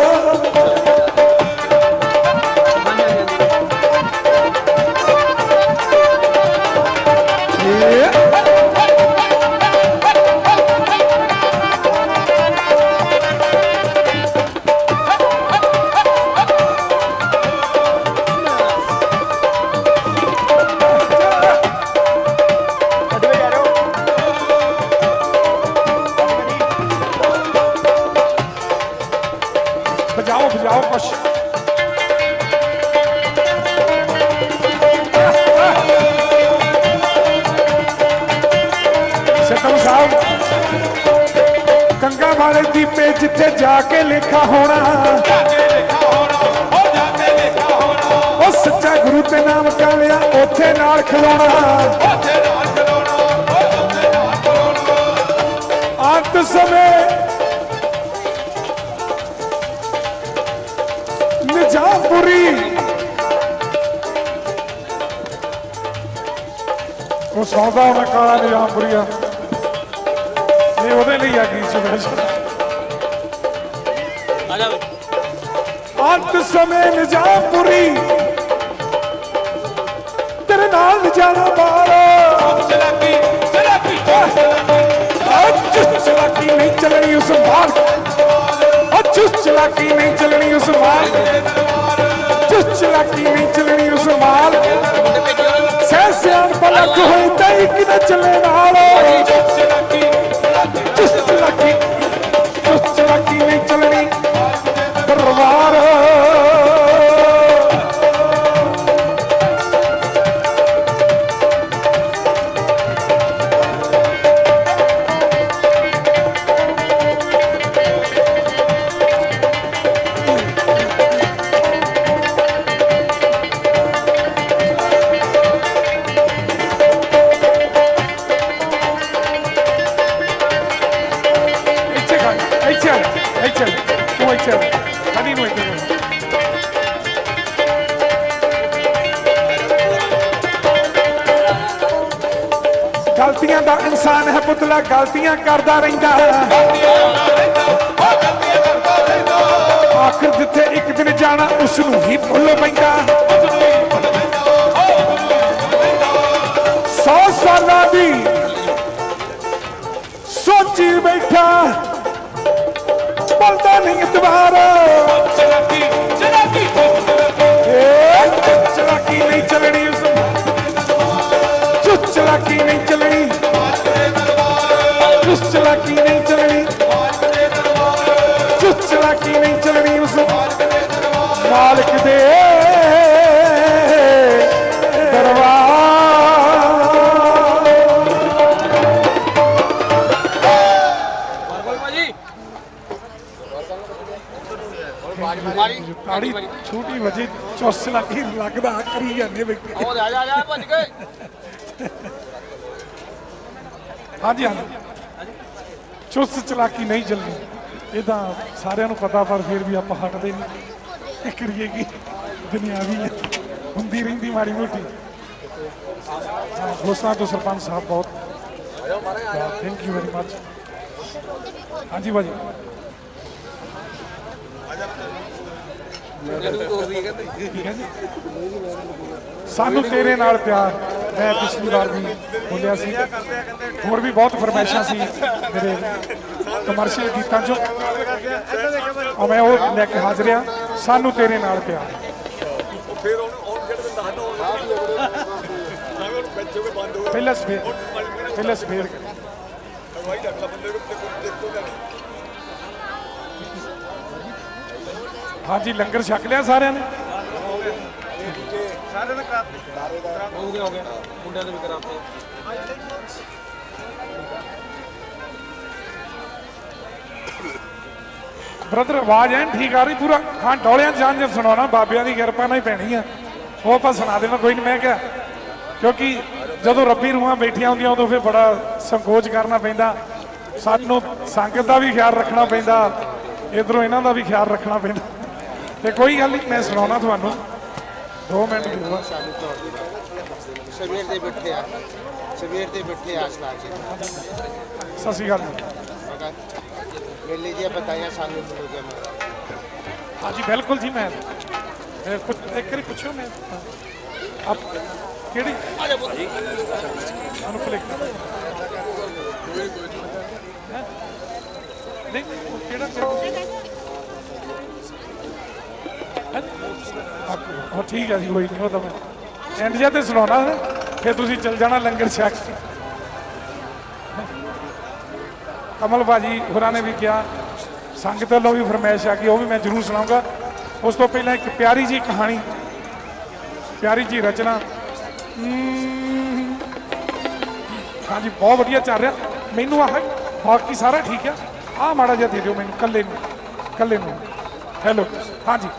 बजाओ बजाओ कुछ सिद्धम साहब कंगा वाले दीपे जिथे जाके लिखा होना वो सच्चा गुरु ते नाम कर लिया उथे नाल खलोना अंत समय निजामपुरी वो सौदा होना काला निजामपुरिया ये ਉਹਦੇ ਲਈ ਆ ਗਈ ਸਪੈਸ਼ਲ अंत समय निजामपुरी तेरे नाल जाना बारा चलाकी चलाकी चलाकी नहीं चलनी उस माल चुस्त चलाकी नहीं चलनी उस माल चुस्त चलाकी नहीं चलनी उस माल सहसियान पलक होई तई कि न चले नाल चुस्त चलाकी चुस्त चलाकी चुस्त चलाकी नहीं चलनी दरबार गलतियां दा इंसान है पुतला गलतियां करदा रहिंदा आखिर जिथे एक दिन जाना उसनू ही भुल पैंदा सौ सालां दी सोची बैठा बोलता नहीं इतबार चलाकी चलाकी चलाकी नहीं चलनी उस चुस्त चलाकी नहीं चलनी चुस्त चलाकी नहीं चलनी चुस्त चलाकी नहीं चलनी उस मालिक दे दरबार ताड़ी छोटी वजे चुस्त चलाकी लगदा करी जाने व्यक्ति हाँ जी हाँ चुस्त चलाकी नहीं चलनी ये तो सारे पता पर फिर भी आप हटते नहीं करिए कि दुनियावी होंगी रही माड़ी मोटी दोस्तों तो सरपंच साहब बहुत थैंक यू वेरी मच हाँ जी भाजी ठीक है जी सानू तेरे नाल प्यार मैं पिछली बार भी बोलिया सी होर भी बहुत फरमाइशां सी मेरे कमर्शियल गीतां चों और मैं वो लैके हाजिर हाँ सानू तेरे नाल प्यार पहला सफेर पहला सफेर हाँ जी लंगर छक लिया सारे ने हो गया हो गया मुंडे भी कराते ਬ੍ਰਦਰ ਆਵਾਜ਼ ਐਨ ਠੀਕ ਆ ਰਹੀ ਪੂਰਾ। ਹਾਂ ਡੋਲਿਆਂ ਜਾਣ ਜੇ ਸੁਣਾਉਣਾ ਬਾਬਿਆਂ ਦੀ ਕਿਰਪਾ ਨਾਲ ਹੀ ਪੈਣੀ ਆ, ਉਹ ਆਪਾਂ ਸੁਣਾ ਦੇਣਾ ਕੋਈ ਨਹੀਂ। ਮੈਂ ਕਿਹਾ ਕਿਉਂਕਿ ਜਦੋਂ ਰੱਬੀ ਰੂਹਾਂ ਬੈਠੀਆਂ ਹੁੰਦੀਆਂ ਉਦੋਂ ਫਿਰ ਬੜਾ ਸੰਕੋਚ ਕਰਨਾ ਪੈਂਦਾ, ਸਾਨੂੰ ਸੰਗਤ ਦਾ ਵੀ ਖਿਆਲ ਰੱਖਣਾ ਪੈਂਦਾ, ਇਧਰੋਂ ਇਹਨਾਂ ਦਾ ਵੀ ਖਿਆਲ ਰੱਖਣਾ ਪੈਂਦਾ। ਤੇ ਕੋਈ ਗੱਲ ਨਹੀਂ, ਮੈਂ ਸੁਣਾਉਣਾ ਤੁਹਾਨੂੰ, ਦੋ ਮਿੰਟ ਦੇ ਦਿਓ। ਸਵੇਰ ਦੇ ਬੈਠੇ ਆ, ਸਵੇਰ ਦੇ ਬੈਠੇ ਆਸ ਲਾ ਕੇ। ਸਤਿ ਸ਼੍ਰੀ ਅਕਾਲ ਜੀ। मिल लीजिए, बताइए सामने मिलोगे। हाँ जी बिल्कुल जी। मैं कुछ एक बार पूछो, मैं आप केड़ी अनुकूलिक नहीं केड़ा हाँ ठीक है जी, कोई नहीं। वो तो मैं एंड जा ते सुनाना फिर तुसीं चल जाना लंगर छक। कमल भाजी होरां ने भी किया, संगत वालों भी फरमाइश आ गई, वो भी मैं जरूर सुनाऊंगा। उस तो पहले एक प्यारी जी कहानी, प्यारी जी रचना। हाँ जी बहुत वधिया चल रहा। मैनू आह बाकी सारा ठीक है, आ माड़ा जिहा दे दिओ मैनू कल्ले नूं, कल्ले नूं। हैलो हाँ जी।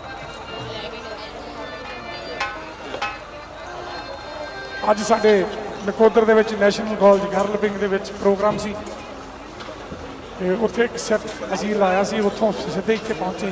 अज साडे नकोदर दे विच नैशनल कॉलेज गर्ल विंग दे विच प्रोग्राम सी, ਤੇ ਉੱਥੇ ਇੱਕ ਸੈੱਟ ਅਸੀਂ ਲਾਇਆ ਸੀ, ਉੱਥੋਂ ਸਿੱਧੇ ਇੱਥੇ ਪਹੁੰਚੇ।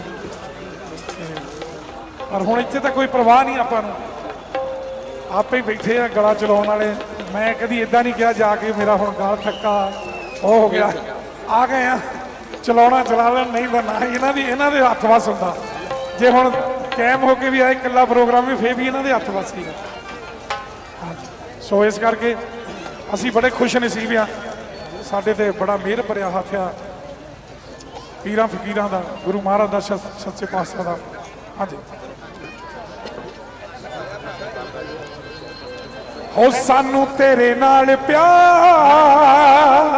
ਪਰ ਹੁਣ ਇੱਥੇ ਤਾਂ ਕੋਈ ਪਰਵਾਹ ਨਹੀਂ ਆਪਾਂ ਨੂੰ, ਆਪੇ ਹੀ ਬੈਠੇ ਆ ਗਲਾ ਚਲਾਉਣ ਵਾਲੇ। ਮੈਂ ਕਦੀ ਇਦਾਂ ਨਹੀਂ ਕਿਹਾ ਜਾ ਕੇ ਮੇਰਾ ਹੁਣ ਗਲ ਥੱਕਾ ਉਹ ਹੋ ਗਿਆ, ਆ ਗਏ ਆ ਚਲਾਉਣਾ ਚਲਾ ਲੈਣ, ਨਹੀਂ ਤਾਂ ਨਾ। ਇਹਨਾਂ ਦੀ ਇਹਨਾਂ ਦੇ ਹੱਥ ਵੱਸ ਹੁੰਦਾ, ਜੇ ਹੁਣ ਕਾਇਮ ਹੋ ਕੇ ਵੀ ਆਏ ਇਕੱਲਾ ਪ੍ਰੋਗਰਾਮ ਵੀ ਫੇਰ ਵੀ ਇਹਨਾਂ ਦੇ ਹੱਥ ਵੱਸ ਸੀਗਾ। ਹਾਂਜੀ ਸੋ ਇਸ ਕਰਕੇ ਅਸੀਂ ਬੜੇ ਖੁਸ਼ ਨਸੀਬ ਆ, ਸਾਡੇ ਤੇ ਬੜਾ ਮਿਹਰ ਭਰਿਆ ਹੱਥ ਆ ਪੀਰਾਂ ਫਕੀਰਾਂ ਦਾ, ਗੁਰੂ ਮਹਾਰਾਜ ਦਾ, ਸੱਚੇ ਪਾਤਸ਼ਾਹ ਦਾ। ਹਾਂਜੀ ਹੋ ਸਾਨੂੰ ਤੇਰੇ ਨਾਲ ਪਿਆਰ,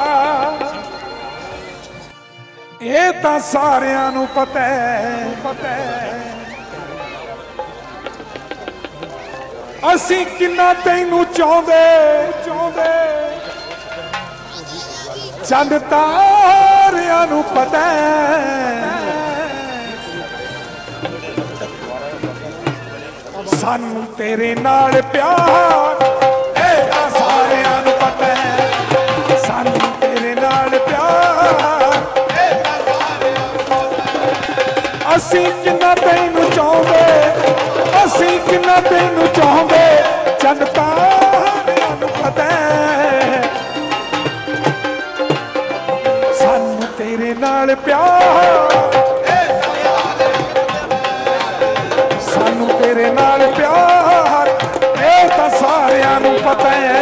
ਇਹ ਤਾਂ ਸਾਰਿਆਂ ਨੂੰ ਪਤਾ ਹੈ, ਪਤਾ ਹੈ। ਅਸੀਂ ਕਿੰਨਾ ਤੈਨੂੰ ਚਾਹੁੰਦੇ ਚਾਹੁੰਦੇ, ਚੰਦ ਤਾਰਿਆਂ ਨੂੰ ਪਤਾ ਸਾਨੂੰ ਤੇਰੇ ਨਾਲ ਪਿਆਰ, ਇਹ ਤਾਂ ਸਾਰਿਆਂ ਨੂੰ ਪਤਾ ਸਾਨੂੰ ਤੇਰੇ ਨਾਲ ਪਿਆਰ, ਇਹ ਤਾਂ ਸਾਰਿਆਂ ਨੂੰ ਪਤਾ। ਅਸੀਂ ਕਿੰਨਾ ਤੈਨੂੰ ਚਾਹੁੰਦੇ, ਅਸੀਂ ਕਿੰਨਾ ਤੈਨੂੰ ਚਾਹੁੰਦੇ, ਚੰਦ ਤਾਰਿਆਂ ਨੂੰ ਪਤਾ तेरे नाल प्यार, सानू तेरे नाल प्यार, ये तां सारियां नूं पता है।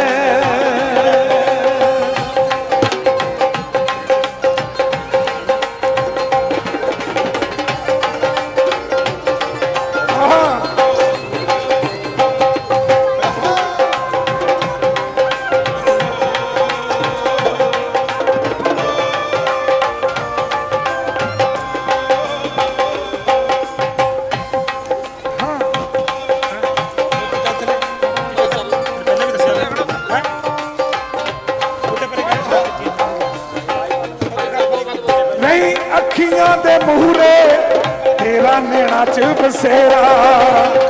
अखियां दे मूहरे तेरा नैना च बसेरा,